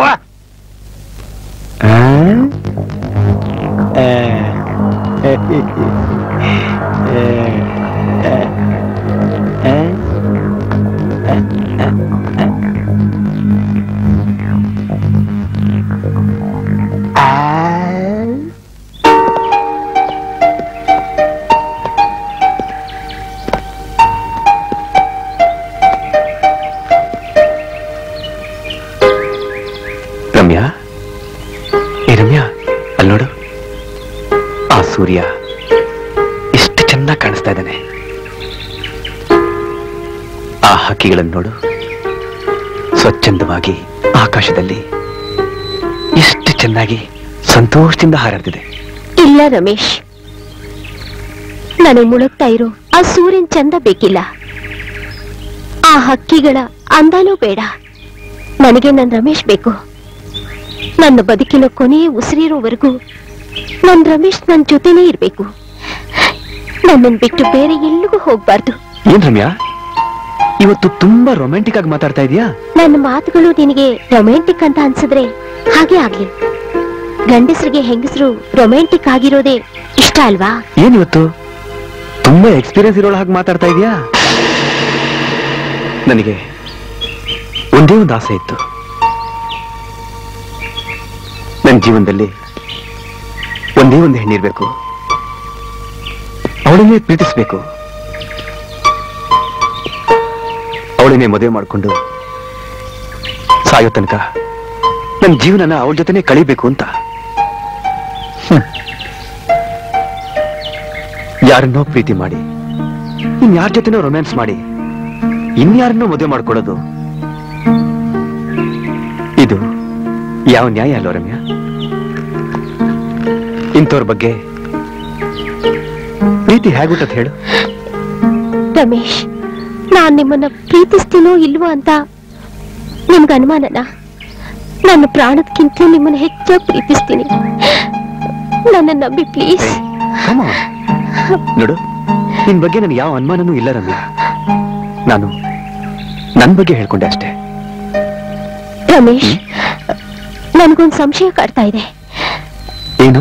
ರಮ್ಯಾ, ಏ ರಮ್ಯಾ, ಅಲ್ಲಿ ನೋಡು, ಆ ಸೂರ್ಯ ಎಷ್ಟು ಚೆನ್ನಾಗಿ ಕಾಣಿಸ್ತಾ ಇದ್ದಾನೆ. ಆ ಹಕ್ಕಿಗಳನ್ನು ನೋಡು, ಸ್ವಚ್ಛಂದವಾಗಿ ಆಕಾಶದಲ್ಲಿ ಎಷ್ಟು ಚೆನ್ನಾಗಿ ಸಂತೋಷದಿಂದ ಹಾರಾಡ್ತಿದೆ.
ಇಲ್ಲ ರಮೇಶ್, ನನಗೆ ಮುಳುಗ್ತಾ ಇರೋ ಆ ಸೂರ್ಯನ್ ಚಂದ ಬೇಕಿಲ್ಲ, ಆ ಹಕ್ಕಿಗಳ ಅಂದಾನೂ ಬೇಡ. ನನಗೆ ನನ್ ರಮೇಶ್ ಬೇಕು. ನನ್ನ ಬದುಕಿನ ಕೊನೆಯ ಉಸಿರಿರೋವರೆಗೂ ನನ್ ರಮೇಶ್ ನನ್ ಜೊತೆನೇ ಇರ್ಬೇಕು. ನನ್ನನ್ ಬಿಟ್ಟು ಬೇರೆ ಎಲ್ಲಿಗೂ ಹೋಗ್ಬಾರ್ದು.
ಏನ್ ರಮ್ಯಾ, ಇವತ್ತು ತುಂಬಾ ರೊಮ್ಯಾಂಟಿಕ್ ಆಗಿ ಮಾತಾಡ್ತಾ ಇದೀಯಾ?
ನನ್ನ ಮಾತುಗಳು ನಿನಗೆ ರೊಮ್ಯಾಂಟಿಕ್ ಅಂತ ಅನ್ಸಿದ್ರೆ ಹಾಗೆ ಆಗ್ಲಿ. ಗಂಡಸರಿಗೆ ಹೆಂಗಸರು ರೊಮ್ಯಾಂಟಿಕ್ ಆಗಿರೋದೇ ಇಷ್ಟ ಅಲ್ವಾ?
ಏನಿವತ್ತು ತುಂಬಾ ಎಕ್ಸ್ಪೀರಿಯನ್ಸ್ ಇರೋಳ ಹಾಗೆ ಮಾತಾಡ್ತಾ ಇದೀಯಾ? ನನಗೆ ಒಂದೇ ಒಂದು ಆಸೆ ಇತ್ತು, ನನ್ನ ಜೀವನದಲ್ಲಿ ಒಂದೇ ಒಂದು ಹೆಣ್ಣಿರ್ಬೇಕು, ಅವಳನ್ನೇ ಪ್ರೀತಿಸ್ಬೇಕು, ಅವಳನ್ನೇ ಮದುವೆ ಮಾಡಿಕೊಂಡು ಸಾಯೋ ತನಕ ನನ್ನ ಜೀವನನ ಅವಳ ಜೊತೆನೆ ಕಳಿಬೇಕು ಅಂತ. ಯಾರನ್ನೋ ಪ್ರೀತಿ ಮಾಡಿ ಇನ್ಯಾರ ಜೊತೆನೋ ರೊಮ್ಯಾನ್ಸ್ ಮಾಡಿ ಇನ್ಯಾರನ್ನೋ ಮದುವೆ ಮಾಡ್ಕೊಳ್ಳೋದು, ಇದು ಯಾವ ನ್ಯಾಯ ಅಲ್ವ ರಮ್ಯಾ? ಇಂಥವ್ರ ಬಗ್ಗೆ ಪ್ರೀತಿ ಹೇಗುಂಟತ್ ಹೇಳು?
ರಮೇಶ್, ನಾನ್ ನಿಮ್ಮನ್ನ ಪ್ರೀತಿಸ್ತೀನೋ ಇಲ್ವೋ ಅಂತ ನಿಮ್ಗೆ ಅನುಮಾನನ? ನನ್ನ ಪ್ರಾಣಕ್ಕಿಂತ ನಿಮ್ಮನ್ನ ಹೆಚ್ಚಾಗಿ ಪ್ರೀತಿಸ್ತೀನಿ. ನನ್ನ ನಂಬಿ ಪ್ಲೀಸ್.
ನೋಡು, ನಿನ್ ಬಗ್ಗೆ ನನಗೆ ಯಾವ ಅನುಮಾನನೂ ಇಲ್ಲ ರಮ್ಯಾ. ನಾನು ನನ್ ಬಗ್ಗೆ ಹೇಳ್ಕೊಂಡೆ ಅಷ್ಟೇ.
ರಮೇಶ್, ನನ್ಗೊಂದು ಸಂಶಯ ಕಾಡ್ತಾ ಇದೆ.
ಏನು?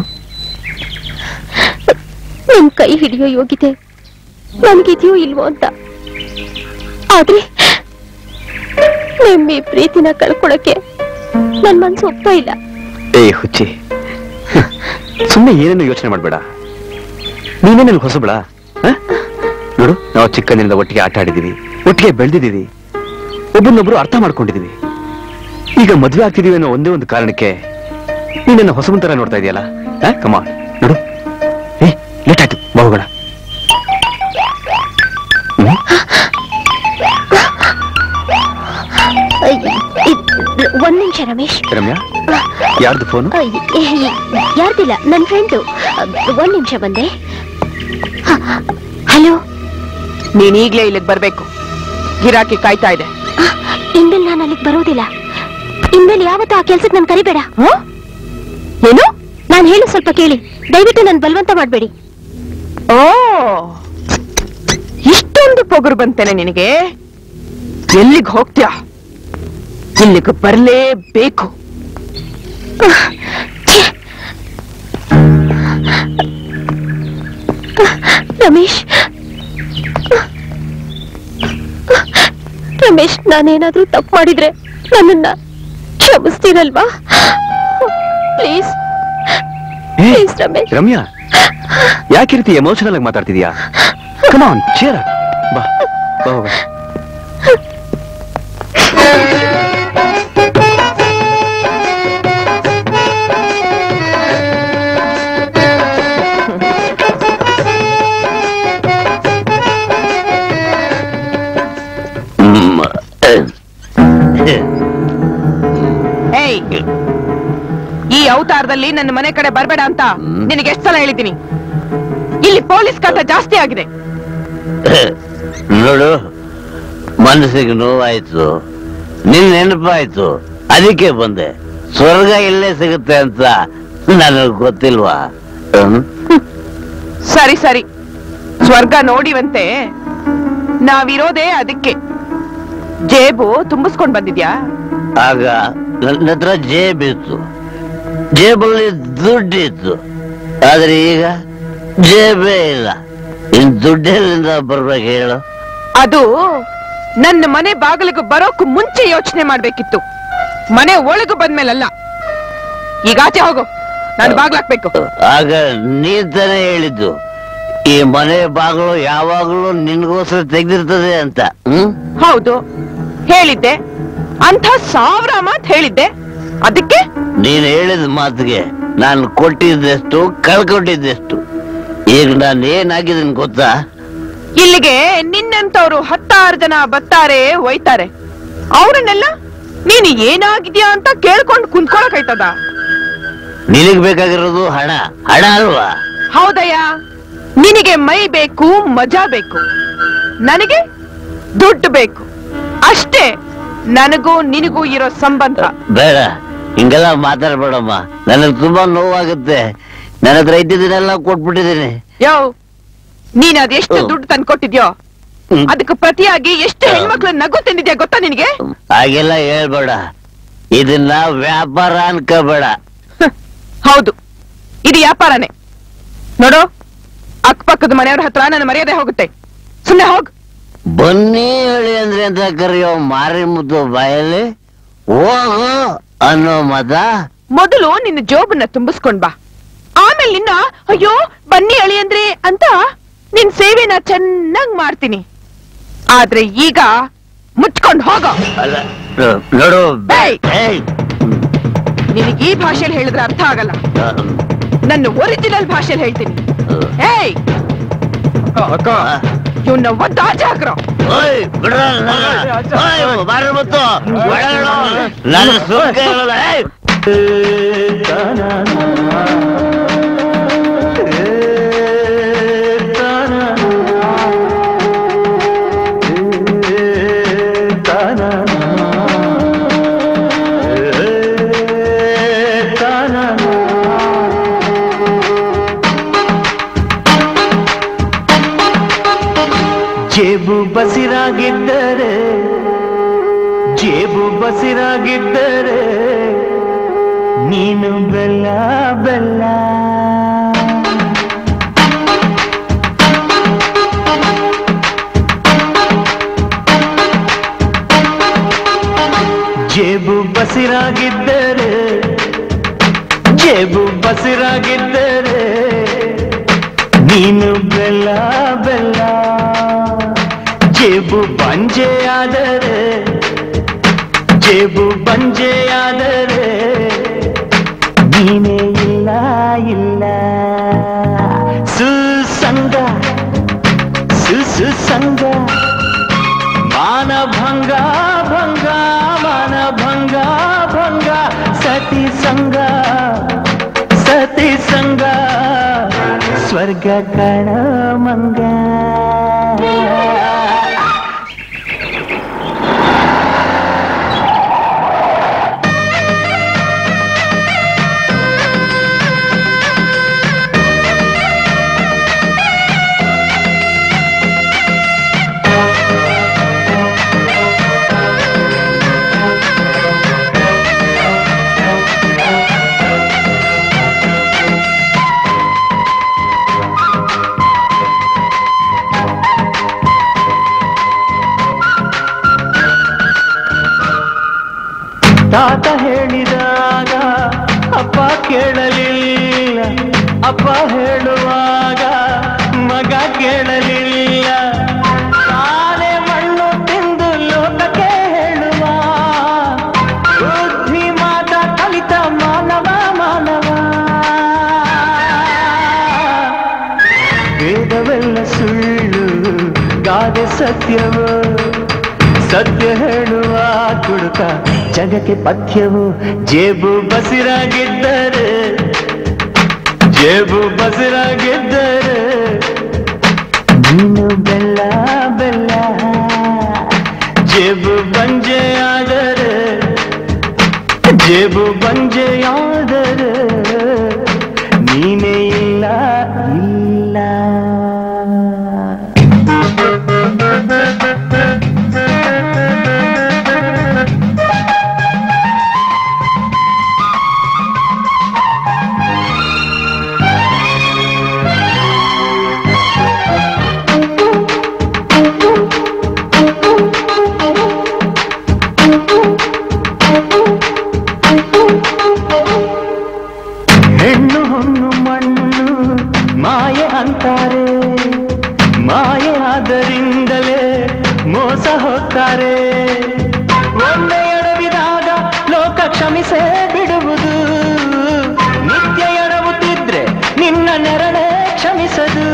ನಿಮ್ ಕೈ ಹಿಡಿಯೋ ಯೋಗ್ಯತೆ ನನ್ಗಿದೆಯೋ ಇಲ್ವೋ ಅಂತ. ಆದ್ರೆ ನಿಮ್ ಈ ಪ್ರೀತಿನ ಕಳ್ಕೊಳಕ್ಕೆ ನನ್ ಮನ್ಸು ಒಪ್ತಾ ಇಲ್ಲ.
ಏ ಹುಚ್ಚಿ, ಸುಮ್ಮನೆ ಏನೇನು ಯೋಚನೆ ಮಾಡ್ಬೇಡ. ನೀನೇ ನನ್ಗೆ ಹೊಸಬಳ? ನೋಡು, ನಾವು ಚಿಕ್ಕಂದಿನಿಂದ ಒಟ್ಟಿಗೆ ಆಟ ಆಡಿದೀವಿ, ಒಟ್ಟಿಗೆ ಬೆಳೆದಿದ್ದೀವಿ, ಒಬ್ಬನೊಬ್ರು ಅರ್ಥ ಮಾಡ್ಕೊಂಡಿದೀವಿ. ಈಗ ಮದ್ವೆ ಆಗ್ತಿದೀವಿ ಅನ್ನೋ ಒಂದೇ ಒಂದು ಕಾರಣಕ್ಕೆ ನೀನನ್ನ ಹೊಸಬನ್ ತರ ನೋಡ್ತಾ ಇದೆಯಲ್ಲ. ಕಮಾನ್, ನೋಡು, ಏ ಲೇಟ್ ಆಯ್ತು, ಹೋಗೋಣ.
ಒಂದ್ ನಿಮಿಷ ರಮೇಶ್.
ರಮ್ಯಾ, ಯಾರ್ದು ಫೋನು?
ಯಾರ್ದಿಲ್ಲ, ನನ್ ಫ್ರೆಂಡು. ಒಂದ್ ನಿಮಿಷ ಬಂದೆ. ಹಲೋ.
ನೀನ್ ಈಗ್ಲೇ ಇಲ್ಲಿಗೆ ಬರ್ಬೇಕು, ಗಿರಾಕಿ ಕಾಯ್ತಾ ಇದೆ.
ಇನ್ಮೇಲೆ ನಾನು ಅಲ್ಲಿಗೆ ಬರೋದಿಲ್ಲ. ಇನ್ಮೇಲೆ ಯಾವತ್ತೂ ಆ ಕೆಲ್ಸಕ್ಕೆ ನನ್ ಕರಿಬೇಡ. ಏನು? ನಾನು ಹೇಳು ಸ್ವಲ್ಪ ಕೇಳಿ, ದಯವಿಟ್ಟು ನನ್ ಬಲವಂತ ಮಾಡ್ಬೇಡಿ.
ಓ, ಇಷ್ಟೊಂದು ಪೊಗರು ಬಂತೇನೆ ನಿನಗೆ? ಎಲ್ಲಿಗೆ ಹೋಗ್ತ್ಯಾ? ಇಲ್ಲಿಗೆ ಬರ್ಲೇಬೇಕು.
ರಮೇಶ್, ರಮೇಶ್, ನಾನೇನಾದ್ರೂ ತಪ್ಪು ಮಾಡಿದ್ರೆ ನನ್ನನ್ನ ಕ್ಷಮಿಸ್ತೀರಲ್ವಾ? Please please Ramesh.
ರಮ್ಯಾ, ಯಾಕೆ ರೀತಿ ಎಮೋಷನಲ್ ಆಗಿ ಮಾತಾಡ್ತಿದ್ಯಾ? ಕಮಾನ್, ಚೇರ್ ಬಾ, ಬಾ ಹೋಗ.
ಈ ಅವತಾರದಲ್ಲಿ ನನ್ನ ಮನೆ ಕಡೆ ಬರ್ಬೇಡ ಅಂತ ನಿನಗೆ ಎಷ್ಟು ಸಲ ಹೇಳಿದ್ದೀನಿ? ಇಲ್ಲಿ ಪೊಲೀಸ್ ಕಾಟ ಜಾಸ್ತಿ ಆಗಿದೆ.
ನೋಡು, ಮನಸ್ಸಿಗೆ ನೋವಾಯ್ತು, ನಿನ್ ನೆನಪಾಯ್ತು, ಅದಕ್ಕೆ ಬಂದೆ. ಸ್ವರ್ಗ ಇಲ್ಲೇ ಸಿಗುತ್ತೆ ಅಂತ ನನಗ್ ಗೊತ್ತಿಲ್ವಾ?
ಸರಿ ಸರಿ, ಸ್ವರ್ಗ ನೋಡಿವಂತೆ. ನಾವಿರೋದೇ ಅದಕ್ಕೆ. ಜೇಬು ತುಂಬಿಸ್ಕೊಂಡ್ ಬಂದಿದ್ಯಾ?
ಆಗ ನನ್ನ ಹತ್ರ ಜೇಬಿತ್ತು, ಜೇಬಲ್ಲಿ ದುಡ್ಡಿತ್ತು. ಆದ್ರೆ ಈಗ ಜೇಬೇ ಇಲ್ಲ. ಇನ್ ದುಡ್ಡೆಲ್ಲಿಂದ ಬರ್ಬೇಕು ಹೇಳು?
ಅದು ನನ್ನ ಮನೆ ಬಾಗಿಲಿಗೆ ಬರೋಕ್ ಮುಂಚೆ ಯೋಚನೆ ಮಾಡ್ಬೇಕಿತ್ತು. ಮನೆ ಒಳಗು ಬಂದ್ಮೇಲಲ್ಲ. ಈಗ ಆಚೆ ಹೋಗು, ನಾನು ಬಾಗ್ಲಾಕ್ಬೇಕು.
ಆಗ ನೀನ್ ತಾನೇ ಹೇಳಿದ್ದು ಈ ಮನೆ ಬಾಗಿಲು ಯಾವಾಗ್ಲೂ ನಿನ್ಗೋಸ್ಕರ ತೆಗ್ದಿರ್ತದೆ ಅಂತ.
ಹೌದು, ಹೇಳಿದ್ದೆ. ಅಂಥ 1000 ಮಾತು ಹೇಳಿದ್ದೆ. ಅದಕ್ಕೆ
ನೀನ್ ಹೇಳಿದ ಮಾತಿಗೆ ನಾನು ಕೊಟ್ಟಿದ್ದೆಷ್ಟು, ಕಳ್ಕೊಂಡಿದ್ದೆಷ್ಟು. ಈಗ ನಾನು ಏನಾಗಿದ್ದೀನಿ ಗೊತ್ತಾ?
ಇಲ್ಲಿಗೆ ನಿನ್ನಂತವ್ರು 10 ಜನ ಬರ್ತಾರೆ, ಒಯ್ತಾರೆ. ಅವರನ್ನೆಲ್ಲ ನೀನು ಏನಾಗಿದ್ಯಾ ಅಂತ ಕೇಳ್ಕೊಂಡು ಕುಂತ್ಕೊಳಕಾಯ್ತದ?
ನಿನಗ್ ಬೇಕಾಗಿರೋದು ಹಣ, ಹಣ ಅಲ್ವಾ?
ಹೌದಯ್ಯ, ನಿನಗೆ ಮೈ ಬೇಕು, ಮಜಾ ಬೇಕು. ನನಗೆ ದುಡ್ಡು ಬೇಕು. ಅಷ್ಟೇ ನನಗೂ ನಿನಗೂ ಇರೋ ಸಂಬಂಧ.
ಬೇಡ, ಹಿಂಗೆಲ್ಲ ಮಾತಾಡ್ಬೇಡಮ್ಮ. ನನಗ್ ತುಂಬಾ ನೋವಾಗುತ್ತೆ. ನನ್ನ ಹತ್ರ ಇದ್ದಿದ್ದನ್ನೆಲ್ಲ ಕೊಟ್ಬಿಟ್ಟಿದ್ದೀನಿ.
ಯೋ, ನೀನ್ ಅದೆಷ್ಟು ದುಡ್ಡು ತಂದ್ಕೊಟ್ಟಿದ್ಯೋ ಅದಕ್ಕೆ ಪ್ರತಿಯಾಗಿ ಎಷ್ಟು ಹೆಣ್ಮಕ್ಳು ನಗು ತಿಂದಿದ್ಯಾ ಗೊತ್ತಾ ನಿನಗೆ?
ಹಾಗೆಲ್ಲ ಹೇಳ್ಬೇಡ, ಇದನ್ನ ವ್ಯಾಪಾರ ಅನ್ಕೋಬೇಡ.
ಹೌದು, ಇದು ವ್ಯಾಪಾರನೇ. ನೋಡು, ಅಕ್ಕಪಕ್ಕದ ಮನೆಯವ್ರ ಹತ್ರ ನನ್ನ ಮರ್ಯಾದೆ ಹೋಗುತ್ತೆ. ಸುಮ್ಮನೆ ಹೋಗ್.
ಬನ್ನಿ ಹೇಳಿ ಅಂದ್ರೆ ಅಂತ ಕರೆಯೋ ಮಾರಿ ಮುದ್ದು ಬಾಯಲ್ಲಿ ಹೋಗು ಅನ್ನೋ ಮತ.
ಮೊದಲು ನಿನ್ನ ಜೋಬನ್ನ ತುಂಬಿಸ್ಕೊಂಡ್ ಬಾ. ಆಮೇಲೆ ನಿನ್ನ ಅಯ್ಯೋ ಬನ್ನಿ ಅಳಿ ಅಂದ್ರೆ ಅಂತ ನಿನ್ ಸೇವೆನ ಚೆನ್ನಾಗ್ ಮಾಡ್ತೀನಿ. ಆದ್ರೆ ಈಗ ಮುಚ್ಕೊಂಡ್ ಹೋಗೋ.
ನೋಡು,
ನಿನಗೆ ಈ ಭಾಷೆಯಲ್ಲಿ ಹೇಳಿದ್ರೆ ಅರ್ಥ ಆಗಲ್ಲ. ನನ್ನ ಒರಿಜಿನಲ್ ಭಾಷೆಯಲ್ಲಿ ಹೇಳ್ತೀನಿ. ಏಯ್, ಇವನ್ನ ಒದ್ದು ಆಚೆ ಹಾಕ್ರೋ.
ಜೇಬು ಬಸಿರಾಗಿದ್ದರೆ, ಜೇಬು ಬಸಿರಾಗಿದ್ದರೆ ನೀನು ಬೆಲ್ಲ ಬೆಲ್ಲ. ಜೇಬು ಬಸಿರಾಗಿದ್ದರೆ, ಜೇಬು ಬಸಿರಾಗಿದ್ದರೆ ನೀನು ಬೆಲ್ಲ ಬೆಲ್ಲ. ಜೇಬು ಬಂಜೆಯಾದರೆ, ಜೇಬು ಬಂಜೆಯಾದರೆ ನೀನೇ ಇಲ್ಲ ಇಲ್ಲ. ಸುಸಂಗ ಸುಸಂಗ ಮಾನಭಂಗ ಭಂಗ ಮಾನಭಂಗ ಭಂಗ. ಸತಿ ಸಂಗ ಸತಿ ಸಂಗ ಸ್ವರ್ಗ ಕಣ ಮಂಗ. ತಾತ ಹೇಳಿದಾಗ ಅಪ್ಪ ಕೇಳಲಿಲ್ಲ, ಅಪ್ಪ ಹೇಳುವಾಗ ಮಗ ಕೇಳಲಿಲ್ಲ. ತಾನೇ ಮಣ್ಣು ತಿಂದು ಲೋಕಕ್ಕೆ ಹೇಳುವ ಬುದ್ಧಿ ಮಾತ ಕಲಿತ ಮಾನವ ಮಾನವ. ವೇದವೆಲ್ಲ ಸುಳ್ಳು, ಗಾದೆ ಸತ್ಯವು, ಸತ್ಯ ಹೇಳುವ ಕುಡುಕ ಜಗಕ್ಕೆ ಪಥ್ಯವು. ಜೇಬು ಬಸಿರಾಗಿದ್ದರೆ, ಜೇಬು ಬಸಿರಾಗಿದ್ದರೆ ಮೋಸ ಹೋಗ್ತಾರೆ. ಒಮ್ಮೆ ಎಡವಿದಾಗ ಲೋಕ ಕ್ಷಮಿಸೇ ಬಿಡುವುದು, ನಿತ್ಯ ಎಡವುತ್ತಿದ್ರೆ ನಿನ್ನ ನೆರಳೇ ಕ್ಷಮಿಸದು.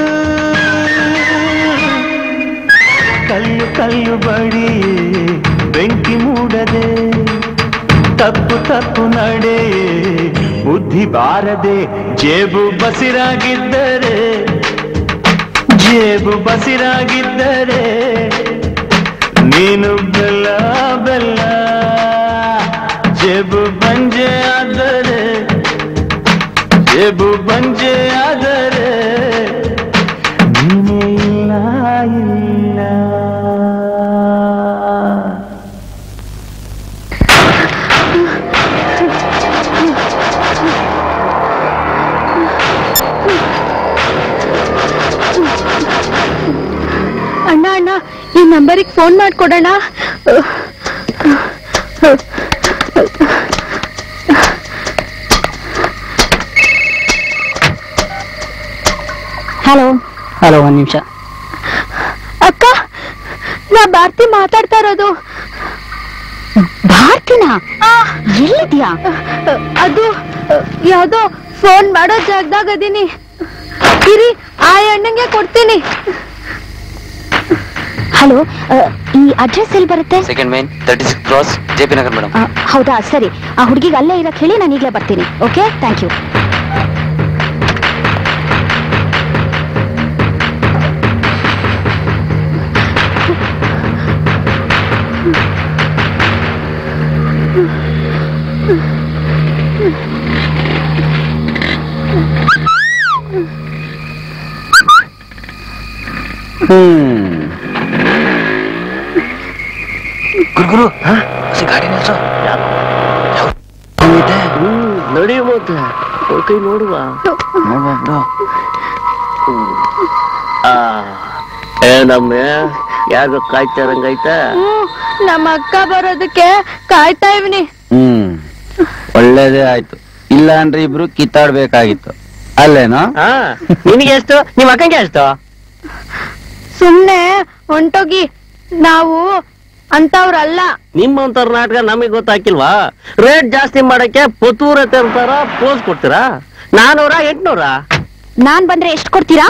ಕಲ್ಲು ಕಲ್ಲು ಬಡಿ ಬೆಂಕಿ ಮೂಡದೆ, ತಪ್ಪು ತಪ್ಪು ನಡೆ ಬುದ್ಧಿ ಬಾರದೆ. ಜೇಬು ಬಸಿರಾಗಿದ್ದರೆ, ಜೇಬು ಬಸಿರಾಗಿದ್ದರೆ ನೀನು ಬೆಲ್ಲ ಬೆಲ್ಲ. ಜೇಬು ಬಂಜೆ ಆದರೆ, ಜೇಬು ಬಂಜೆ ಆದರೆ ನೀನೇ ಇಲ್ಲ ಇಲ್ಲ.
ಅಣ್ಣ ಅಣ್ಣ, ಈ ನಂಬರಿಗೆ ಫೋನ್ ಮಾಡ್ಕೊಡೋಣ.
ಹಲೋ
ಹಲೋ, ಒಂದ್ ನಿಮಿಷ.
ಅಕ್ಕ, ನಾ ಭಾರತಿ ಮಾತಾಡ್ತಾ ಇರೋದು.
ಭಾರತಿನ ಎಲ್ಲಿದ್ಯಾ?
ಅದು ಯಾವ್ದೋ ಫೋನ್ ಮಾಡೋ ಜಾಗದಾಗ ಅದೀನಿ. ಇರಿ, ಆ ಅಣ್ಣಂಗೆ ಕೊಡ್ತೀನಿ.
ಹಲೋ, ಈ ಅಡ್ರೆಸ್ ಎಲ್ಲಿ ಬರುತ್ತೆ?
Second main 36 cross JP Nagar madam.
ಹೌದಾ, ಸರಿ. ಆ ಹುಡುಗಿಗೆ ಅಲ್ಲೇ ಇರಕ್ ಹೇಳಿ, ನಾನು ಈಗಲೇ ಬರ್ತೀನಿ. Okay, thank you.
ಗುರು ಗಾಡಿ ನಿಲ್ಸು.
ನಡೆಯುತ್ತೆ, ಕೈ ನೋಡುವ. ಏನಮ್ಮ, ಯಾರು ಕಾಯ್ತಾರಂಗೈತಾ?
ನಮ್ಮ ಅಕ್ಕ ಬರೋದಕ್ಕೆ ಕಾಯ್ತಾ ಇವ್ನಿ.
ಒಳ್ಳೇದೇ ಆಯ್ತು, ಇಲ್ಲ ಅಂದ್ರೆ ಇಬ್ರು ಕಿತ್ತಾಡ್ಬೇಕಾಗಿತ್ತು ಅಲ್ಲೇನೋ?
ನಿನಗೆ ಎಷ್ಟು, ನಿಮ್ಮ ಅಕ್ಕಂಗೆ ಎಷ್ಟು?
ಸುಮ್ನೆ ಹೊಂಟೋಗಿ, ನಾವು ಅಂತವ್ರಲ್ಲ.
ನಿಮ್ಮಂತವ್ರ ನಾಟಕ ನಮಗೆ ಗೊತ್ತಾಕಿಲ್ವಾ? ರೇಟ್ ಜಾಸ್ತಿ ಮಾಡಕ್ಕೆ ಪತೂರತೆ ಅಂತಾರ ಪೋಸ್ ಕೊಡ್ತೀರಾ? 400 800?
ನಾನ್ ಬಂದ್ರೆ ಎಷ್ಟು ಕೊಡ್ತೀರಾ?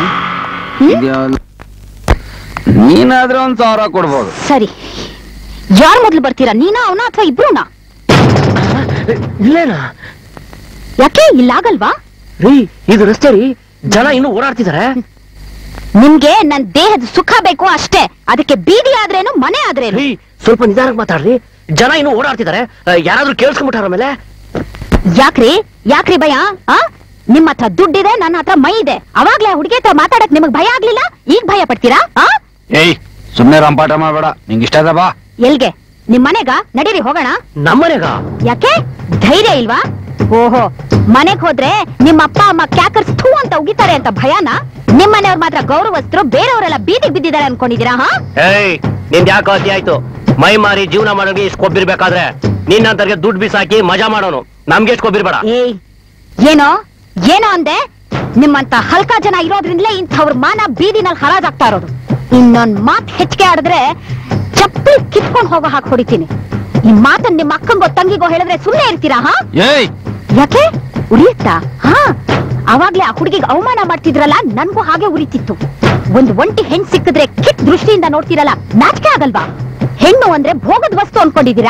ನೀನಾದ್ರೆ 1000 ಕೊಡ್ಬೋದು.
ಸರಿ, ಯಾರು ಮೊದ್ಲು ಬರ್ತೀರಾ? ನೀನಾ, ಅವನ, ಅಥವಾ ಇಬ್ರುನಾ?
ಇಲ್ಲೇನಾ?
ಯಾಕೆ ಇಲ್ಲಾಗಲ್ವಾ?
ರೀ, ಇದು ರಸ್ತೆ ರೀ, ಜನ ಇನ್ನು ಓಡಾಡ್ತಿದಾರೆ.
ನಿಮ್ಗೆ ನನ್ ದೇಹದ ಸುಖ ಬೇಕು ಅಷ್ಟೇ. ಅದಕ್ಕೆ ಬೀದಿ ಆದ್ರೇನು, ಮನೆ ಆದ್ರೇನು?
ರೀ, ಸ್ವಲ್ಪ ನಿಧಾನಕ್ಕೆ ಮಾತಾಡ್ರಿ, ಜನ ಇನ್ನು ಓಡಾಡ್ತಿದಾರೆ. ಯಾರಾದ್ರೂ ಕೇಳಿಸ್ಕೊಂಡ್ಬಿಟ್ಟಾರ ಮೇಲೆ?
ಯಾಕ್ರಿ ಯಾಕ್ರಿ ಭಯ? ನಿಮ್ಮ ಹತ್ರ ದುಡ್ಡಿದೆ, ನನ್ನ ಹತ್ರ ಮೈ ಇದೆ. ಅವಾಗ್ಲೇ ಹುಡುಗಿ ಹತ್ರ ಮಾತಾಡಕ್ ನಿಮಗ್ ಭಯ ಆಗ್ಲಿಲ್ಲ, ಈಗ ಭಯ ಪಡ್ತೀರಾ?
ಏಯ್, ಸುಮ್ನೆ ರಂಪಾಟ ಮಾಡ್ಬೇಡ. ನಿಂಗೆ ಇಷ್ಟ ಅದ ಬಾ.
ಎಲ್ಗೆ? ನಿಮ್ ಮನೆಗ? ನಡೀರಿ ಹೋಗೋಣ.
ನಮ್ಮನೆಗ?
ಯಾಕೆ, ಧೈರ್ಯ ಇಲ್ವಾ? ಓಹೋ, ಮನೆಗ್ ಹೋದ್ರೆ ನಿಮ್ಮ ಅಪ್ಪ ಅಮ್ಮ ಕ್ಯಾಕರ್ಸ್ ಥೂ ಅಂತ ಉಗಿತಾರೆ ಅಂತ ಭಯನಾ? ನಿಮ್ಮನೆಯವ್ರು ಮಾತ್ರ ಗೌರವಸ್ಥರು, ಬೇರೆಯವರೆಲ್ಲ ಬೀದಿಗೆ ಬಿದ್ದಿದ್ದಾರೆ ಅನ್ಕೊಂಡಿದೀರಾ?
ಏಯ್, ನಿಂದ ಯಾಕೆ ಅತಿ ಆಯ್ತು? ಮೈ ಮಾರಿ ಜೀವನ ಮಾಡೋಗಿ ಇಷ್ಟು ಕೊಬ್ಬಿರ್ಬೇಕಾದ್ರೆ ನಿನ್ನಂತರ್ಗೆ ದುಡ್ಡು ಬಿಸಾಕಿ ಮಜಾ ಮಾಡೋನು, ನಮ್ಗೆ ಎಷ್ಟು ಕೊಬ್ಬಿರ್ಬೇಡ.
ಏಯ್, ಏನೋ ಏನೋ ಅಂದೆ? ನಿಮ್ಮಂತ ಹಲ್ಕ ಜನ ಇರೋದ್ರಿಂದಲೇ ಇಂಥವ್ರ ಮಾನ ಬೀದಿನಲ್ಲಿ ಹರಾಜಾಗ್ತಾ ಇರೋದು. ಇನ್ನೊಂದ್ ಮಾತ್ ಹೆಚ್ಚಿಗೆ ಆಡಿದ್ರೆ ಚಪ್ಪಲಿ ಕಿತ್ಕೊಂಡ್ ಹೋಗೋ ಹಾಕಿ ಹೊಡಿತೀನಿ. ಈ ಮಾತನ್ನ ನಿಮ್ಮ ಅಕ್ಕಂಗೋ ತಂಗಿಗೋ ಹೇಳಿದ್ರೆ ಸುಮ್ಮನೆ ಇರ್ತೀರಾ? ಯಾಕೆ ಉರಿಯುತ್ತಾ? ಅವಾಗ್ಲೇ ಆ ಹುಡುಗಿಗೆ ಅವಮಾನ ಮಾಡ್ತಿದ್ರಲ್ಲ, ನನ್ಗೂ ಹಾಗೆ ಉರಿತಿತ್ತು. ಒಂದ್ ಒಂಟಿ ಹೆಣ್ ಸಿಕ್ಕಿದ್ರೆ ಕಿತ್ ದೃಷ್ಟಿಯಿಂದ ನೋಡ್ತಿರಲ್ಲ, ನಾಚಿಕೆ ಆಗಲ್ವಾ? ಹೆಣ್ಣು ಅಂದ್ರೆ ಭೋಗದ ವಸ್ತು ಅನ್ಕೊಂಡಿದ್ದೀರಾ?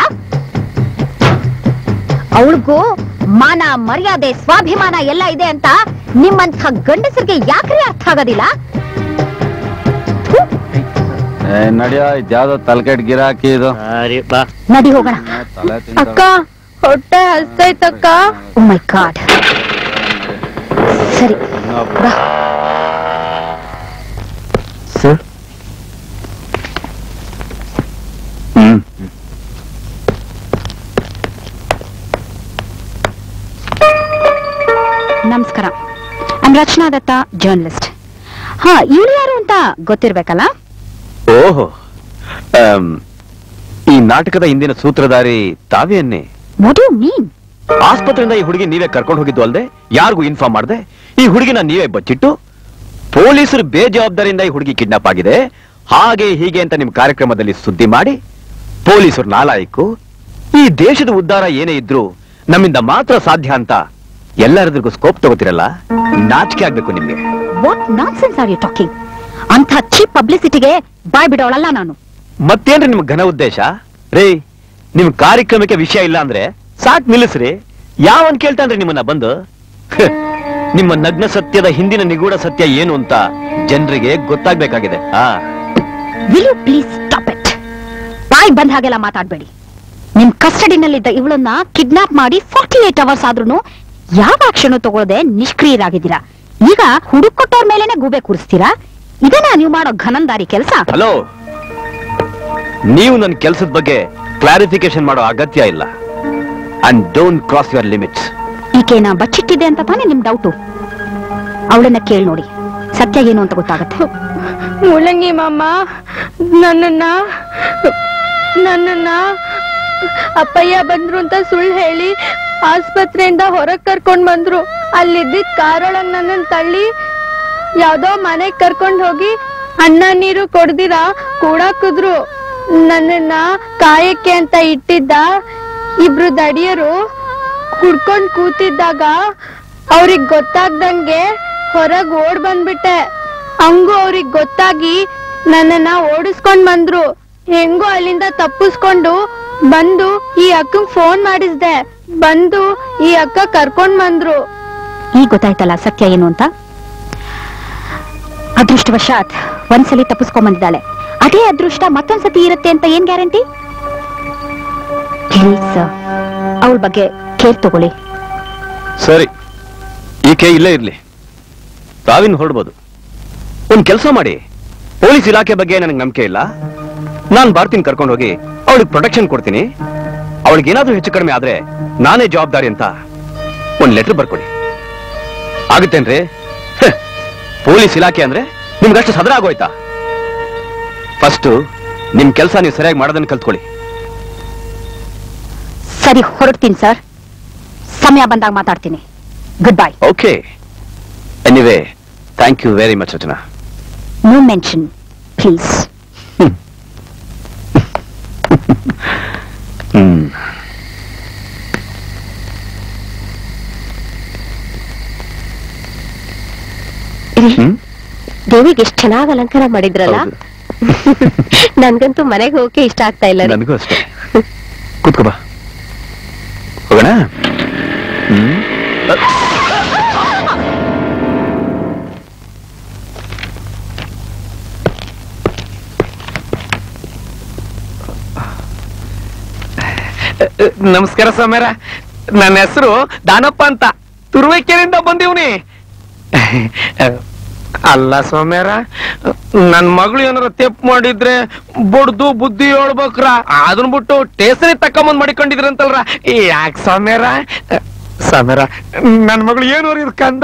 ಅವಳಿಗೂ ಮಾನ ಮರ್ಯಾದೆ ಸ್ವಾಭಿಮಾನ ಎಲ್ಲ ಇದೆ ಅಂತ ನಿಮ್ಮಂಥ ಗಂಡಸರಿಗೆ ಯಾಕ್ರಿ ಅರ್ಥ ಆಗೋದಿಲ್ಲ?
ನಡಿಯೋ, ಇದ್ಯಾವ್ದೋ ತಲೆಕೆಟ್ ಗಿರಾಕಿ ಇದು.
ನಡಿ ಹೋಗೋಣ.
ಅಕ್ಕ, ಹೊಟ್ಟೆ ಹಸ್ತೈತಕ್ಕ.
ಓ ಮೈ ಗಾಡ್. ಸರಿ ಬಾ.
ಸರ್,
ನಮಸ್ಕಾರ. I'm Rachana Datta, journalist. ಇವ್ರು ಯಾರು ಅಂತ ಗೊತ್ತಿರ್ಬೇಕಲ್ಲ?
ಓಹೋ, ಈ ನಾಟಕದ ಹಿಂದಿನ ಸೂತ್ರಧಾರಿ ತಾವೇನ್ನೇ?
What do you mean?
ಆಸ್ಪತ್ರೆಯಿಂದ ಈ ಹುಡುಗಿ ನೀವೇ ಕರ್ಕೊಂಡು ಹೋಗಿದ್ದು ಅಲ್ಲದೆ ಯಾರಿಗೂ ಇನ್ಫಾರ್ಮ್ ಮಾಡದೆ ಈ ಹುಡುಗಿನ ನೀವೇ ಬಚ್ಚಿಟ್ಟು ಪೊಲೀಸರು ಬೇಜವಾಬ್ದಾರಿಯಿಂದ ಈ ಹುಡುಗಿ ಕಿಡ್ನಾಪ್ ಆಗಿದೆ, ಹಾಗೆ ಹೀಗೆ ಅಂತ ನಿಮ್ ಕಾರ್ಯಕ್ರಮದಲ್ಲಿ ಸುದ್ದಿ ಮಾಡಿ ಪೊಲೀಸರು ನಾಲಾಯಕು, ಈ ದೇಶದ ಉದ್ಧಾರ ಏನೇ ಇದ್ರು ನಮ್ಮಿಂದ ಮಾತ್ರ ಸಾಧ್ಯ ಅಂತ ಎಲ್ಲರದ್ರಿಗೂ ಸ್ಕೋಪ್ ತಗೋತಿರಲ್ಲ, ನಾಚಿಕೆ ಆಗ್ಬೇಕು ನಿಮ್ಗೆ.
What nonsense are you talking? ಅಂತ ಚೀಪ್ ಪಬ್ಲಿಸಿಟಿಗೆ ಬಾಯ್ ಬಿಡೋಳಲ್ಲ ನಾನು.
ಮತ್ತೇನ್ರಿ ನಿಮ್ ಘನ ಉದ್ದೇಶ? ರೇ, ನಿಮ್ ಕಾರ್ಯಕ್ರಮಕ್ಕೆ ವಿಷಯ ಇಲ್ಲ ಅಂದ್ರೆ ಸಾಕ್ ನಿಲ್ಲಿಸ್ರಿ. ಯಾವನ್ ಕೇಳ್ತಾನ್ರಿ ನಿಮ್ಮನ್ನ ಬಂದು? ನಿಮ್ಮ ನಗ್ನ ಸತ್ಯದ ಹಿಂದಿನ ನಿಗೂಢ ಸತ್ಯ ಏನು ಅಂತ ಜನರಿಗೆ ಗೊತ್ತಾಗ್ಬೇಕಾಗಿದೆ.
Will you please stop it? ಬಾಯ್ ಬಂದ ಹಾಗೆಲ್ಲ ಮಾತಾಡ್ಬೇಡಿ. ನಿಮ್ ಕಸ್ಟಡಿನಲ್ಲಿದ್ದ ಇವಳನ್ನ ಕಿಡ್ನಾಪ್ ಮಾಡಿ 48 ಅವರ್ಸ್ ಆದ್ರೂ ಯಾವ ಆಕ್ಷನ್ ತಗೊಳ್ಳದೆ ನಿಷ್ಕ್ರಿಯರಾಗಿದ್ದೀರಾ. ಈಗ ಹುಡುಕೊಟ್ಟವ್ರ ಮೇಲೆನೆ ಗೂಬೆ ಕೂರಿಸ್ತೀರಾ? ಇದನ್ನ ನೀವು ಮಾಡೋ ಘನಂದಾರಿ ಕೆಲಸ.
ಹಲೋ, ನೀವು ನನ್ನ ಕೆಲಸದ ಬಗ್ಗೆ ಕ್ಲಾರಿಫಿಕೇಶನ್ ಮಾಡೋ ಅಗತ್ಯ ಇಲ್ಲ. And don't cross your limits.
ಈಕೆನ ಬಚ್ಚಿಟ್ಟಿದೆ ಅಂತ ತಾನೇ ನಿಮ್ ಡೌಟು? ಅವಳನ್ನ ಕೇಳಿ ನೋಡಿ, ಸತ್ಯ ಏನು ಅಂತ ಗೊತ್ತಾಗತ್ತೆ.
ಮುಳ್ಳಂಗಿ ಮಾಮ ನನ್ನನ್ನ ಅಪ್ಪಯ್ಯ ಬಂದ್ರು ಅಂತ ಸುಳ್ಳು ಹೇಳಿ ಆಸ್ಪತ್ರೆಯಿಂದ ಹೊರಗ್ ಕರ್ಕೊಂಡ್ ಬಂದ್ರು. ಅಲ್ಲಿದ್ದಿದ್ ಕಾರೊಳಗ್ ನನ್ನನ್ ತಳ್ಳಿ ಯಾವ್ದೋ ಮನೆಗ್ ಕರ್ಕೊಂಡ್ ಹೋಗಿ ಅನ್ನ ನೀರು ಕೊಡ್ದಿರಾ ಕೂಡಾಕಿದ್ರು. ನನ್ನನ್ನ ಕಾಯಕ್ಕೆ ಅಂತ ಇಟ್ಟಿದ್ದ ಇಬ್ರು ದಡಿಯರು ಕುಡ್ಕೊಂಡ್ ಕೂತಿದ್ದಾಗ ಅವ್ರಿಗ್ ಗೊತ್ತಾಗ್ದಂಗೆ ಹೊರಗ್ ಓಡ್ ಬಂದ್ಬಿಟ್ಟೆ. ಹಂಗೂ ಅವ್ರಿಗ್ ಗೊತ್ತಾಗಿ ನನ್ನನ್ನ ಓಡಿಸ್ಕೊಂಡ್ ಬಂದ್ರು. ಹೆಂಗೋ ಅಲ್ಲಿಂದ ತಪ್ಪಿಸ್ಕೊಂಡು ಬಂದು ಈ ಅಕ್ಕಂಗ್ ಫೋನ್ ಮಾಡಿಸ್ದೆ. ಬಂದು ಈ ಅಕ್ಕ ಕರ್ಕೊಂಡ್ ಬಂದ್ರು.
ಈಗ ಗೊತ್ತಾಯ್ತಲ್ಲ ಸತ್ಯ ಏನು ಅಂತ. ಅದೃಷ್ಟವಶಾತ್ ಒಂದ್ಸಲಿ ತಪ್ಪಿಸ್ಕೊಂಡ್ ಬಂದಿದ್ದಾಳೆ. ಅದೇ ಅದೃಷ್ಟ ಮತ್ತೊಂದ್ಸತಿ ಇರುತ್ತೆ ಅಂತ ಏನ್ ಗ್ಯಾರಂಟಿ? ಪ್ಲೀಸ್ ಅವಳ ಬಗ್ಗೆ ಕೇರ್ ತಗೊಳ್ಳಿ.
ಸರಿ, ಈಕೆ ಇಲ್ಲೇ ಇರ್ಲಿ, ತಾವಿನ್ ಹೊರಡ್ಬೋದು. ಒಂದ್ ಕೆಲಸ ಮಾಡಿ, ಪೊಲೀಸ್ ಇಲಾಖೆ ಬಗ್ಗೆ ನನಗೆ ನಂಬಿಕೆ ಇಲ್ಲ, ನಾನ್ ಬರ್ತೀನಿ, ಕರ್ಕೊಂಡು ಹೋಗಿ ಅವಳಿಗೆ ಪ್ರೊಟೆಕ್ಷನ್ ಕೊಡ್ತೀನಿ. ಅವಳಿಗೆ ಏನಾದ್ರೂ ಹೆಚ್ಚು ಕಡಿಮೆ ಆದ್ರೆ ನಾನೇ ಜವಾಬ್ದಾರಿ ಅಂತ ಒಂದ್ ಲೆಟರ್ ಬರ್ಕೊಡಿ. ಆಗುತ್ತೇನ್ರಿ? ಪೊಲೀಸ್ ಇಲಾಖೆ ಅಂದ್ರೆ ನಿಮ್ಗಷ್ಟು ಸದರ ಆಗೋಯ್ತಾ? ಫಸ್ಟ್ ನಿಮ್ ಕೆಲಸ ನೀವು ಸರಿಯಾಗಿ ಮಾಡೋದನ್ನ ಕಲ್ತ್ಕೊಳ್ಳಿ.
ಸರಿ, ಹೊರಡ್ತೀನಿ ಸರ್. ಸಮಯ ಬಂದಾಗ ಮಾತಾಡ್ತೀನಿ. Goodbye.
Okay, anyway thank you very much Rachana.
No mention please.
ದೇವಿಗೆ ಎಷ್ಟು ಚೆನ್ನಾಗಿ ಅಲಂಕಾರ ಮಾಡಿದ್ರಲ್ಲ. ನನ್ಗಂತೂ ಮನೆಗೆ ಹೋಗಕ್ಕೆ ಇಷ್ಟ ಆಗ್ತಾ ಇಲ್ಲ.
ನನಗೂ ಅಷ್ಟೇ. ಕೂತ್ಕೋ ಬಾ, ಹೋಗೋಣ.
ನಮಸ್ಕಾರ ಸ್ವಾಮ್ಯಾರ. ನನ್ನ ಹೆಸರು ದಾನಪ್ಪ ಅಂತ, ತುರುವೇಕೆರೆಯಿಂದ ಬಂದೀವ್ನಿ. ಅಲ್ಲ ಸ್ವಾಮ್ಯಾರ, ನನ್ ಮಗಳು ಏನಾರ ತಪ್ಪು ಮಾಡಿದ್ರೆ ಬಡ್ದು ಬುದ್ಧಿ ಹೇಳ್ಬೇಕ್ರ. ಅದನ್ ಬಿಟ್ಟು ಟೇಸರಿ ತಕೊಂಬಂದ್ ಮಾಡಿಕೊಂಡಿದ್ರಂತಲ್ರ. ಯಾಕೆ ಸ್ವಾಮ್ಯಾರ? ಸ್ವಾಮ್ಯಾರ, ನನ್ ಮಗಳು ಏನು ಇದು ಕಂದ.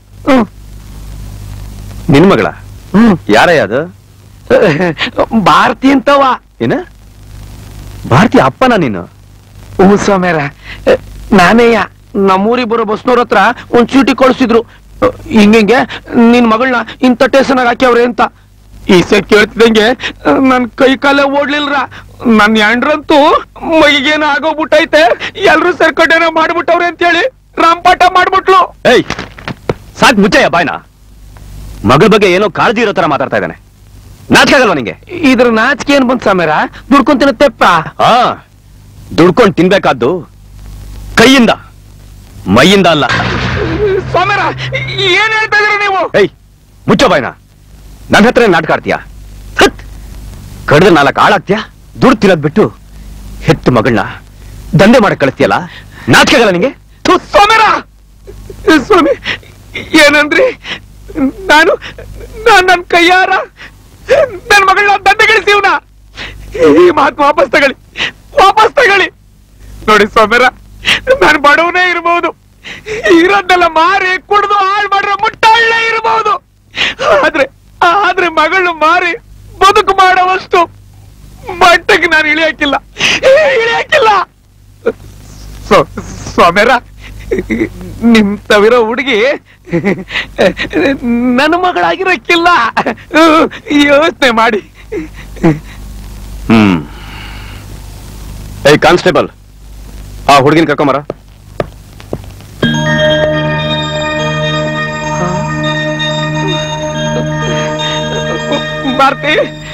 ನಿನ್ ಮಗಳ? ಯಾರಯ್ಯ ಅದು?
ಭಾರತಿ ಅಂತವ.
ಏನ ಭಾರತಿ ಅಪ್ಪನ ನೀನು?
ಹ್ಞೂ ಸ್ವಾಮ್ಯಾರ, ನಾನೇಯ ನಮ್ಮೂರಿಗೆ ಬರೋ ಬಸ್ನವ್ರ ಹತ್ರ ಒಂದ್ ಚೀಟಿ ಕಳಿಸಿದ್ರು. ಹಿಂಗೆ ನಿನ್ ಮಗಳನ್ನ ಇಂಥ ಟೇಷನ್ ಹಾಕ್ಯವ್ರೆ ಅಂತ. ಈ ಸೆಟ್ ಕೇಳ್ತಿದಂಗೆ ನನ್ ಕೈ ಕಾಲೇ ಓಡ್ಲಿಲ್ರ. ನನ್ ಯಾಂಡ್ರಂತೂ ಮೈಗೇನ ಆಗೋಗ್ಬಿಟ್ಟೈತೆ, ಎಲ್ರು ಸೇರ್ಕೊಂಡೇನೋ ಮಾಡ್ಬಿಟ್ಟವ್ರೆ ಅಂತ ಹೇಳಿ ರಾಂಪಾಟ ಮಾಡ್ಬಿಟ್ಲು.
ಏಯ್, ಸಾಕ್ ಮುಚ್ಚಯ್ಯ ಬಾಯ್ನ. ಮಗಳ ಬಗ್ಗೆ ಏನೋ ಕಾಳಜಿ ಇರೋ ತರ ಮಾತಾಡ್ತಾ ಇದ್ದಾನೆ. ನಾಚಿಕೆ ಆಗಲ್ವಾ ನಿಂಗೆ?
ಇದ್ರ ನಾಚಿಕೆ ಏನ್ ಬಂತ ಸ್ವಾಮ್ಯಾರ? ದುಡ್ಕೊಂತಿನ ತೆಪ್ಪ.
ದುಡ್ಕೊಂಡ್ ತಿನ್ಬೇಕಾದ್ದು ಕೈಯಿಂದ, ಮೈಯಿಂದ ಅಲ್ಲ.
ಸ್ವಾಮ್ಯಾರ, ಏನ್ ಹೇಳ್ತಾ ಇದೀರ ನೀವು?
ಏಯ್, ಮುಚ್ಚೋ ಬಾಯ್ನ. ನನ್ನ ಹತ್ರ ನಾಟಕ ಆಡ್ತೀಯ? ಕಡ್ದ 4 ಆಳಾಗ್ತೀಯ? ದುಡ್ಡು ತಿನ್ನೋದ್ ಬಿಟ್ಟು ಹೆತ್ತು ಮಗಳನ್ನ ದಂಧೆ ಮಾಡಕ್ ಕಳಿಸ್ತೀಯಲ್ಲ, ನಾಟಕ ಆಗಲ್ಲ ನಿಂಗೆ?
ಸ್ವಾಮ್ಯಾರ, ಸ್ವಾಮಿ ಏನಂದ್ರಿ? ನಾನು ನನ್ ಕೈಯಾರ ನನ್ ಮಗಳನ್ನ ದಂಧೆಗಳಿಸಿವ್ನ. ಈ ಮಾತು ವಾಪಸ್ ತಗೊಳ್ಳಿ, ವಾಪಸ್ ತಗೊಳ್ಳಿ. ನೋಡಿ ಸ್ವಾಮ್ಯಾರ, ನಾನು ಬಡವನೇ ಇರಬಹುದು, ಇರೋದೆಲ್ಲ ಮಾರಿ ಕುಡ್ದು ಹಾಳು ಮಾಡಿರೋ ಮುಟ್ಟಾಳ್ಳೆ ಇರಬಹುದು. ಆದ್ರೆ ಮಗಳು ಮಾರಿ ಬದುಕು ಮಾಡೋವಷ್ಟು ಮಟ್ಟಕ್ಕೆ ನಾನು ಇಳಿಯಕ್ಕಿಲ್ಲ. ಸ್ವಾಮ್ಯಾರ, ನಿಮ್ ತವಿರೋ ಹುಡುಗಿ ನನ್ನ ಮಗಳಾಗಿರಕ್ಕಿಲ್ಲ. ಯೋಚನೆ ಮಾಡಿ
ಏ ಕಾನ್ಸ್ಟೇಬಲ್, ಆ ಹುಡುಗಿನ ಕರ್ಕೊಂಬರ.
ಭಾರತಿ,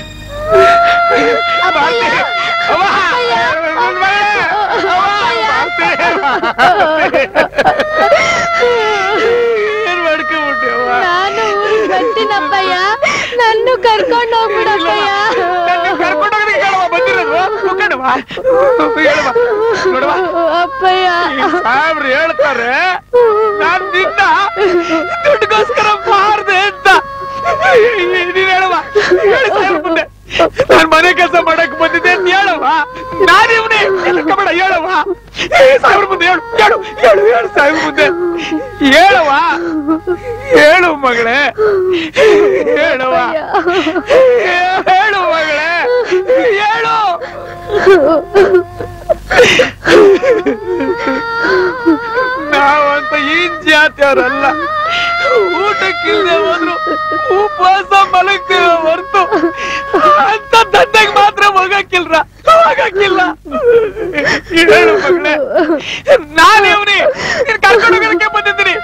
ನಾನು ಊರಿಗೆ ಬರ್ತೀನಪ್ಪಯ್ಯ, ನನ್ನ ಕರ್ಕೊಂಡು ಹೋಗ್ಬಿಡಪ್ಪಯ್ಯ. ಅಪ್ಪಯ್ಯ
ಸಾಹೇಬ್ರು ಹೇಳ್ತಾರೆ ನಾನ್ ನಿನ್ನ ದುಡ್ಡುಗೋಸ್ಕರ ಮಾರ್ದೆ ಅಂತ. ನೀನ್ ಹೇಳವ, ನಾನ್ ಮನೆ ಕೆಲಸ ಮಾಡಕ್ ಬಂದಿದ್ದೆ ಅಂತ ಹೇಳವ. ನಾನಿವ್ನೇ ಬೇಡ ಹೇಳವ. ಸಾವಿರ ಮುಂದೆ ಹೇಳು ಹೇಳು ಹೇಳು ಹೇಳು ಸಾವಿರ ಮುಂದೆ ಹೇಳವ. ಹೇಳು ಮಗಳೇ, ಹೇಳವ, ಹೇಳು ಮಗಳೇ, ಹೇಳು. ನಾವಂತ ಈ ಜಾತಿಯವರಲ್ಲ. ಊಟಕ್ಕಿಲ್ಲದೆ ಹೋದ್ರು ಉಪವಾಸ ಮಲಗ್ತೇವೆ ಹೊರತು ಅಂತ ದಂಧೆಗೆ ಮಾತ್ರ ಹೋಗಕ್ಕಿಲ್ಲ. ಹೇಳು ಮಗಳೇ, ನಾನೇವ್ನಿ ನೀನ್ ಕರ್ಕೊಂಡು ಹೋಗೋದಕ್ಕೆ ಬಂದಿದ್ದೀನಿ.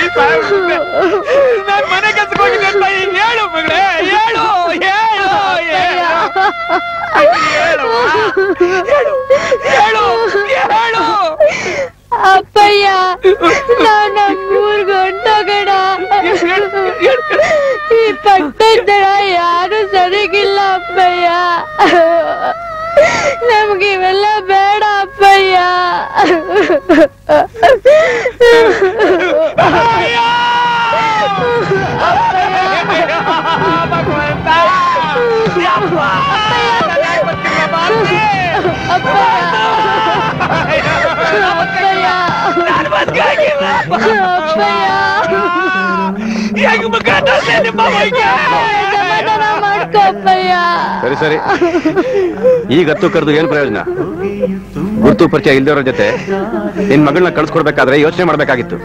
ನಾನ್ ಮನೆ ಕೆಲ್ಸಕ್ಕೆ ಹೋಗಿದ್ದೆ ಅಂತ ಹೇಳು ಮಗಳೇ, ಹೇಳು ಹೇಳು ಹೇಳು ಹೇಳು ಹೇಳು.
ಅಪ್ಪಯ್ಯ, ನಾವು ನಮ್ಮೂರ್ಗ್ ಹೊಂಟೋಗೋಣ. ಈ ಪಟ್ಟದ ಯಾರು ಸರಿಗಿಲ್ಲ ಅಪ್ಪಯ್ಯ. ನಮ್ಗೆ ಇವೆಲ್ಲ ಬೇಡ ಅಪ್ಪಯ್ಯ.
ಸರಿ ಸರಿ, ಈಗ ಹತ್ತು ಕರೆದು ಏನ್ ಪ್ರಯೋಜನ? ಗುರುತು ಪರಿಚಯ ಇಲ್ದವ್ರ ಜೊತೆ ನಿನ್ ಮಗಳನ್ನ ಕಳ್ಸ್ಕೊಡ್ಬೇಕಾದ್ರೆ ಯೋಚನೆ ಮಾಡ್ಬೇಕಾಗಿತ್ತು.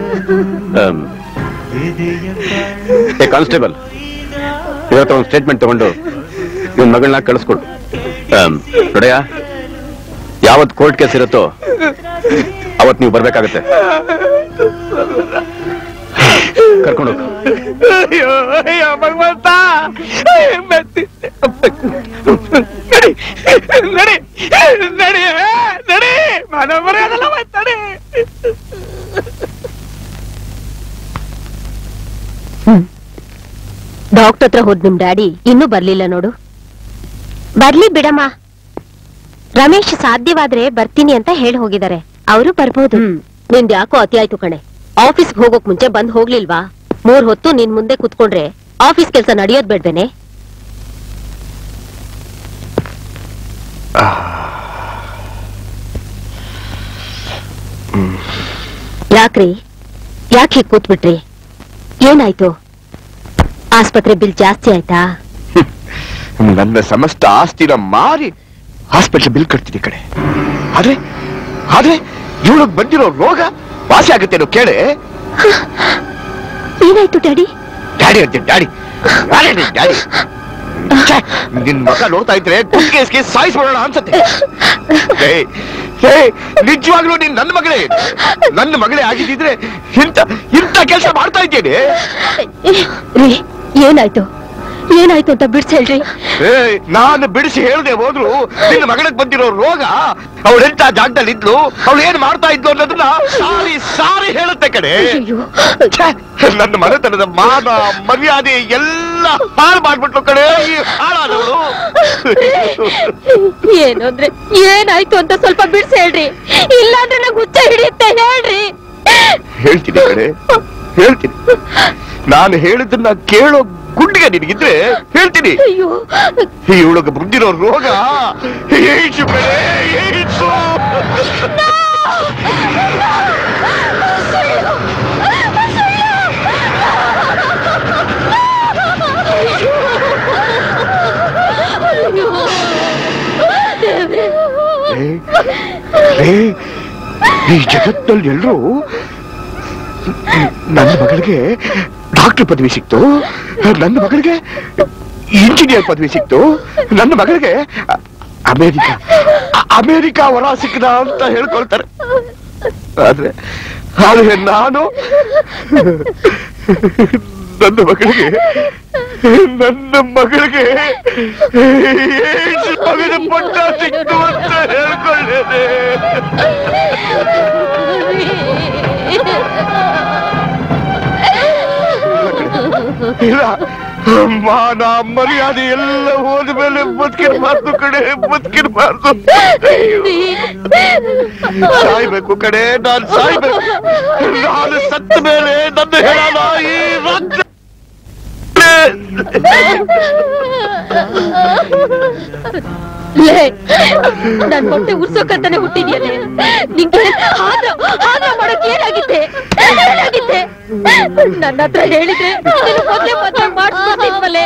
ಕಾನ್ಸ್ಟೇಬಲ್, ಇವತ್ತು ಒಂದು ಸ್ಟೇಟ್ಮೆಂಟ್ ತಗೊಂಡು ಇವನ್ ಮಗಳನ್ನ ಕಳಿಸ್ಕೊಡು. ನೋಡಯ್ಯ, ಯಾವತ್ ಕೋರ್ಟ್ ಕೇಸ್ ಇರುತ್ತೋ ಅವತ್ ನೀವು ಬರ್ಬೇಕಾಗತ್ತೆ. ಕರ್ಕೊಂಡು
ಭಗವಂತ, ನಡಿ ನಡಿ ನಡಿ, ಮನ ಬರೆಯೋದಲ್ಲ ನಡಿ.
ಡಾಕ್ಟರ್ ಹತ್ರ ಹೋದ್ ನಿಮ್ ಡ್ಯಾಡಿ ಇನ್ನೂ ಬರ್ಲಿಲ್ಲ ನೋಡು. ಬರ್ಲಿ ಬಿಡಮ್ಮ, ರಮೇಶ್ ಸಾಧ್ಯವಾದ್ರೆ ಬರ್ತೀನಿ ಅಂತ ಹೇಳಿ ಹೋಗಿದ್ದಾರೆ. ಅವರು ಬರ್ಬೋದು. ನಿಂದ್ ಯಾಕೋ ಅತಿ ಆಯ್ತು ಕಣೆ. ಆಫೀಸ್ಗೆ ಹೋಗೋಕ್ ಮುಂಚೆ ಬಂದ್ ಹೋಗ್ಲಿಲ್ವಾ? 3 ಹೊತ್ತು ನಿನ್ ಮುಂದೆ ಕುತ್ಕೊಂಡ್ರೆ ಆಫೀಸ್ ಕೆಲ್ಸ ನಡೆಯೋದ್ ಬೇಡ್ವೇನೆ? ಯಾಕ್ರಿ, ಯಾಕೆ ಹೀಗ್ ಕೂತ್ಬಿಟ್ರಿ? ಏನಾಯ್ತು? ಆಸ್ಪತ್ರೆ ಬಿಲ್ ಜಾಸ್ತಿ ಆಯ್ತಾ?
ನನ್ನ ಸಮಸ್ತ ಆಸ್ತಿನ ಮಾರಿ ಹಾಸ್ಪಿಟಲ್ ಬಿಲ್ ಕಟ್ತೀನಿ ಕಡೆ. ಆದ್ರೆ ಆದ್ರೆ ಇವಳಿಗೆ ಬಂದಿರೋ ರೋಗ ವಾಸಿ ಆಗುತ್ತೇನೋ ಕೇಳೆ.
ಏನಾಯ್ತು ಡ್ಯಾಡಿ?
ಡ್ಯಾಡಿ ಅಂತೀನಿ, ಡ್ಯಾಡಿ ಡ್ಯಾಡಿ. ನಿನ್ ಮಗ ನೋಡ್ತಾ ಇದ್ರೆ ಕುಟ್ಕೇಸ್ಗೆ ಸಾಯಿಸ್ಬಿಡೋಣ ಅನ್ಸತ್ತೆ. ನಿಜವಾಗ್ಲೂ ನೀನ್ ನನ್ನ ಮಗಳೇ ಆಗಿದ್ದಿದ್ರೆ ಇಂಥ ಕೆಲಸ ಮಾಡ್ತಾ ಇದ್ದೇನೆ.
ಏನಾಯ್ತು ಏನಾಯ್ತು ಅಂತ ಬಿಡ್ಸಿ ಹೇಳ್ರಿ.
ನಾನು ಬಿಡಿಸಿ ಹೇಳ್ದೆ ಹೋದ್ರು ನಿನ್ನ ಮಗಳಿಗೆ ಬಂದಿರೋ ರೋಗ ಅವಳೆಂತ ಜಾಗದಲ್ಲಿ ಇದ್ಲು, ಅವಳು ಏನ್ ಮಾಡ್ತಾ ಇದ್ಲು ಅನ್ನೋದನ್ನ ಸಾರಿ ಸಾರಿ ಹೇಳುತ್ತೆ ಕಡೆ. ನನ್ನ ಮನೆತನದ ಮಾನ ಮರ್ಯಾದೆ ಎಲ್ಲ ಹಾಳು ಮಾಡ್ಬಿಟ್ಲು ಕಡೆ ಈ ಹಾಳಾದವಳು.
ಏನು ಅಂದ್ರೆ ಏನಾಯ್ತು ಅಂತ ಸ್ವಲ್ಪ ಬಿಡ್ಸಿ ಹೇಳ್ರಿ, ಇಲ್ಲಾಂದ್ರೆ ನಂಗೆ ಹುಚ್ಚ ಹಿಡಿಯುತ್ತೆ. ಹೇಳ್ರಿ.
ಹೇಳ್ತೀನಿ ಕಡೆ, ಹೇಳ್ತೀನಿ. ನಾನು ಹೇಳಿದ್ದನ್ನ ಕೇಳೋ ಗುಂಡಿಗೆ ನಿನಗಿದ್ರೆ ಹೇಳ್ತೀನಿ. ಇವಳಿಗೆ ಬಂದಿರೋ ರೋಗ ಏಡ್ಸು ಕಡೆ, ಏಡ್ಸು. ಈ ಜಗತ್ತಿನಲ್ಲಿ ಎಲ್ಲರೂ ನನ್ನ ಮಗಳಿಗೆ ಡಾಕ್ಟರ್ ಪದವಿ ಸಿಕ್ತು, ನನ್ನ ಮಗಳಿಗೆ
ಇಂಜಿನಿಯರ್ ಪದವಿ ಸಿಕ್ತು. ನನ್ನ ಮಗಳಿಗೆ ಅಮೆರಿಕ ವರ ಸಿಕ್ಕದ ಅಂತ ಹೇಳ್ಕೊಳ್ತಾರೆ. ಆದ್ರೆ ನಾನು ನನ್ನ ಮಗಳಿಗೆ ಪಟ್ಟ ಸಿಕ್ತು ಅಂತ ಹೇಳ್ಕೊಳ್ಳೇನೆ. ಇಲ್ಲ, ಮಾನ ಮರ್ಯಾದೆ ಎಲ್ಲ ಹೋದ್ಮೇಲೆ ಬದುಕಿರ್ಬಾರ್ದು ಕಡೆ, ಬದುಕಿರ್ಬಾರ್ದು. ಸಾಯ್ಬೇಕು ಕಡೆ, ನಾನು ಸಾಯ್ಬೇಕು. ನಾನು ಸತ್ತ ಮೇಲೆ ನನ್ನ ಹೇಳಲ್ಲ ಈ
ನನ್ ಹೊಟ್ಟೆ ಉರ್ಸೋಕಂತಾನೆ ಹುಟ್ಟಿದ್ಯಲ್ಲೇ. ನಿಂಗೆ ಆದ್ರ ಮಾಡಕ್ ಏನಾಗಿದ್ದೆ? ನನ್ನ ಹತ್ರ ಹೇಳಿದ್ರೆ ಮೊದ್ಲೇ ಮದ್ವೆ ಮಾಡಿಸ್ಬಿಡ್ತಿದ್ವಲ್ಲೇ.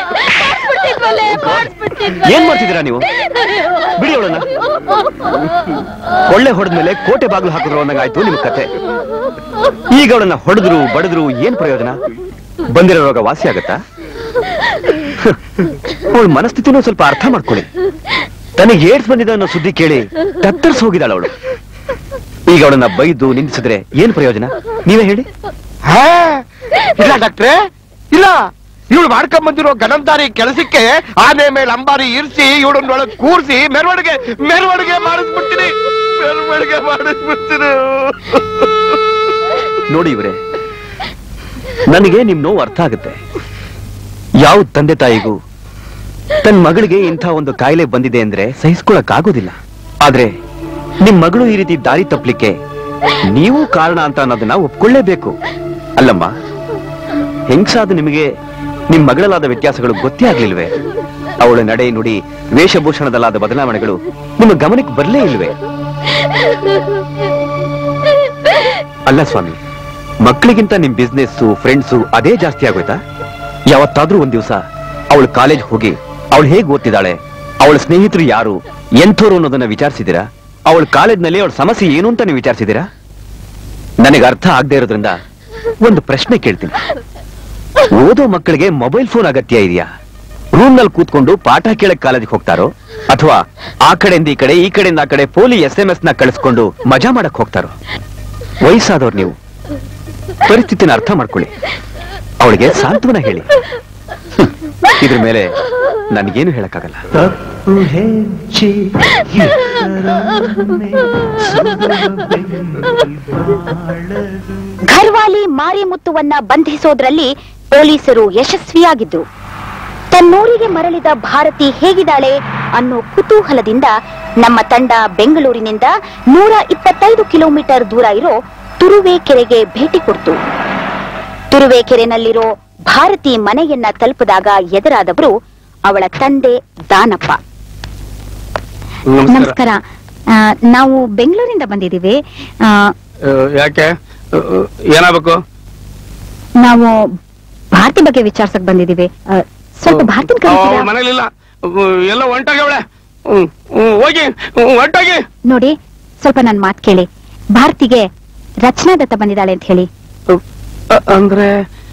ಏನ್ ಮಾಡ್ತಿದ್ದೀರಾ ನೀವು? ಬಿಡಿ ಅವಳನ್ನ. ಕೊಳ್ಳೆ ಹೊಡೆದ್ಮೇಲೆ ಕೋಟೆ ಬಾಗಿಲು ಹಾಕಿದ್ರು ಅನ್ನಂಗಾಯ್ತು ನಿಮ್ ಕತೆ. ಈಗ ಅವಳನ್ನ ಹೊಡೆದ್ರು ಬಡದ್ರು ಏನ್ ಪ್ರಯೋಜನ? ಬಂದಿರೋ ರೋಗ ವಾಸಿ ಆಗತ್ತಾ? ಅವಳ ಮನಸ್ಥಿತಿನೂ ಸ್ವಲ್ಪ ಅರ್ಥ ಮಾಡ್ಕೊಳ್ಳಿ. ತನಗೆ ಏಡ್ಸ್ ಬಂದಿದೆ ಅನ್ನೋ ಸುದ್ದಿ ಕೇಳಿ ತತ್ತರ್ಸ್ ಹೋಗಿದ್ದಾಳ ಅವಳು. ಈಗ ಅವಳನ್ನ ಬೈದು ನಿಂದಿಸಿದ್ರೆ ಏನ್ ಪ್ರಯೋಜನ? ನೀವೇ ಹೇಳಿ.
ಇಲ್ಲ ಡಾಕ್ಟ್ರೆ, ಇಲ್ಲ. ಇವಳು ಮಾಡ್ಕೊಂಡ್ ಬಂದಿರೋ ಗನಂದಾರಿ ಕೆಲಸಕ್ಕೆ ಆನೆ ಮೇಲೆ ಅಂಬಾರಿ ಇರಿಸಿ ಇವಳನ್ನೊಳಗೆ ಕೂರಿಸಿ ಮೆರವಣಿಗೆ ಮಾಡಿಸ್ಬಿಡ್ತೀನಿ.
ನೋಡಿ ಇವ್ರೆ, ನನಗೆ ನಿಮ್ ನೋವು ಅರ್ಥ ಆಗುತ್ತೆ. ಯಾವ ತಂದೆ ತಾಯಿಗೂ ತನ್ನ ಮಗಳಿಗೆ ಇಂಥ ಒಂದು ಕಾಯಿಲೆ ಬಂದಿದೆ ಅಂದ್ರೆ ಸಹಿಸ್ಕೊಳಕ್ ಆಗೋದಿಲ್ಲ. ಆದ್ರೆ ನಿಮ್ ಮಗಳು ಈ ರೀತಿ ದಾರಿ ತಪ್ಪಲಿಕ್ಕೆ ನೀವು ಕಾರಣ ಅಂತ ಅನ್ನೋದನ್ನ ಒಪ್ಕೊಳ್ಳೇಬೇಕು. ಅಲ್ಲಮ್ಮ, ಹೆಂಗ್ಸಾದ ನಿಮಗೆ ನಿಮ್ ಮಗಳಲ್ಲಾದ ವ್ಯತ್ಯಾಸಗಳು ಗೊತ್ತೇ ಆಗ್ಲಿಲ್ವೇ? ಅವಳ ನಡೆ ನುಡಿ ವೇಷಭೂಷಣದಲ್ಲಾದ ಬದಲಾವಣೆಗಳು ನಿಮ್ಮ ಗಮನಕ್ಕೆ ಬರ್ಲೇ ಇಲ್ವೇ? ಅಲ್ಲ ಸ್ವಾಮಿ, ಮಕ್ಕಳಿಗಿಂತ ನಿಮ್ ಬಿಸ್ನೆಸ್ ಫ್ರೆಂಡ್ಸು ಅದೇ ಜಾಸ್ತಿ ಆಗೋಯ್ತಾ? ಯಾವತ್ತಾದ್ರೂ ಒಂದ್ ದಿವಸ ಅವಳು ಕಾಲೇಜ್ ಹೋಗಿ ಅವಳು ಹೇಗ್ ಓದ್ತಿದ್ದಾಳೆ, ಅವಳ ಸ್ನೇಹಿತರು ಯಾರು, ಎಂಥವ್ರು ಅನ್ನೋದನ್ನ ವಿಚಾರಿಸಿದಿರಾ? ಅವಳ ಕಾಲೇಜ್ನಲ್ಲಿ ಅವಳ ಸಮಸ್ಯೆ ಏನು ಅಂತ ನೀವು ವಿಚಾರಿಸಿದಿರಾ? ನನಗೆ ಅರ್ಥ ಆಗದೆ ಇರೋದ್ರಿಂದ ಒಂದು ಪ್ರಶ್ನೆ ಕೇಳ್ತೀನಿ. ಓದೋ ಮಕ್ಕಳಿಗೆ ಮೊಬೈಲ್ ಫೋನ್ ಅಗತ್ಯ ಇದೆಯಾ? ರೂಮ್ ನಲ್ಲಿ ಕೂತ್ಕೊಂಡು ಪಾಠ ಕೇಳಕ್ ಕಾಲೇಜಿಗೆ ಹೋಗ್ತಾರೋ, ಅಥವಾ ಆ ಕಡೆಯಿಂದ ಈ ಕಡೆ, ಈ ಕಡೆಯಿಂದ ಆ ಕಡೆ ಪೋಲಿ SMS ನ ಕಳಿಸ್ಕೊಂಡು ಮಜಾ ಮಾಡಕ್ ಹೋಗ್ತಾರೋ? ವಯಸ್ಸಾದವ್ರು ನೀವು, ಪರಿಸ್ಥಿತಿನ ಅರ್ಥ ಮಾಡ್ಕೊಳ್ಳಿ. ಅವಳಿಗೆ ಸಾಂತ್ವನ ಹೇಳಿ. ಇದ್ರ ಮೇಲೆ ನನಗೇನು ಹೇಳಕ್ಕಾಗಲ್ಲ.
ಘರ್ವಾಲಿ ಮಾರಿಮುತ್ತುವನ್ನ ಬಂಧಿಸೋದ್ರಲ್ಲಿ ಪೊಲೀಸರು ಯಶಸ್ವಿಯಾಗಿದ್ರು. ತನ್ನೂರಿಗೆ ಮರಳಿದ ಭಾರತಿ ಹೇಗಿದ್ದಾಳೆ ಅನ್ನೋ ಕುತೂಹಲದಿಂದ ನಮ್ಮ ತಂಡ ಬೆಂಗಳೂರಿನಿಂದ 125 ಕಿಲೋಮೀಟರ್ ದೂರ ಇರೋ ತುರುವೇಕೆರೆಗೆ ಭೇಟಿ ಕೊಡ್ತು. ತುರುವೇಕೆರೆನಲ್ಲಿರೋ ಭಾರತಿ ಮನೆಯನ್ನ ತಲುಪಿದಾಗ ಎದುರಾದವರು ಅವಳ ತಂದೆ ದಾನಪ್ಪ. ನಮಸ್ಕಾರ. ನಾವು ಬೆಂಗಳೂರಿಂದ ಬಂದಿದ್ದೀವಿ.
ಯಾಕೆ, ಏನಾಗಬೇಕು?
ನಾವು ಭಾರತಿ ಬಗ್ಗೆ ವಿಚಾರಿಸಕ್ ಬಂದಿದ್ದೀವಿ. ಸ್ವಲ್ಪ ಭಾರತಿ
ಮನೇಲಿಲ್ಲ, ಎಲ್ಲ ಹೊಂಟಾಗವಳೆ. ಹೊಂಟಾಗಿ
ನೋಡಿ, ಸ್ವಲ್ಪ ನನ್ ಮಾತು ಕೇಳಿ. ಭಾರತಿಗೆ ರಚನಾ ದತ್ತ ಬಂದಿದ್ದಾಳೆ ಅಂತ ಹೇಳಿ.
ಅಂದ್ರೆ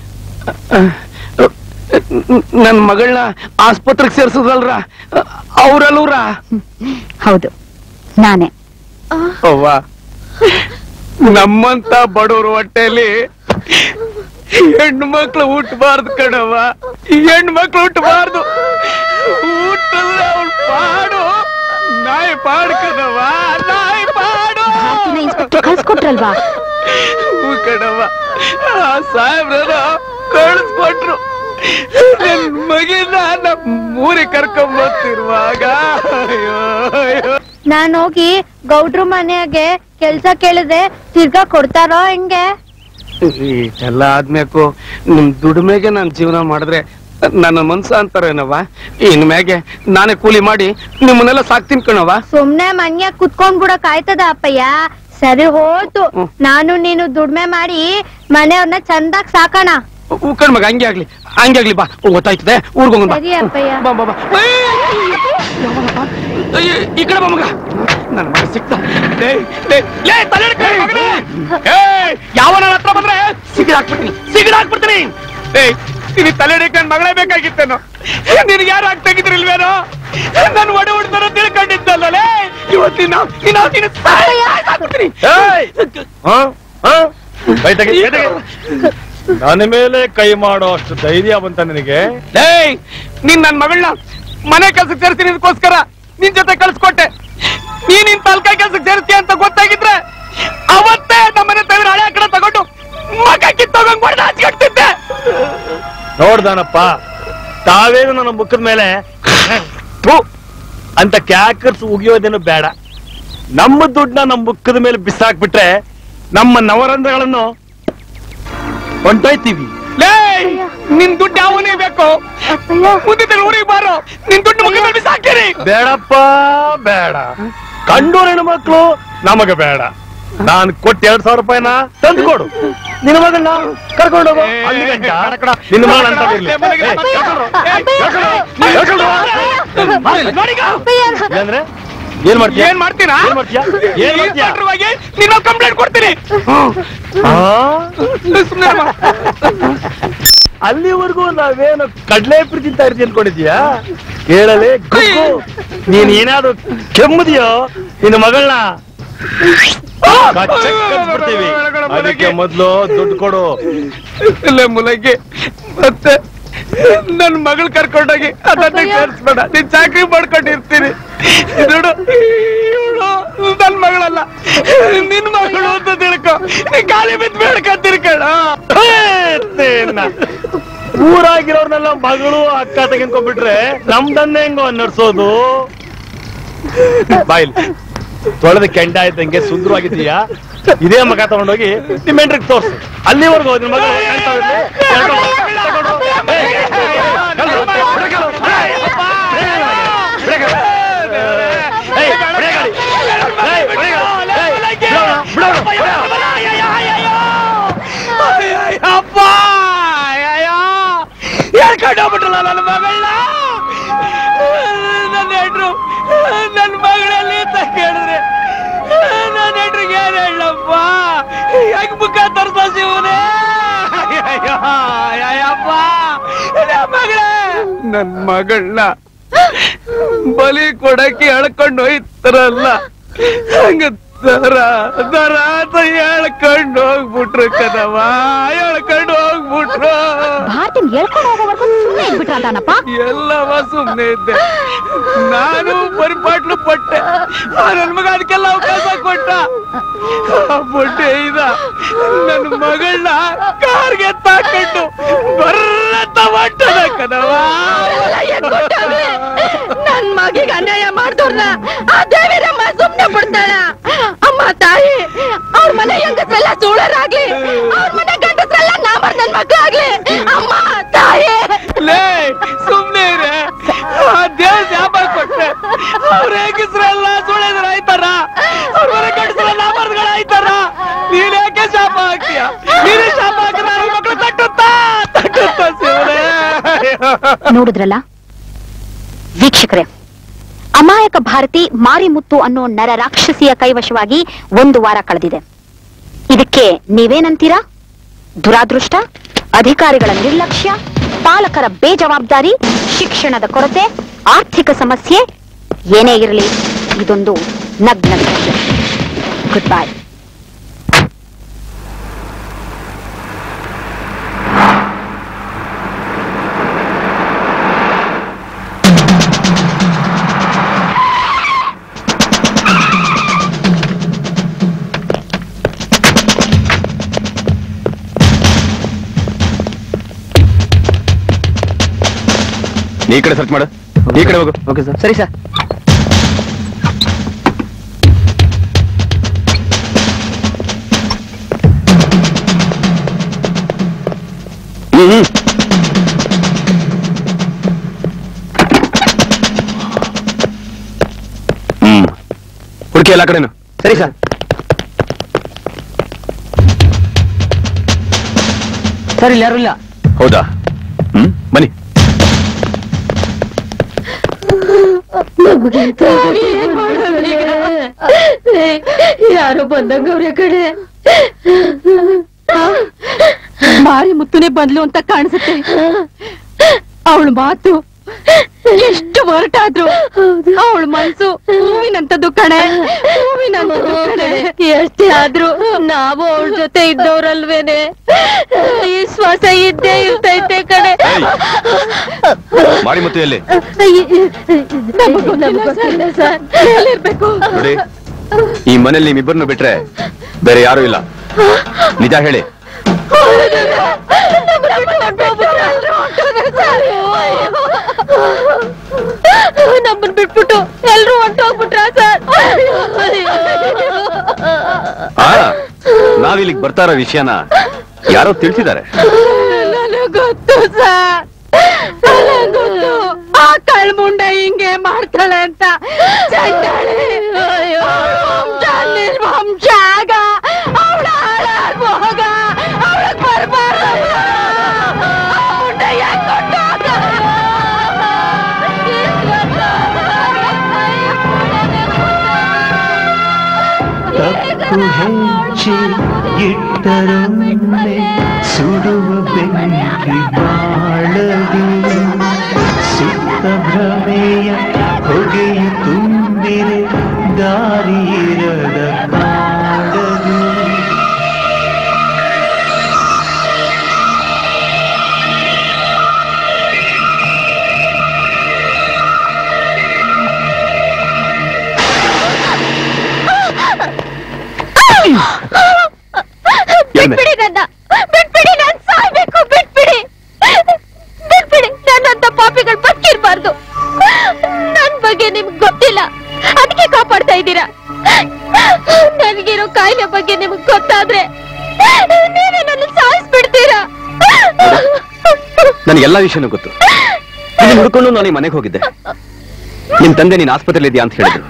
ನನ್ ಮಗಳನ್ನ ಆಸ್ಪತ್ರೆಗೆ ಸೇರ್ಸದಲ್ರ? ಅವ್ರಲ್ಲೂರ?
ಹೌದು, ನಾನೇ.
ಅವ್ವ, ನಮ್ಮಂತ ಬಡವರು ಹೊಟ್ಟೆಯಲ್ಲಿ ಹೆಣ್ಣು ಮಕ್ಳು ಹುಟ್ಟಬಾರ್ದು ಕಣವ್ವ. ಹೆಣ್ಣು ಮಕ್ಳು ಹುಟ್ಟಬಾರ್ದು. ಹುಟ್ಟಿದ್ರೆ ಅವ್ಳ ಪಾಡು ನಾಯಿ ಪಾಡು ಕಣವ್ವ, ನಾಯಿ ಪಾಡು.
ಕಳ್ಸ್ಕೊಟ್ರಲ್ವಾ?
ಕಣವ್ವ, ಆ ಸಾಹೇಬ್ರ ಕಳಿಸ್ಕೊಟ್ರು. ನನ್ ಮಗಿನ ಊರಿಗೆ ಕರ್ಕೊಂಬರ್ತಿರುವಾಗ
ನಾನು ಹೋಗಿ ಗೌಡ್ರು ಮನೆಗೆ ಕೆಲ್ಸ ಕೇಳಿದ್ರೆ ತಿರ್ಗಾ ಕೊಡ್ತಾರೋ ಹೆಂಗೆ?
ಎಲ್ಲ ಆದ್ಮೇಕು ನಿಮ್ ದುಡಿಮೆಗೆ ನಾನ್ ಜೀವನ ಮಾಡಿದ್ರೆ ನನ್ನ ಮನ್ಸ ಅಂತಾರೇನವ್ವ. ಇನ್ ಮ್ಯಾಗೆ ನಾನೇ ಕೂಲಿ ಮಾಡಿ ನಿಮ್ಮನ್ನೆಲ್ಲ ಸಾಕ್ತೀನಿ ಕಣವ್ವ.
ಸುಮ್ನೆ ಮನ್ಯಾಗ ಕುತ್ಕೊಂಡ್ ಬಿಡಕ್ ಆಯ್ತದ ಅಪ್ಪಯ್ಯ? ಸರಿ ಹೋಯ್ತು, ನಾನು ನೀನು ದುಡ್ಮೆ ಮಾಡಿ ಮನೆಯವ್ರನ್ನ ಚಂದಾಗ್ ಸಾಕೋಣ.
ಕಣ್ಮಗ, ಹಂಗೆ ಆಗ್ಲಿ ಬಾ. ಗೊತ್ತಾಯ್ತದೆ, ಊರ್ಗೋಗ ಬಾ.
ಸರಿ ಅಪ್ಪಯ್ಯ.
ಬಾ ಬಾ ಬಾ. ಈ ಕಡೆ ಬಾ ಮಗ. ನನ್ನ ಮಗ ಸಿಕ್ತ. ಯಾವ ನನ್ನ ಹತ್ರ ಬಂದ್ರೆ ಸಿಗಿದಾಕ್ಬಿಡ್ತೀನಿ. ನೀನ್ ತಲೆ ಹಿಡಿಕೊಂಡು ಮಗಳೇ ಬೇಕಾಗಿತ್ತೇನೋ. ನಿನ್ಗೆ ಯಾರು ಆಗ್ ತೆಗಿದ್ರಿಲ್ವೇನೋ? ನನ್ ಒಡೆ ಹೊಡ್ತಾರ ತಿಳ್ಕೊಂಡಿದ್ದಲ್ಲೇ ಇವತ್ತಿನ
ನನ್ನ ಮೇಲೆ ಕೈ ಮಾಡೋ ಅಷ್ಟು ಧೈರ್ಯ ಬಂತ ನಿನಗೆ?
ನೀನ್ ನನ್ ಮಗಳನ್ನ ಮನೆ ಕೆಲ್ಸಕ್ಕೆ ಸೇರಿಸಿ ನಿನ್ಕೋಸ್ಕರ ನಿನ್ ಜೊತೆ ಕಳ್ಸ್ಕೊಟ್ಟೆ. ನೀನ್ ತಾಲ್ಕಾಯಿ ಕೆಲ್ಸಕ್ಕೆ ಸೇರಿಸ್ತೀಯ ಅಂತ ಗೊತ್ತಾಗಿದ್ರೆ ಅವತ್ತೇ ನಮ್ಮನೆ ತೆಗೆದು ಹಳೆ ಕಡೆ ತಗೊಂಡು ಮಗ ಕಿತ್ತೋಗಂಗ್ ಮಾಡಿ ಹಚ್ಕಟ್ತಿದ್ದೆ.
ನೋಡ್ದಾನಪ್ಪ, ತಾವೇನು ನನ್ನ ಮುಖದ ಮೇಲೆ ಅಂತ ಕ್ಯಾಕರ್ಸ್ ಉಗಿಯೋದೇನು ಬೇಡ. ನಮ್ಮ ದುಡ್ಡನ್ನ ನಮ್ಮ ಮುಖದ ಮೇಲೆ ಬಿಸಾಕ್ಬಿಟ್ರೆ ನಮ್ಮ ನವರಂಧ್ರಗಳನ್ನು ಹೊಂಟೋಯ್ತೀವಿ.
ನಿನ್ ದುಡ್ಡು ಯಾವನೇ ಬೇಕು? ಮುಂದಿನ ಊರಿಗೆ ಬಾರೋ, ನಿನ್ ದುಡ್ಡು ಮುಖದ ಮೇಲೆ ಬಿಸಾಕ್ತೀರಿ.
ಬೇಡಪ್ಪ ಬೇಡ, ಕಂಡೂರ್ ಹೆಣ್ಮಕ್ಳು ನಮಗ ಬೇಡ. ನಾನ್ ಕೊಟ್ಟು 2,000 ರೂಪಾಯಿನ ತಂದು ಕೊಡು. ನಿನ್ನ ಮಗನ್ನ ಕರ್ಕೊಂಡೋಗು ಅಲ್ಲಿ ಗಂಟ. ನಿನ್ನ ಮಗಳ ಅಂತ ಅಂದ್ರೆ ಏನ್ ಮಾಡ್ತೀಯ?
ಏನ್ ಮಾಡ್ತೀರಾ?
ಏನ್ ಮಾಡ್ತೀಯ? ಏನ್ ಮಾಡ್ತೀಯ?
ನೀನು ಕಂಪ್ಲೇಂಟ್ ಕೊಡ್ತೀನಿ.
ಅಲ್ಲಿವರೆಗೂ ನಾವೇನು ಕಡ್ಲೆ ಪ್ರೀತಿ ತಿಂತಾ ಇರ್ತೀವಿ ಅನ್ಕೊಂಡಿದ್ಯಾ? ಕೇಳಲೇ ಗುಗ್ಗು, ನೀನ್ ಏನಾದ್ರು ಕೆಮ್ಮದಿಯೋ ನಿನ್ನ ಮಗಳನ್ನ ಬಿಡ್ತೀವಿ. ಅದಕ್ಕೆ ಮೊದ್ಲು ದುಡ್ಡು ಕೊಡು.
ಇಲ್ಲ ಮುಲಗಿ, ಮತ್ತೆ ನನ್ ಮಗಳು ಕರ್ಕೊಂಡೋಗಿ ಅದನ್ನ ಸೇರಿಸ್ಬೇಡ. ನೀನ್ ಚಾಕ್ರಿ ಮಾಡ್ಕೊಂಡಿರ್ತೀನಿ. ನೋಡು, ನನ್ ಮಗಳಲ್ಲ, ನಿನ್ ಮಗಳು ಅಂತ ತಿಳ್ಕೊ. ನೀನ್ ಖಾಲಿ ಬಿದ್ದು ಬೇಡ್ಕಂತಿರ್ಕಣ.
ಊರಾಗಿರೋರ್ನೆಲ್ಲ ಮಗಳು ಅಕ್ಕ ತೆಗೆದ್ಕೊಂಡ್ಬಿಟ್ರೆ ನಮ್ದನ್ನೇ ಹೆಂಗೋ ನಡ್ಸೋದು? ಬಾಯಿಲ್ ತೊಳೆದ ಕೆಂಡ ಆಯ್ತಂಗೆ ಸುಂದರವಾಗಿದ್ದೀಯಾ? ಇದೇ ಮಗ ತಗೊಂಡೋಗಿ ನಿಮ್ ಎಂಟ್ರಿಗೆ ತೋರ್ಸು. ಅಲ್ಲಿವರೆಗೂ ನಿನ್ ಮಗ
ಹೇಳ್ಕೊಂಡೋಗ್ಬಿಟ್ರಲ್ಲ ನನ್ನ ಮಗಳನ್ನ. ನನ್ನ ಹೆಂಡ್ರು ನನ್ ಮಗಳಲ್ಲಿ ಅಂತ ಕೇಳಿದ್ರೆ ನನ್ನ ಹೆಂಡ್ರಿಗೆ ಏನ್ ಹೇಳಪ್ಪ? ಹೆಂಗ್ ಮುಖ ತರ್ಸ ಶಿವನೇ? ನನ್ ಮಗಳನ್ನ ಬಲಿ ಕೊಡಕ್ಕೆ ಎಳ್ಕೊಂಡು ಹೋಯ್ತಾರಲ್ಲ, ಹಂಗ ದರ ದರ ಅಂತ ಹೇಳ್ಕೊಂಡು ಹೋಗ್ಬಿಟ್ರು ಕದವ, ಹೇಳ್ಕೊಂಡು ಹೋಗ್ಬಿಟ್ರು. ಎಲ್ಲವ ಸುಮ್ನೆ ಇದ್ದೆ. ನಾನು ಪರಿಪಾಟ್ಲು ಪಟ್ಟೆ. ನನ್ ಮಗ ಅದಕ್ಕೆಲ್ಲ ಅವಕಾಶ ಕೊಟ್ಟ. ಬೊಡ್ಡೆ ಇದ ನನ್ ಮಗಳನ್ನ ಕಾರ್ಗೆ ತಾಕೊಂಡು ಬರ್ರತ್ತ ಹೊಟ್ಟದ ಕದವ.
ನನ್ ಮಗಿಗೆ ಅನ್ಯಾಯ ಮಾಡ್ದವ್ರನ್ನ ಆ ದೇವಿರಮ್ಮ ಸುಮ್ನೆ ಬಿಡ್ತಾಳ? ಅಮ್ಮ ತಾಯಿ, ಅವ್ರ ಮನೆ ಹೆಂಗಸ್ರೆಲ್ಲ ಸೂಳರಾಗ್ಲಿ, ಅವ್ರ ಮನೆ ಗಂಡಸ್ರೆಲ್ಲ ನಾಮರ್ ನನ್ ಮಕ್ಳಾಗ್ಲಿ. ಅಮ್ಮ ತಾಯಿ,
ಲೇ ಸುಮ್ನೆ ಇರೆ. ಆ ದೇವ್ರ ಶಾಪ ಕೊಟ್ಟೆ. ಅವ್ರ ಹೆಂಗಸ್ರೆಲ್ಲ ಸುಳಿದ್ರ ಆಯ್ತಾರ, ಅವ್ರ ಮನೆ ಗಂಡಸ್ರೆಲ್ಲ ನಾಮರ್ಗಳಾಯ್ತಾರ. ನೀನ್ ಯಾಕೆ ಶಾಪ ಹಾಕ್ತೀಯ? ನೀನೇ ಶಾಪ ಹಾಕಿದ ಮಕ್ಳು ತಟ್ಟುತ್ತಾ ತಟ್ಟುತ್ತಾ ಶಿವರೇ.
ನೋಡಿದ್ರಲ್ಲ ವೀಕ್ಷಕರೇ, ಅಮಾಯಕ ಭಾರತಿ ಮಾರಿಮುತ್ತು ಅನ್ನೋ ನರ ರಾಕ್ಷಸಿಯ ಕೈವಶವಾಗಿ 1 ವಾರ ಕಳೆದಿದೆ. ಇದಕ್ಕೆ ನೀವೇನಂತೀರಾ? ದುರಾದೃಷ್ಟ, ಅಧಿಕಾರಿಗಳ ನಿರ್ಲಕ್ಷ್ಯ, ಪಾಲಕರ ಬೇಜವಾಬ್ದಾರಿ, ಶಿಕ್ಷಣದ ಕೊರತೆ, ಆರ್ಥಿಕ ಸಮಸ್ಯೆ, ಏನೇ ಇರಲಿ ಇದೊಂದು ನಗ್ನ ಸತ್ಯ. Goodbye.
ಈ ಕಡೆ ಸರ್ಚ್ ಮಾಡು. ಈ ಕಡೆ ಹೋಗು.
Okay sir. ಸರಿ ಸರ್.
ಹುಡುಕಿ ಎಲ್ಲ ಕಡೆನು.
ಸರಿ ಸರ್. ಸರ್ ಇಲ್ಲಿ ಯಾರು ಇಲ್ಲ.
ಹೌದಾ? ಬನ್ನಿ.
ಯಾರೋ ಬಂದಂಗ ಅವ್ರ ಕಡೆ ಮಾರಿ ಮುತ್ತುನೆ ಬಂದ್ಲು ಅಂತ ಕಾಣಿಸುತ್ತೆ. ಅವಳ ಮಾತು ಎಷ್ಟು ಹೊರಟಾದ್ರು ಅವಳ ಮನ್ಸು ಹೂವಿನಂತದ್ದು ಕಣೆ, ಹೂವಿನಂತದ್ದು ಕಣೆ. ಎಷ್ಟೇ ಆದ್ರೂ ನಾವು ಅವಳ ಜೊತೆ ಇದ್ದವ್ರಲ್ವೇನೆ, ಈ ಶ್ವಾಸ ಇದ್ದೇ ಇರ್ತೈತೆ ಕಣೆ.
ಮಾಡಿ ಮತ್ತೆ ಎಲ್ಲಿ
ಗೊತ್ತಿಲ್ಲ ಸರ್, ಎಲ್ಲಿರ್ಬೇಕು?
ನೋಡಿ, ಈ ಮನೇಲಿ ನಿಮ್ಮಿಬ್ಬರನ್ನು ಬಿಟ್ರೆ ಬೇರೆ ಯಾರು ಇಲ್ಲ. ನಿಜ ಹೇಳಿ.
ನಮ್ಮನ್ ಬಿಟ್ಬಿಟ್ಟು ಎಲ್ರು ಹೊಂಟೋಗ್ಬಿಟ್ರ ಸರ್?
ನಾವಿಲ್ಲಿಗೆ ಬರ್ತಾ ಇರೋ ವಿಷಯನ ಯಾರೋ ತಿಳಿಸಿದ್ದಾರೆ.
ನನಗೆ ಗೊತ್ತು ಸರ್, ಗೊತ್ತು. ಆ ಕಳ್ಮುಂಡ ಹಿಂಗೆ ಮಾಡ್ತಾಳೆ ಅಂತ. ನಿರ್ವಂಶ ಆಗ ಅವಳ ಹಾಳಾಗೋಗ ಅವಳಗ್ ಬರ್ಬಾರ
ತಪ್ಪು ಹೆಚ್ಚಿ ಇಟ್ಟರೊಮ್ಮೆ ಸುಡುವ ಬೆಂಕಿ ಬಾಳದು, ಸುತ್ತ ಭ್ರಮೆಯ ಹೊಗೆಯು ತುಂಬಿರೆ ದಾರಿಯಿರದ ಕಾಡದು.
ಬಿಟ್ಬಿಡಿ ನನ್ನ, ಬಿಟ್ಬಿಡಿ, ನಾನ್ ಸಾಯ್ಬೇಕು. ಬಿಟ್ಬಿಡಿ, ಬಿಟ್ಬಿಡಿ. ನನ್ನಂತ ಪಾಪಿಗಳು ಬದುಕಿರ್ಬಾರ್ದು. ನನ್ ಬಗ್ಗೆ ನಿಮ್ಗೆ ಗೊತ್ತಿಲ್ಲ, ಅದಕ್ಕೆ ಕಾಪಾಡ್ತಾ ಇದ್ದೀರಾ. ನನಗಿರೋ ಕಾಯಿಲೆ ಬಗ್ಗೆ ನಿಮ್ಗೆ ಗೊತ್ತಾದ್ರೆ ನೀವೇ ನನ್ನ ಸಾಯಿಸ್ಬಿಡ್ತೀರಾ.
ನನಗೆಲ್ಲ ವಿಷಯನೂ ಗೊತ್ತು. ನೀನು ಹುಡ್ಕೊಂಡು ನಾನು ಈ ಮನೆಗೆ ಹೋಗಿದ್ದೆ. ನಿಮ್ ತಂದೆ ನೀನ್ ಆಸ್ಪತ್ರೆಯಲ್ಲಿ ಇದೆಯಾ ಅಂತ ಹೇಳಿದ್ರು.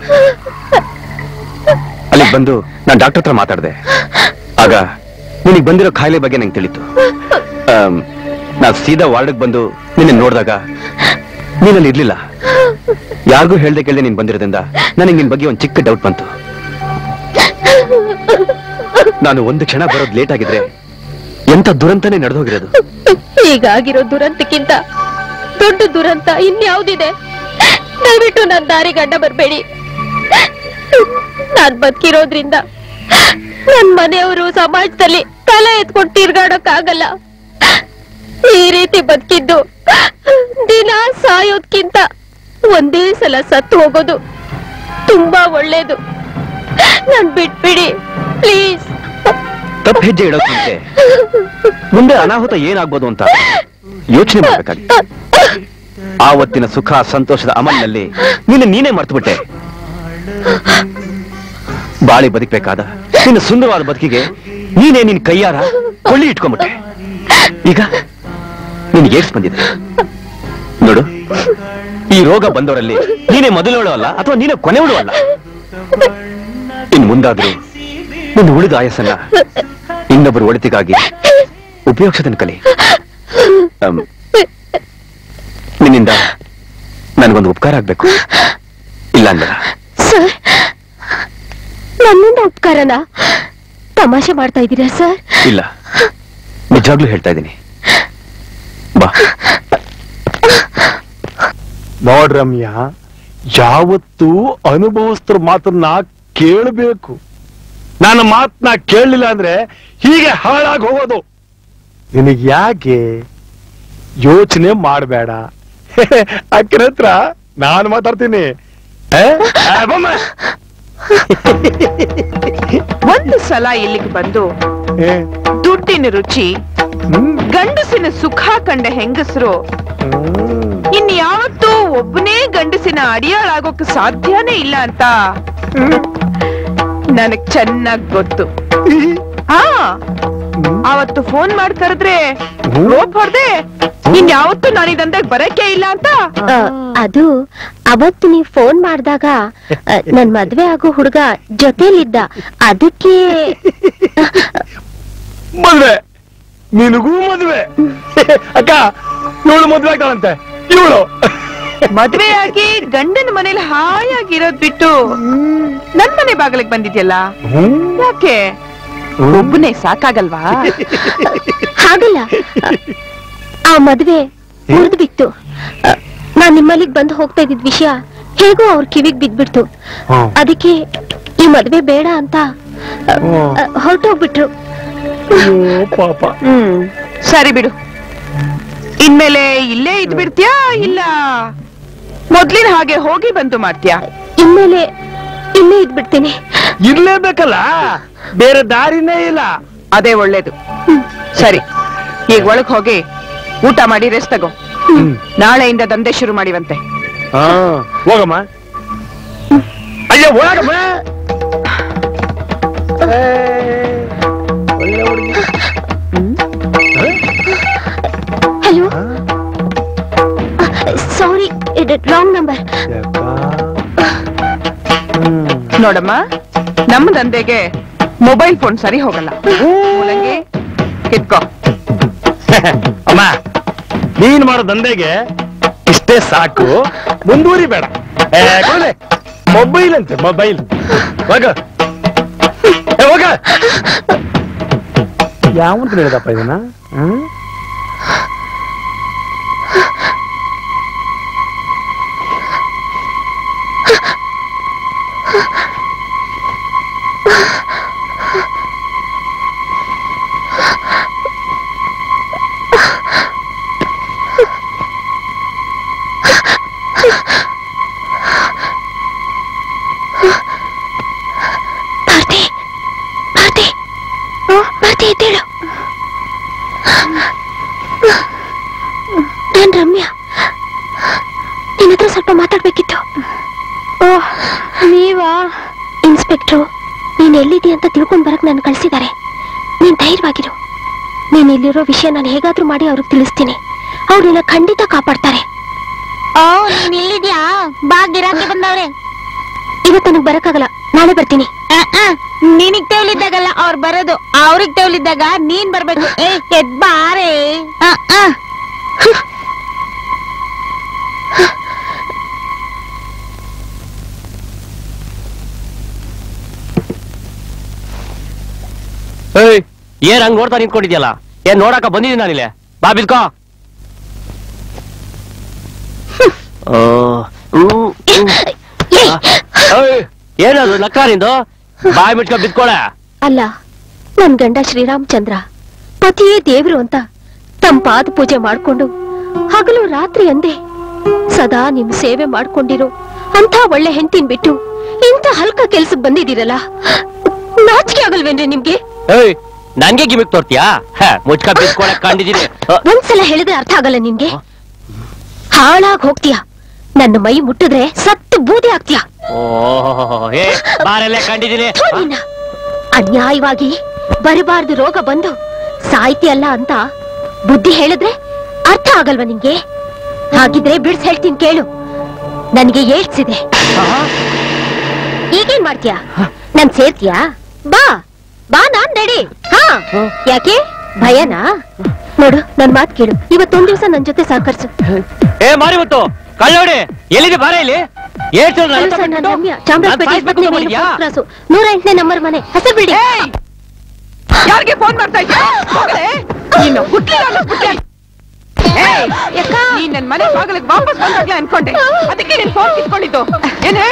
ಅಲ್ಲಿಗೆ ಬಂದು ನಾನು ಡಾಕ್ಟರ್ ಹತ್ರ ಮಾತಾಡಿದೆ. ಆಗ ನಿನಗೆ ಬಂದಿರೋ ಕಾಯಿಲೆ ಬಗ್ಗೆ ನಂಗೆ ತಿಳಿತು. ನಾನು ಸೀದಾ ವಾರ್ಡ್ಗೆ ಬಂದು ನಿನ್ನ ನೋಡಿದಾಗ ನೀನಲ್ಲಿ ಇರ್ಲಿಲ್ಲ. ಯಾರಿಗೂ ಹೇಳ್ದೆ ಕೇಳ್ದೆ ನೀನ್ ಬಂದಿರೋದ್ರಿಂದ ನನಗೆ ನಿನ್ ಬಗ್ಗೆ ಒಂದು ಚಿಕ್ಕ ಡೌಟ್ ಬಂತು. ನಾನು ಒಂದು ಕ್ಷಣ ಬರೋದು ಲೇಟ್ ಆಗಿದ್ರೆ ಎಂತ ದುರಂತನೇ ನಡೆದೋಗಿರೋದು.
ಹೀಗಾಗಿರೋ ದುರಂತಕ್ಕಿಂತ ದೊಡ್ಡ ದುರಂತ ಇನ್ಯಾವುದಿದೆ? ದಯವಿಟ್ಟು ನನ್ನ ದಾರಿ ಗಡ್ಡ ಬರ್ಬೇಡಿ. ನಾನ್ ಬದುಕಿರೋದ್ರಿಂದ ನನ್ ಮನೆಯವರು ಸಮಾಜದಲ್ಲಿ ತಲೆ ಎತ್ಕೊಂಡು ತಿರ್ಗಾಡೋಕ್ಕಾಗಲ್ಲ. ಈ ರೀತಿ ಬದುಕಿದ್ದು ದಿನ ಸಾಯೋದ್ಕಿಂತ ಒಂದೇ ಸಲ ಸತ್ತು ಹೋಗೋದು ತುಂಬಾ ಒಳ್ಳೇದು. ನಾನ್ ಬಿಟ್ಬಿಡಿ ಪ್ಲೀಸ್.
ತಪ್ಪು ಹೆಜ್ಜೆ ಇಡೋಕೆ ಮುಂದೆ ಅನಾಹುತ ಏನಾಗ್ಬೋದು ಅಂತ ಯೋಚನೆ ಮಾಡ್ಬೇಕಾಗಿತ್ತು. ಆವತ್ತಿನ ಸುಖ ಸಂತೋಷದ ಅಮಲ್ನಲ್ಲಿ ನೀನೇ ಮರ್ತುಬಿಟ್ಟೆ. ಬಾಳಿ ಬದುಕಬೇಕಾದ ನಿನ್ನ ಸುಂದರವಾದ ಬದುಕಿಗೆ ನೀನೇ ನಿನ್ ಕೈಯಾರ ಕೊಳ್ಳಿ ಇಟ್ಕೊಂಡ್ಬಿಟ್ಟೆ. ಈಗ ನಿನ್ಗೆ ಏಡ್ಸ್ ಬಂದಿದೆ ನೋಡು. ಈ ರೋಗ ಬಂದವರಲ್ಲಿ ನೀನೇ ಮೊದಲೋಳು ಅಲ್ಲ, ಅಥವಾ ನೀನೇ ಕೊನೆಯವಳು ಅಲ್ಲ. ಇನ್ ಮುಂದಾದ್ರೂ ನಿನ್ನ ಉಳಿದ ಆಯಸ್ಸನ್ನ ಇನ್ನೊಬ್ಬರು ಒಳಿತಿಗಾಗಿ ಉಪಯೋಗಿಸೋದನ್ನ ಕಲಿ. ನಿನ್ನಿಂದ ನನಗೊಂದು ಉಪಕಾರ ಆಗ್ಬೇಕು. ಇಲ್ಲ ಅಂದ್ರ
ಸರ್, ನನ್ನಿಂದ ಉಪಕಾರನ ತಮಾಷೆ ಮಾಡ್ತಾ ಇದ್ದೀರಾ ಸರ್?
ಇಲ್ಲ, ನಿಜವಾಗ್ಲೂ ಹೇಳ್ತಾ ಇದ್ದೀನಿ. ಬಾ.
ನೋಡ್ರಮ್ಯ, ಯಾವತ್ತೂ ಅನುಭವಸ್ಥರ ಮಾತನ್ನ ಕೇಳಬೇಕು. ನನ್ನ ಮಾತನ್ನ ಕೇಳಲಿಲ್ಲ ಅಂದ್ರೆ ಹೀಗೆ ಹಾಳಾಗಿ ಹೋಗೋದು. ನಿನಗ್ ಯಾಕೆ ಯೋಚನೆ ಮಾಡಬೇಡ. ಅಕ್ಕನ ಹತ್ರ ನಾನು ಮಾತಾಡ್ತೀನಿ.
ಒಂದು ಸಲ ಇಲ್ಲಿಗೆ ಬಂದು ದುಡ್ಡಿನ ರುಚಿ, ಗಂಡಸಿನ ಸುಖ ಕಂಡ ಹೆಂಗಸರು ಇನ್ಯಾವತ್ತೂ ಒಬ್ಬನೇ ಗಂಡಸಿನ ಅಡಿಯಾಳಾಗೋಕ್ ಸಾಧ್ಯನೇ ಇಲ್ಲ ಅಂತ ನನಗ್ ಚೆನ್ನಾಗ್ ಗೊತ್ತು. ಅವತ್ತು ಫೋನ್ ಮಾಡಿ ಕರೆದ್ರೆ ರೋಪ್ ಹೊಡೆದೆ, ಇನ್ಯಾವತ್ತೂ ನಾನಿದಂದಾಗ ಬರಕ್ಕೆ ಇಲ್ಲ ಅಂತ.
ಅದು ಅವತ್ತು ನೀವ್ ಫೋನ್ ಮಾಡಿದಾಗ ನನ್ ಮದ್ವೆ ಆಗೋ ಹುಡುಗ ಜೊತೆಲಿದ್ದ, ಅದಕ್ಕೆ.
ಮದ್ವೆ? ನಿನಗೂ ಮದ್ವೆ? ಅಕ್ಕ, ಇವಳು ಮದ್ವೆ ಆಗ್ತಾಳಂತೆ. ಇವಳು
ಮದ್ವೆಯಾಗಿ ಗಂಡನ ಮನೇಲಿ ಹಾಯಾಗಿರೋದ್ ಬಿಟ್ಟು ನನ್ ಮನೆ ಬಾಗಿಲಿಗೆ ಬಂದಿದ್ಯಲ್ಲ, ಯಾಕೆ? ಒಬ್ಬನೇ ಸಾಕಾಗಲ್ವಾ?
ಹಾಗಲ್ಲ, ಆ ಮದ್ವೆ ಮುರಿದು ಬಿತ್ತು. ನಾನ್ ನಿಮ್ಮಲ್ಲಿಗೆ ಬಂದು ಹೋಗ್ತಾ ಇದ್ದಿದ್ ವಿಷಯ ಹೇಗೋ ಅವ್ರ ಕಿವಿಗ್ ಬಿದ್ಬಿಡ್ತು. ಅದಕ್ಕೆ ಈ ಮದ್ವೆ ಬೇಡ ಅಂತ ಹೊರಟೋಗ್ಬಿಟ್ರು.
ಪಾಪ.
ಸರಿ ಬಿಡು, ಇನ್ಮೇಲೆ ಇಲ್ಲೇ ಇದ್ ಬಿಡ್ತೀಯಾ ಇಲ್ಲ ಮೊದ್ಲಿನ ಹಾಗೆ ಹೋಗಿ ಬಂದು ಮಾಡ್ತೀಯಾ?
ಇನ್ಮೇಲೆ ಇಲ್ಲೇ ಇದ್ಬಿಡ್ತೀನಿ.
ಇರ್ಲೇಬೇಕಲ್ಲ, ಬೇರೆ ದಾರಿನೇ ಇಲ್ಲ.
ಅದೇ ಒಳ್ಳೇದು. ಸರಿ, ಈಗ ಒಳಗ್ ಹೋಗಿ ಊಟ ಮಾಡಿ ರೆಸ್ಟ್ ತಗೋ. ನಾಳೆಯಿಂದ ದಂಧೆ ಶುರು ಮಾಡಿವಂತೆ.
ಹೋಗಮ್ಮ. ಅಯ್ಯೋ ಹೋಗಮ್ಮ.
Hello, sorry, wrong number.
ನೋಡಮ್ಮ, ನಮ್ಮ ದಂಧೆಗೆ ಮೊಬೈಲ್ ಫೋನ್ ಸರಿ ಹೋಗಲ್ಲ. ಮೂಲಂಗಿ ಕಿತ್ಕೋ.
ಅಮ್ಮ, ನೀನ್ ಮಾಡೋ ದಂಧೆಗೆ ಇಷ್ಟೇ ಸಾಕು, ಮುಂದೂರಿ ಬೇಡ. ಮೊಬೈಲ್ ಅಂತೆ, ಮೊಬೈಲ್. ಹೋಗ ಹೋಗ. ಯಾವಂತ ಹೇಳಿದಪ್ಪ ಇದನ್ನ?
ನಾನ್ ರಮ್ಯಾ, ನಿನ್ನ ಹತ್ರ ಸ್ವಲ್ಪ ಮಾತಾಡ್ಬೇಕಿತ್ತು. ಓಹ್, ನೀವಾ? ಇನ್ಸ್ಪೆಕ್ಟ್ರು ನೀನ್ ಎಲ್ಲಿದ್ದೀಯ ಅಂತ ತಿಳ್ಕೊಂಡ್ ಬರಕ್ ನಾನು ಕಳ್ಸಿದ್ದಾರೆ. ನೀನ್ ಧೈರ್ಯವಾಗಿರು. ನೀನ್ ಇಲ್ಲಿರೋ ವಿಷಯ ನಾನು ಹೇಗಾದ್ರೂ ಮಾಡಿ ಅವ್ರಿಗೆ ತಿಳಿಸ್ತೀನಿ. ಅವ್ರು ನಿನ್ನ ಖಂಡಿತ ಕಾಪಾಡ್ತಾರೆ. ನೀನ್ ಇಲ್ಲಿದ್ಯಾ? ಬಾ, ಗಿರಾಕಿ ಬಂದವ್ರೆ. ಇವತ್ತು ನನಗ್ ಬರಕ್ಕಾಗಲ್ಲ, ನಾಳೆ ಬರ್ತೀನಿ. ನಿನಗ್ ತೇವಲಿದ್ದಾಗಲ್ಲ ಅವ್ರು ಬರೋದು, ಅವ್ರಿಗೆ ತೇವಲಿದ್ದಾಗ ನೀನ್ ಬರ್ಬೇಕು. ಬಾರೆ.
ಏನ್ ಹಂಗ್ ನೋಡ್ತಾ ನಿಂತ್ಕೊಂಡಿದ್ಯಲ್ಲ? ಏನ್ ನೋಡಕ ಬಂದಿದ್ದೀನಿ ನಾನಿಲ್ಲಿ. ಬಾ, ಬಿದ್ಕೋ. ಏನದು ನಕ್ಕಾರಿಂದು? ಬಾಯ್ ಬಿಟ್ಕೊ ಬಿದ್ಕೊಳ.
ಅಲ್ಲ, ನನ್ ಗಂಡ ಶ್ರೀರಾಮಚಂದ್ರ ಪತಿಯೇ ದೇವ್ರು ಅಂತ ತಮ್ಮ ಪಾದ ಪೂಜೆ ಮಾಡ್ಕೊಂಡು ಹಗಲು ರಾತ್ರಿ ಅಂದೆ ಸದಾ ನಿಮ್ ಸೇವೆ ಮಾಡ್ಕೊಂಡಿರೋ ಅಂತ ಒಳ್ಳೆ ಹೆಂಡತಿನ್ ಬಿಟ್ಟು ಇಂಥ ಹಲ್ಕ ಕೆಲ್ಸಕ್ ಬಂದಿದ್ದೀರಲ್ಲ, ನಾಚಿಕೆ ಆಗಲ್ವೇನ್ರಿ ನಿಮ್ಗೆ?
ನನ್ಗೆ ಗಿಮಿಕ್ ತೋರ್ತೀಯಾ? ಮುಚ್ಕ ಬಿದ್ಕೊಳಕ್ ಕಂಡಿದ್ದೀನಿ.
ಒಂದ್ಸಲ ಹೇಳಿದ್ರೆ ಅರ್ಥ ಆಗಲ್ಲ ನಿನ್ಗೆ? ಹಾಳಾಗ್ ಹೋಗ್ತೀಯ. ನನ್ನ ಮೈ ಮುಟ್ಟಿದ್ರೆ ಸತ್ತು ಬೂದಿ ಆಗ್ತೀಯ.
ಬಾರಲ್ಲೇ ಕಂಡಿದ್ದೀನಿ.
ಅನ್ಯಾಯವಾಗಿ ಬರಬಾರ್ದು ರೋಗ ಬಂದು ಸಾಯ್ತಿಯಲ್ಲ ಅಂತ ಬುದ್ಧಿ ಹೇಳಿದ್ರೆ ಅರ್ಥ ಆಗಲ್ವಾ ನಿಂಗೆ? ಹಾಗಿದ್ರೆ ಬಿಡ್ಸ್ ಹೇಳ್ತೀನಿ ಕೇಳು. ನನ್ಗೆ ಏಡ್ಸಿದೆ. ಈಗೇನ್ ಮಾಡ್ತೀಯಾ? ನನ್ ಸೇರ್ತೀಯಾ? ಬಾ ಬಾ, ನಾನ್ ರೆಡಿ. ಹಾ, ಯಾಕೆ ಭಯನಾ? ನೋಡು, ನನ್ ಮಾತ್ ಕೇಳು. ಇವತ್ತೊಂದ್ ದಿವ್ಸ ನನ್ ಜೊತೆ ಸಹಕರಿಸು.
ಮಾರಿ ಗೊತ್ತು ಕಳ್ಳೋಡಿ ಎಲ್ಲಿದೆ? ಬಾರ ಇಲ್ಲಿ.
ಚಾಮರಾಜಪೇಟೆ 108ನೇ ನಂಬರ್ ಮನೆ, ಹೆಸರು ಬಿಡಿ.
ಯಾರಿಗೆ ಫೋನ್ ಮಾಡ್ತಾ ಇದ್ದೀಯ? ನೀನ್ ನನ್ ಮನೆ ಬಾಗಿಲಿಗೆ ವಾಪಸ್ ಬಂದಾಗ್ಲೇ ಅನ್ಕೊಂಡೆ. ಅದಕ್ಕೆ ನೀನ್ ಫೋನ್ ಕಿತ್ಕೊಂಡಿದ್ದು. ಏನೇ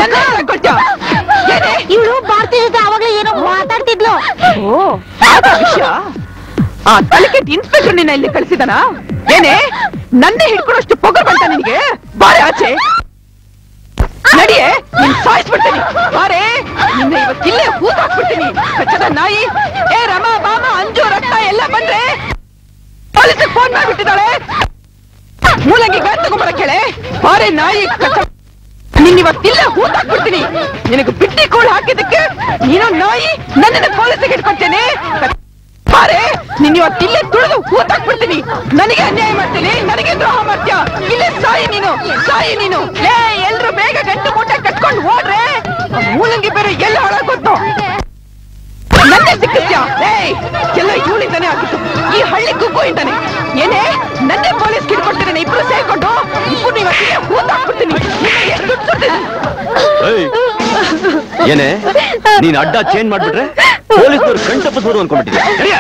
ಇವಳು ಭಾರತೀಯ ಜೊತೆ ಅವಾಗಲೇ ಏನೋ ಮಾತಾಡ್ತಿದ್ಲು.
ವಿಷಯ ಆ ತಲೆಕೆಟ್ಟ ಇನ್ಸ್ಪೆಕ್ಟರ್ ನಿನ್ನ ಇಲ್ಲಿ ಕಳಿಸಿದಾನ? ಏನೇ ನನ್ನೇ ಹಿಡ್ಕೊಳಷ್ಟು ಪೊಗರ್ ಬಂತ ನಿನಗೆ? ಬಾರೆ ಆಚೆ, ನಡಿಯೇ, ನಿನ್ ಸಾಯಿಸ್ಬಿಡ್ತೀನಿ. ಬಾರೆ, ನಿನ್ನ ಇವತ್ತಿಲ್ಲೇ ಹೂತ್ ಹಾಕ್ಬಿಡ್ತೀನಿ. ಕಚ್ಚದ ನಾಯಿ. ರಮಾ, ಬಾಮ, ಅಂಜು, ರಕ್ತ ಎಲ್ಲ ಬಂದ್ರೆ ಪೊಲೀಸಿಗೆ ಫೋನ್ ಮಾಡ್ಬಿಟ್ಟಿದ್ದಾಳೆ. ಮೂಲಂಗಿ ಗಾಡಿ ತಗೊಂಬರಕ್ ಹೇಳೆ. ಬಾರೆ ನಾಯಿ, ನಿನ್ ಇವತ್ತಿಲ್ಲೇ ಹೂತ್ ಹಾಕ್ಬಿಡ್ತೀನಿ. ನಿನಗೆ ಬಿಟ್ಟಿ ಕೋಳು ಹಾಕಿದ್ದಕ್ಕೆ ನೀನು ನಾಯಿ, ನನ್ನನ್ನು ಪೊಲೀಸಿಗೆ ಇಟ್ಕೊಡ್ತೇನೆ. ಬಾರೆ, ನಿನ್ ಇವತ್ತಿಲ್ಲೇ ತುಳಿದು ಹೂತಾಕ್ಬಿಡ್ತೀನಿ. ನನಗೆ ಅನ್ಯಾಯ ಮಾಡ್ತೀನಿ, ನನಗೆ ದ್ರೋಹ ಮಾಡ್ತೀಯ. ಇಲ್ಲೇ ಸಾಯಿ ನೀನು, ಸಾಯಿ ನೀನು. ಎಲ್ರು ಬೇಗ ಗಂಟು ಮೂಟೆ ಕಟ್ಕೊಂಡು ಹೋದ್ರೆ ಮೂಲಂಗಿ ಬೇರೆ ಎಲ್ಲ ಹಾಳಾಗೋದು. ನನ್ನೇ ಸಿಕ್ಕಿದ್ಯಾ? ಎಲ್ಲ ಇವಳಿಂದಾನೆ ಆಗಿತ್ತು. ಈ ಹಳ್ಳಿ ಗುಗ್ಗು ಇಂದಾನೆ. ಏನೇ ನನ್ನೇ ಪೊಲೀಸ್ ಕಿಡ್ಕೊಡ್ತೀನಿ. ಇಬ್ರು ಸೇರ್ಕೊಂಡು ಇಬ್ರು ಇವತ್ತಿಗೆ ಹೂತಾಕ್ಬಿಡ್ತೀನಿ.
ಏನೇ ನೀನ್ ಅಡ್ಡ ಚೇಂಜ್ ಮಾಡ್ಬಿಟ್ರೆ ಪೊಲೀಸ್ನವ್ರು ಕಣ್ ತಪ್ಪಿಸ್ಬೋದು ಅನ್ಕೊಂಡ್ಬಿಟ್ಟಿದ್ಯಾ?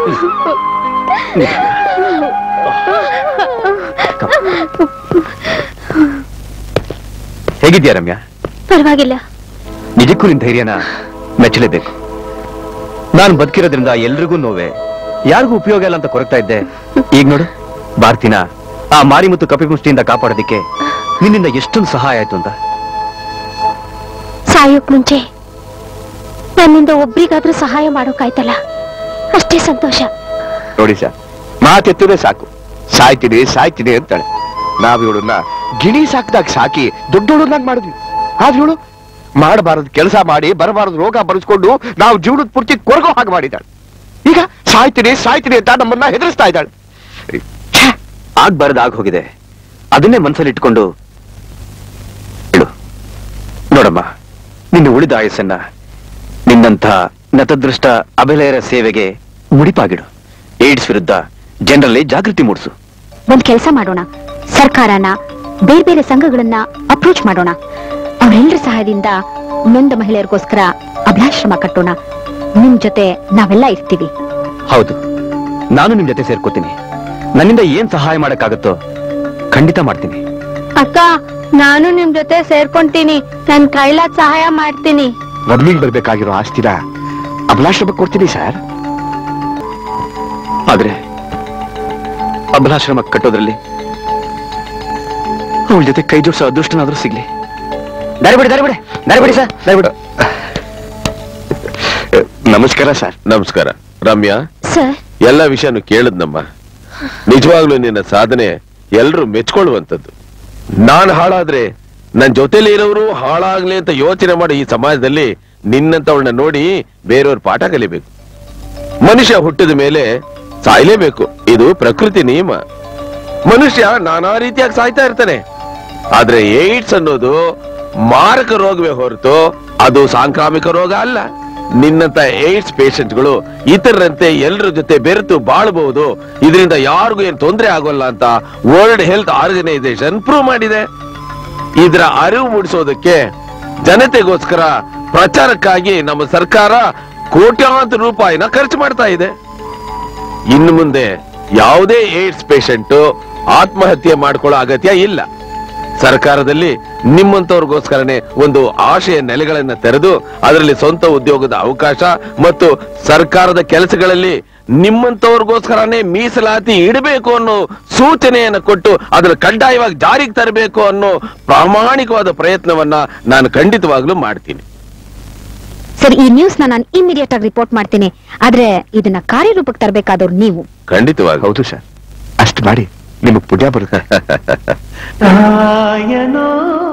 ಹೇಗಿದ್ಯಾ ರಮ್ಯಾ?
ಪರವಾಗಿಲ್ಲ.
ನಿಜಕ್ಕೂ ನಿನ್ ಧೈರ್ಯನ ಮೆಚ್ಚಲೇಬೇಕು. ನಾನು ಬದುಕಿರೋದ್ರಿಂದ ಎಲ್ರಿಗೂ ನೋವೇ, ಯಾರಿಗೂ ಉಪಯೋಗ ಇಲ್ಲ ಅಂತ ಕೊರಗ್ತಾ ಇದ್ದೆ. ಈಗ ನೋಡು, ಭಾರತಿನ ಆ ಮಾರಿ ಮತ್ತು ಕಪಿಮುಷ್ಟಿಯಿಂದ ಕಾಪಾಡೋದಿಕ್ಕೆ ನಿನ್ನಿಂದ ಎಷ್ಟೊಂದು ಸಹಾಯ ಆಯ್ತು ಅಂತ.
ಸಾಯೋಕ್ ಮುಂಚೆ ನನ್ನಿಂದ ಒಬ್ರಿಗಾದ್ರೂ ಸಹಾಯ ಮಾಡೋಕಾಯ್ತಲ್ಲ, ಅಷ್ಟೇ ಸಂತೋಷ.
ನೋಡಿ ಸರ್, ಮಾತೆತ್ತಿದ್ರೆ ಸಾಕು, ಸಾಯ್ತೀನಿ ಸಾಯ್ತೀನಿ ಅಂತಾಳೆ. ನಾವ್ ಇವಳನ್ನ ಗಿಣಿ ಸಾಕ್ದಾಗ ಸಾಕಿ ದೊಡ್ಡೋಳನ್ನಾಗಿ ಮಾಡಿದ್ವಿ. ಆದ್ರೆ ಇವಳು ಮಾಡಬಾರದು ಕೆಲಸ ಮಾಡಿ ಬರಬಾರದು ರೋಗ ಬರೆಸ್ಕೊಂಡು ನಾವು ಜೀವನದ ಪೂರ್ತಿ ಕೊರಗೋ ಹಾಗೆ ಮಾಡಿದ್ದಾಳೆ. ಈಗ ಸಾಯ್ತೀನಿ ಸಾಯ್ತೀನಿ ಅಂತ ನಮ್ಮನ್ನ ಹೆದರಿಸ್ತಾ ಇದ್ದಾಳೆ.
ಆಗ್ಬಾರ್ದು ಆಗ ಹೋಗಿದೆ, ಅದನ್ನೇ ಮನಸ್ಸಲ್ಲಿ ಇಟ್ಕೊಂಡು ಹೇಳು. ನೋಡಮ್ಮ, ನಿನ್ನ ಉಳಿದ ಆಯಸ್ಸನ್ನ ನಿನ್ನಂಥ ನತದೃಷ್ಟ ಅಬಲೆಯರ ಸೇವೆಗೆ ಮುಡಿಪಾಗಿಡು. ಏಡ್ಸ್ ವಿರುದ್ಧ ಜನರಲ್ಲಿ ಜಾಗೃತಿ ಮೂಡಿಸು.
ಒಂದ್ ಕೆಲಸ ಮಾಡೋಣ, ಸರ್ಕಾರನ ಬೇರೆ ಬೇರೆ ಸಂಘಗಳನ್ನ ಅಪ್ರೋಚ್ ಮಾಡೋಣ. ಅವರೆಲ್ಲರ ಸಹಾಯದಿಂದ ನೊಂದ ಮಹಿಳೆಯರಿಗೋಸ್ಕರ ಅಭಯಾಶ್ರಮ ಕಟ್ಟೋಣ. ನಿಮ್ ಜೊತೆ ನಾವೆಲ್ಲ ಇರ್ತೀವಿ.
ಹೌದು, ನಾನು ನಿಮ್ ಜೊತೆ ಸೇರ್ಕೋತೀನಿ. ನನ್ನಿಂದ ಏನ್ ಸಹಾಯ ಮಾಡಕ್ಕಾಗತ್ತೋ ಖಂಡಿತ ಮಾಡ್ತೀನಿ.
ಅಕ್ಕ, ನಾನು ನಿಮ್ ಜೊತೆ ಸೇರ್ಕೊಂತೀನಿ. ನನ್ ಕೈಲಾದ ಸಹಾಯ ಮಾಡ್ತೀನಿ.
ಮೊದ್ಲಿಗೆ ಬರ್ಬೇಕಾಗಿರೋ ಆಸ್ತಿನ ಅಬಲಾಶ್ರಮಕ್ಕೆ ಕೊಡ್ತೀನಿ ಸರ್.
ಆದ್ರೆ ಅಬಲಾಶ್ರಮ ಕಟ್ಟೋದ್ರಲ್ಲಿ ಅವಳ ಜೊತೆ ಕೈ ಜೋಡಿಸೋ ಅದೃಷ್ಟನಾದ್ರೂ ಸಿಗ್ಲಿ. ದಾರಿಬಿಡಿ ದಾರಿಬಿಡಿ ದಾರಿಬಿಡಿ ಸರ್, ದಾರಿಬಿಡು.
ನಮಸ್ಕಾರ ಸರ್.
ನಮಸ್ಕಾರ ರಮ್ಯಾ.
ಸರ್,
ಎಲ್ಲ ವಿಷಯನು ಕೇಳಿದ್ನಮ್ಮ. ನಿಜವಾಗ್ಲೂ ನಿನ್ನ ಸಾಧನೆ ಎಲ್ರೂ ಮೆಚ್ಕೊಳ್ಳುವಂಥದ್ದು. ನಾನ್ ಹಾಳಾದ್ರೆ ನನ್ ಜೊತೆಲಿ ಇರೋರು ಹಾಳಾಗ್ಲಿ ಅಂತ ಯೋಚನೆ ಮಾಡಿ ಈ ಸಮಾಜದಲ್ಲಿ ನಿನ್ನಂತವಳನ್ನ ನೋಡಿ ಬೇರೆಯವ್ರ ಪಾಠ ಕಲಿಬೇಕು. ಮನುಷ್ಯ ಹುಟ್ಟಿದ ಮೇಲೆ ಸಾಯ್ಲೇಬೇಕು, ಇದು ಪ್ರಕೃತಿ ನಿಯಮ. ಮನುಷ್ಯ ನಾನಾ ರೀತಿಯಾಗಿ ಸಾಯ್ತಾ ಇರ್ತಾನೆ. ಆದ್ರೆ ಏಡ್ಸ್ ಅನ್ನೋದು ಮಾರಕ ರೋಗವೇ ಹೊರತು ಅದು ಸಾಂಕ್ರಾಮಿಕ ರೋಗ ಅಲ್ಲ. ನಿನ್ನಂತ ಏಡ್ಸ್ ಪೇಷಂಟ್ಗಳು ಇತರರಂತೆ ಎಲ್ಲರ ಜೊತೆ ಬೆರೆತು ಬಾಳಬಹುದು, ಇದರಿಂದ ಯಾರಿಗೂ ಏನ್ ತೊಂದರೆ ಆಗೋಲ್ಲ ಅಂತ ವರ್ಲ್ಡ್ ಹೆಲ್ತ್ ಆರ್ಗನೈಸೇಷನ್ ಪ್ರೂವ್ ಮಾಡಿದೆ. ಇದರ ಅರಿವು ಮೂಡಿಸೋದಕ್ಕೆ ಜನತೆಗೋಸ್ಕರ ಪ್ರಚಾರಕ್ಕಾಗಿ ನಮ್ಮ ಸರ್ಕಾರ ಕೋಟ್ಯಾಂತರ ರೂಪಾಯಿನ ಖರ್ಚು ಮಾಡ್ತಾ ಇದೆ. ಇನ್ನು ಮುಂದೆ ಯಾವುದೇ ಏಡ್ಸ್ ಪೇಷಂಟ್ ಆತ್ಮಹತ್ಯೆ ಮಾಡ್ಕೊಳ್ಳೋ ಅಗತ್ಯ ಇಲ್ಲ. ಸರ್ಕಾರದಲ್ಲಿ ನಿಮ್ಮಂತವ್ರಿಗೋಸ್ಕರನೇ ಒಂದು ಆಶಯ ನೆಲೆಗಳನ್ನ ತೆರೆದು ಅದರಲ್ಲಿ ಸ್ವಂತ ಉದ್ಯೋಗದ ಅವಕಾಶ ಮತ್ತು ಸರ್ಕಾರದ ಕೆಲಸಗಳಲ್ಲಿ ನಿಮ್ಮಂತವ್ರಿಗೋಸ್ಕರನೇ ಮೀಸಲಾತಿ ಇಡಬೇಕು ಅನ್ನೋ ಸೂಚನೆಯನ್ನು ಕೊಟ್ಟು ಅದನ್ನು ಕಡ್ಡಾಯವಾಗಿ ಜಾರಿಗೆ ತರಬೇಕು ಅನ್ನೋ ಪ್ರಾಮಾಣಿಕವಾದ ಪ್ರಯತ್ನವನ್ನ ನಾನು ಖಂಡಿತವಾಗ್ಲೂ ಮಾಡ್ತೀನಿ.
ಸರ್, ಈ ನ್ಯೂಸ್ ನಾನು ಇಮಿಡಿಯೇಟ್ ಆಗಿ ರಿಪೋರ್ಟ್ ಮಾಡ್ತೀನಿ. ಆದ್ರೆ ಇದನ್ನ ಕಾರ್ಯರೂಪಕ್ಕೆ ತರಬೇಕಾದವ್ರು ನೀವು.
ಖಂಡಿತವಾಗಿ.
ಹೌದು ಸರ್, ಅಷ್ಟು ಮಾಡಿ ನಿಮಗ್ ಪುಣ್ಯ ಬರುತ್ತೆ.